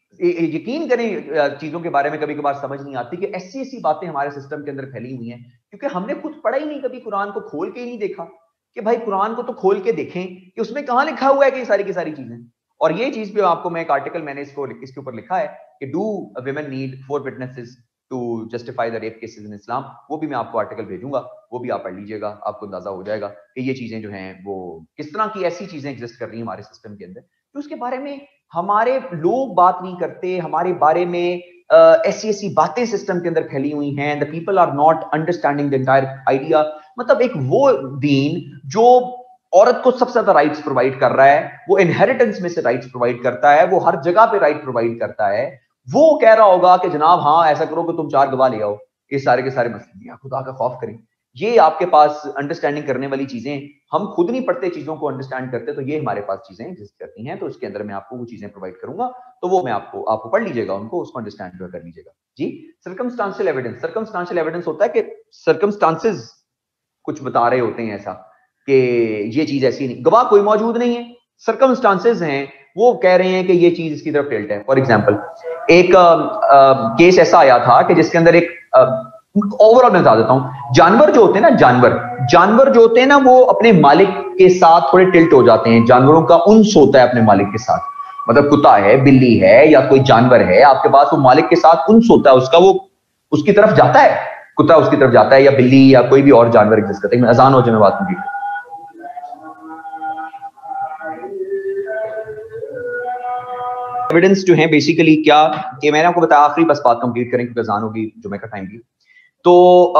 यकीन करें चीजों के बारे में कभी कभार समझ नहीं आती कि ऐसी ऐसी बातें हमारे सिस्टम के अंदर फैली हुई हैं, क्योंकि हमने खुद पढ़ा ही नहीं, कभी कुरान को खोल के ही नहीं देखा कि भाई कुरान को तो खोल के देखें कि उसमें कहां लिखा हुआ है कि सारी की सारी चीजें। और ये चीज भी आपको, मैं एक आर्टिकल मैंने इसके ऊपर लिखा है कि do women need 4 witnesses to justify the rape cases in Islam, वो भी मैं आपको आर्टिकल भेजूंगा, वो भी आप पढ़ लीजिएगा, आपको अंदाजा हो जाएगा कि ये चीजें जो हैं वो किस तरह की ऐसी चीजें एग्जिस्ट कर रही हैं हमारे सिस्टम के अंदर, तो उसके बारे में हमारे लोग बात नहीं करते। हमारे बारे में ऐसी ऐसी बातें सिस्टम के अंदर फैली हुई हैं, the people are not understanding the entire idea. मतलब एक वो दीन जो औरत को सबसे ज्यादा राइट्स प्रोवाइड कर रहा है, वो इनहेरिटेंस में से राइट्स प्रोवाइड करता है, वो हर जगह पे राइट प्रोवाइड करता है, वो कह रहा होगा कि जनाब हाँ ऐसा करो कि तुम 4 गवाह ले आओ, ये सारे के सारे मसले, खुदा का खौफ करें। ये आपके पास अंडरस्टैंडिंग करने वाली चीजें, हम खुद नहीं पढ़ते चीजों को अंडरस्टैंड करते, तो ये हमारे पास चीजें एग्जिस्ट करती हैं। तो उसके अंदर मैं आपको वो चीजें प्रोवाइड करूंगा, तो वो मैं आपको पढ़ लीजिएगा उनको, उसको अंडरस्टैंड कर लीजिएगा जी। सर्कमस्टांशियल एविडेंस, सर्कमस्टांशियल एविडेंस होता है कि सर्कमस्टांसेस कुछ बता रहे होते हैं ऐसा कि ये चीज ऐसी नहीं, गवाह कोई मौजूद नहीं है, सर्कमस्टांसेस हैं वो कह रहे हैं कि ये चीज इसकी तरफ टिल्ट है। फॉर एग्जांपल एक केस ऐसा आया था कि जिसके अंदर एक ओवरऑल मैं बता देता हूं, जानवर जो होते हैं ना, जानवर जो होते हैं ना, वो अपने मालिक के साथ थोड़े टिल्ट हो जाते हैं। जानवरों का उन्स होता है अपने मालिक के साथ, मतलब कुत्ता है, बिल्ली है या कोई जानवर है आपके पास, वो मालिक के साथ उन्स होता है उसका, वो उसकी तरफ जाता है, कुत्ता उसकी तरफ जाता है या बिल्ली या कोई भी और जानवर एग्जिस्ट करता है। अजान हो जाए मैं बात मुझे, एविडेंस जो है बेसिकली क्या कि मैंने आपको बताया, आखिरी बस बात कंप्लीट करें क्योंकि अजान होगी, जुमे का टाइम भी। तो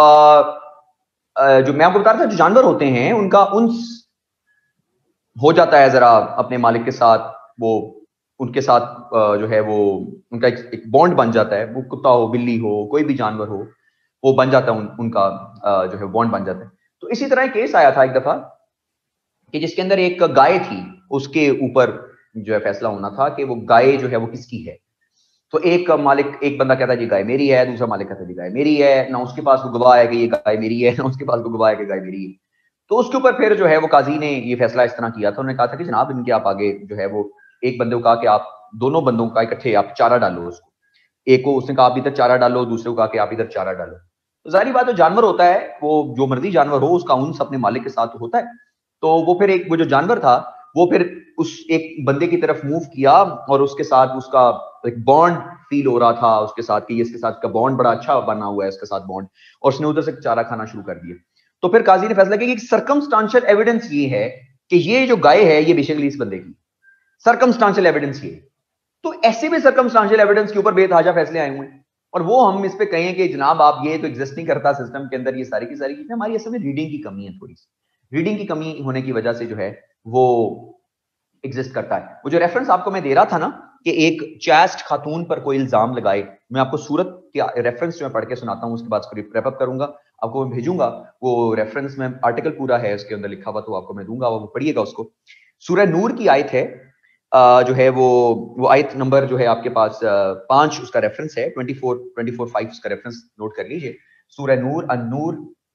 जो मैं आपको बता रहा था, जो जानवर होते हैं उनका उन्स हो जाता है जरा अपने मालिक के साथ, वो उनके साथ जो है वो उनका एक बॉन्ड बन जाता है, वो कुत्ता हो, बिल्ली हो, कोई भी जानवर हो, वो बन जाता है उनका जो है बॉन्ड बन जाता है। तो इसी तरह केस आया था एक दफा कि जिसके अंदर एक गाय थी, उसके ऊपर जो है फैसला होना था कि वो गाय जो है वो किसकी है। तो एक बंदा कहता है जी गाय मेरी है, दूसरा मालिक कहता है जी गाय मेरी है, ना उसके पास वो गवाह है कि ये गाय मेरी है, ना उसके पास वो गवाह है कि गाय मेरी है। तो उसके ऊपर फिर जो है वो काजी ने ये फैसला इस तरह किया था, उन्होंने कहा था कि जनाब इनके आप आगे जो है वो, एक बंदे को कहा कि आप दोनों बंदों का इकट्ठे आप चारा डालो उसको, एक को उसने कहा आप इधर चारा डालो, दूसरे को कहा कि आप इधर चारा डालो। तो जाहिर बात है जानवर होता है, वो जो मर्जी जानवर हो उसका उन्स अपने मालिक के साथ होता है। तो वो फिर वो जो जानवर था वो फिर उस एक बंदे की तरफ मूव किया और उसके साथ उसका एक बॉन्ड फील हो रहा था उसके साथ कि इसके साथ का बॉन्ड बड़ा अच्छा बना हुआ है इसके साथ बॉन्ड, और उसने उधर से चारा खाना शुरू कर दिया। तो फिर काजी ने फैसला किया कि सर्कमस्टांशियल एविडेंस ये है कि ये जो गाय है ये बेसिकली इस बंदे की, सर्कमस्टांशियल एविडेंस ये। तो ऐसे भी सर्कमस्टांशियल एविडेंस के ऊपर बेतहाजा फैसले आए हुए हैं, और वो हम इस पे कहें कि जनाब आप ये तो एग्जिस्ट नहीं करता सिस्टम के अंदर, ये सारी की सारी चीजें हमारी असल में रीडिंग की कमी है, थोड़ी सी रीडिंग की कमी होने की वजह से जो है वो एग्जिस्ट करता है। वो जो रेफरेंस आपको मैं दे रहा था ना कि एक चास्ट खातून पर कोई इल्जाम लगाए, मैं आपको सूरत के रेफरेंस जो मैं पढ़ के सुनाता हूं, उसके बाद रैप अप करूंगा। आपको मैं भेजूंगा, वो रेफरेंस में आर्टिकल पूरा है उसके अंदर लिखा हुआ, तो आपको मैं दूंगा, वो पढ़िएगा उसको। सूरह नूर की आयत है, जो है वो आयत नंबर जो है आपके पास 5 उसका रेफरेंस है, 24:5 उसका रेफरेंस नोट कर लीजिए। सूरह नूर, अन-नूर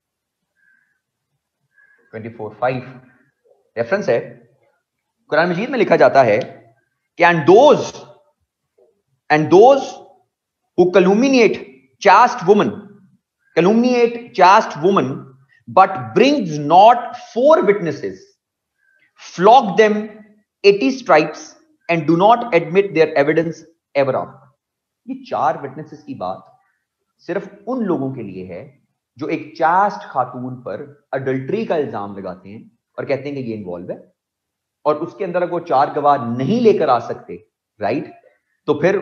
24:5 रेफरेंस है। कुरान मजीद में लिखा जाता है कि and those who calumniate chaste woman but brings not 4 witnesses, flog them 80 stripes and do not admit their evidence ever after। ये 4 विटनेसेस की बात सिर्फ उन लोगों के लिए है जो एक चास्ट खातून पर अडल्ट्री का इल्जाम लगाते हैं और कहते हैं कि ये इन्वॉल्व है, और उसके अंदर अगर वो 4 गवाह नहीं लेकर आ सकते, राइट, तो फिर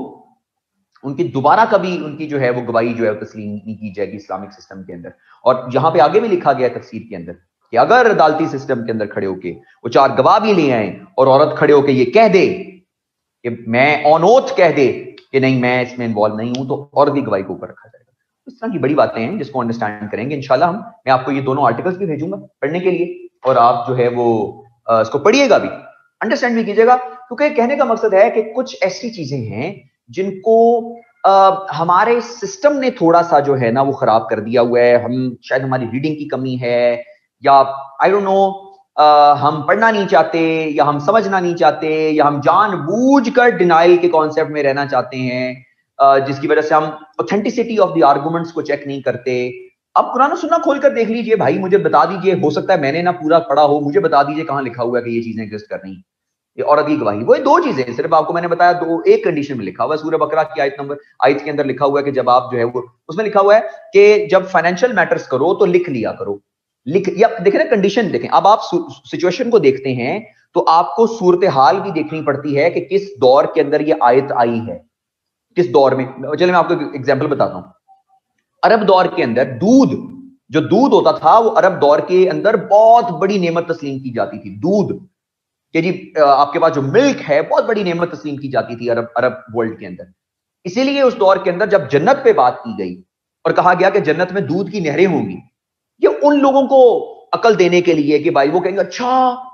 उनकी दोबारा कभी उनकी जो है वो गवाही जो है तस्लीम नहीं की जाएगी इस्लामिक सिस्टम के अंदर। और यहां पे आगे भी लिखा गया तफसीर के अंदर कि अगर अदालती सिस्टम के अंदर खड़े होके वो 4 गवाह भी ले आए और औरत खड़े होके ये कह दे कि मैं ऑन ओथ कह दे कि नहीं मैं इसमें इन्वॉल्व नहीं हूं, तो औरत की गवाही को ऊपर रखा जाएगा। इस तरह की बड़ी बातें हैं जिसको अंडरस्टैंड करेंगे इंशाल्लाह। मैं आपको ये दोनों आर्टिकल्स भी भेजूंगा पढ़ने के लिए, और आप जो है वो इसको पढ़िएगा भी, अंडरस्टैंड भी कीजिएगा, क्योंकि कहने का मकसद है कि कुछ ऐसी चीजें हैं जिनको हमारे सिस्टम ने थोड़ा सा जो है ना वो खराब कर दिया हुआ है। हम शायद हमारी रीडिंग की कमी है, या आई डोंट नो, हम पढ़ना नहीं चाहते, या हम समझना नहीं चाहते, या हम जानबूझकर डिनाइल के कॉन्सेप्ट में रहना चाहते हैं, जिसकी वजह से हम ऑथेंटिसिटी ऑफ द आर्गुमेंट्स को चेक नहीं करते। अब कुरान सुन्ना खोलकर देख लीजिए भाई, मुझे बता दीजिए, हो सकता है मैंने ना पूरा पढ़ा हो, मुझे बता दीजिए कहां लिखा हुआ है कि ये चीजें एग्जिस्ट कर रही हैं, ये औरत की गवाही। वो 2 चीजें सिर्फ आपको मैंने बताया, एक कंडीशन में लिखा हुआ है। सूरह बकरा की आयत के अंदर लिखा हुआ है कि जब आप जो है वो, उसमें लिखा हुआ है कि जब फाइनेंशियल मैटर्स करो तो लिख लिया करो, या देखें ना कंडीशन देखें। अब आप सिचुएशन को देखते हैं तो आपको सूरत हाल भी देखनी पड़ती है कि किस दौर के अंदर ये आयत आई है, किस दौर में। चलिए मैं आपको एग्जाम्पल बताता हूं। अरब दौर के अंदर जो दूध होता था, वो अरब दौर के अंदर बहुत बड़ी नेमत तस्लीम की जाती थी। दूध कि जी आपके पास जो मिल्क है बहुत बड़ी नेमत तस्लीम की जाती थी अरब वर्ल्ड के अंदर। इसीलिए उस दौर के अंदर जब जन्नत पे बात की गई और कहा गया कि जन्नत में दूध की नहरें होंगी, ये उन लोगों को अकल देने के लिए कि भाई वो कहेंगे अच्छा,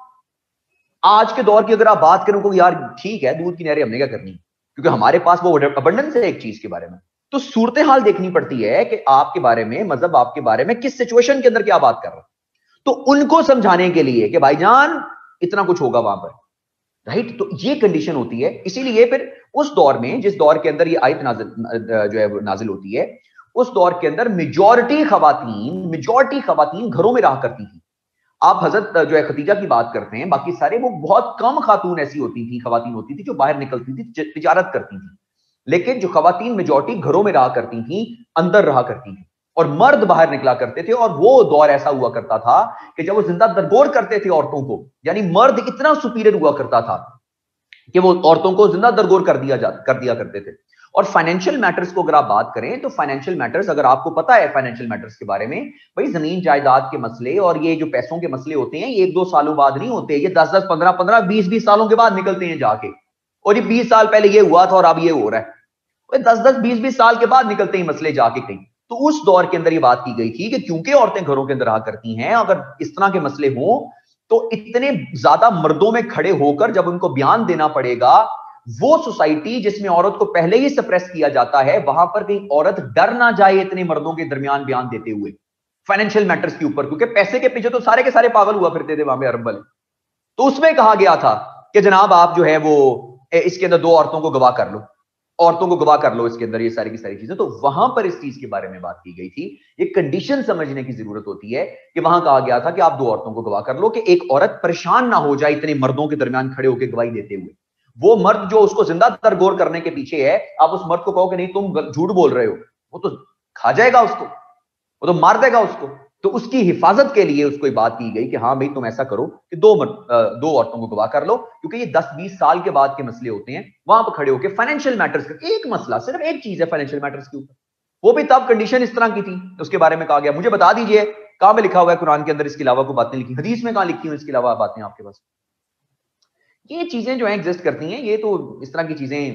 आज के दौर की अगर आप बात करें को यार ठीक है दूध की नहरें हमने क्या करनी, क्योंकि हमारे पास वो अबंडेंस है एक चीज के बारे में। तो सूरत हाल देखनी पड़ती है कि आपके बारे में, मतलब आपके बारे में किस सिचुएशन के अंदर क्या बात कर रहा है, तो उनको समझाने के लिए कि भाईजान इतना कुछ होगा वहां पर, राइट। तो ये कंडीशन होती है। इसीलिए फिर उस दौर में, जिस दौर के अंदर ये आयत जो है वो नाजिल होती है, उस दौर के अंदर मेजॉरिटी खवातीन घरों में रहा करती थी। आप हजरत जो है खदीजा की बात करते हैं, बाकी सारे वो बहुत कम खातून ऐसी होती थी, खवातीन होती थी जो बाहर निकलती थी, तिजारत करती थी। लेकिन जो खवातीन मेजॉरिटी घरों में रहा करती थी, अंदर रहा करती थी, और मर्द बाहर निकला करते थे। और वो दौर ऐसा हुआ करता था कि जब वो जिंदा दरगोर करते थे औरतों को, यानी मर्द इतना सुपीरियर हुआ करता था कि वो औरतों को जिंदा दरगोर कर दिया करते थे। और फाइनेंशियल मैटर्स को अगर आप बात करें तो फाइनेंशियल मैटर्स, अगर आपको पता है फाइनेंशियल मैटर्स के बारे में, भाई जमीन जायदाद के मसले और ये जो पैसों के मसले होते हैं, ये 1-2 सालों बाद नहीं होते, ये 10-10, 15-15, 20-20 सालों के बाद निकलते हैं जाके। और ये 20 साल पहले ये हुआ था और अब ये हो रहा है, 10-10, 20-20 साल के बाद निकलते हैं मसले जाके कहीं। तो उस दौर के अंदर ये बात की गई थी कि क्योंकि औरतें घरों के अंदर रहा करती हैं, अगर इस तरह के मसले हों तो इतने ज्यादा मर्दों में खड़े होकर जब उनको बयान देना पड़ेगा, वो सोसाइटी जिसमें औरत को पहले ही सप्रेस किया जाता है, वहां पर कहीं औरत डर ना जाए इतने मर्दों के दरमियान बयान देते हुए फाइनेंशियल मैटर्स के ऊपर, क्योंकि पैसे के पीछे तो सारे के सारे पागल हुआ फिरते थे वहां पे अरब वाले। तो उसमें कहा गया था कि जनाब आप जो है वो इसके अंदर 2 औरतों को गवाह कर लो, इसके अंदर ये सारी की सारी चीजें। तो वहां पर इस चीज के बारे में बात की गई थी। एक कंडीशन समझने की जरूरत होती है कि वहां कहा गया था कि आप 2 औरतों को गवाह कर लो, कि एक औरत परेशान ना हो जाए इतने मर्दों के दरमियान खड़े होकर गवाही देते हुए। वो मर्द जो उसको जिंदा दरगोर करने के पीछे है, आप उस मर्द को कहो कि नहीं तुम झूठ बोल रहे हो, वो तो खा जाएगा उसको, वो तो मार देगा उसको। तो उसकी हिफाजत के लिए उसको बात की गई कि हाँ भाई तुम ऐसा करो कि 2 औरतों को गवाह कर लो, क्योंकि ये 10-20 साल के बाद के मसले होते हैं। वहां पर खड़े होकर फाइनेंशियल मैटर्स का एक मसला, सिर्फ एक चीज है फाइनेंशियल मैटर्स के ऊपर, वो भी तब कंडीशन इस तरह की थी, उसके बारे में कहा गया मुझे बता दीजिए कहां में लिखा हुआ है कुरान के अंदर इसके अलावा कोई बातें लिखी, हदीस में कहां लिखी हुई इसके अलावा बातें आपके पास। ये चीजें जो है एग्जिस्ट करती हैं, ये तो इस तरह की चीजें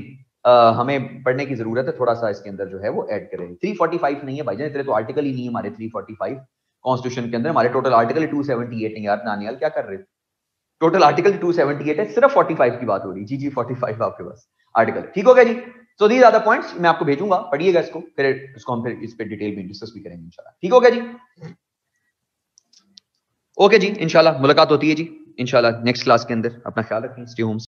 हमें पढ़ने की जरूरत है, थोड़ा सा इसके अंदर जो है वो ऐड करें। 345 नहीं है भाईजान, इतने तो आर्टिकल ही नहीं है हमारे 345 कॉन्स्टिट्यूशन के अंदर। हमारे टोटल आर्टिकल 278 है यार। नानियाल क्या कर रहे हो? टोटल आर्टिकल 278 है, सिर्फ 45 की बात हो रही। जी 45 आपके पास आर्टिकल, ठीक हो गया जी। So these are the points, मैं आपको भेजूंगा, पढ़िएगा इसको, फिर इसको हम फिर इस पे डिटेल में डिस्कस भी करेंगे इंशाल्लाह। ठीक हो गया जी, ओके जी, इंशाल्लाह मुलाकात होती है जी इंशाल्लाह नेक्स्ट क्लास के अंदर। अपना ख्याल रखें, स्टे होम।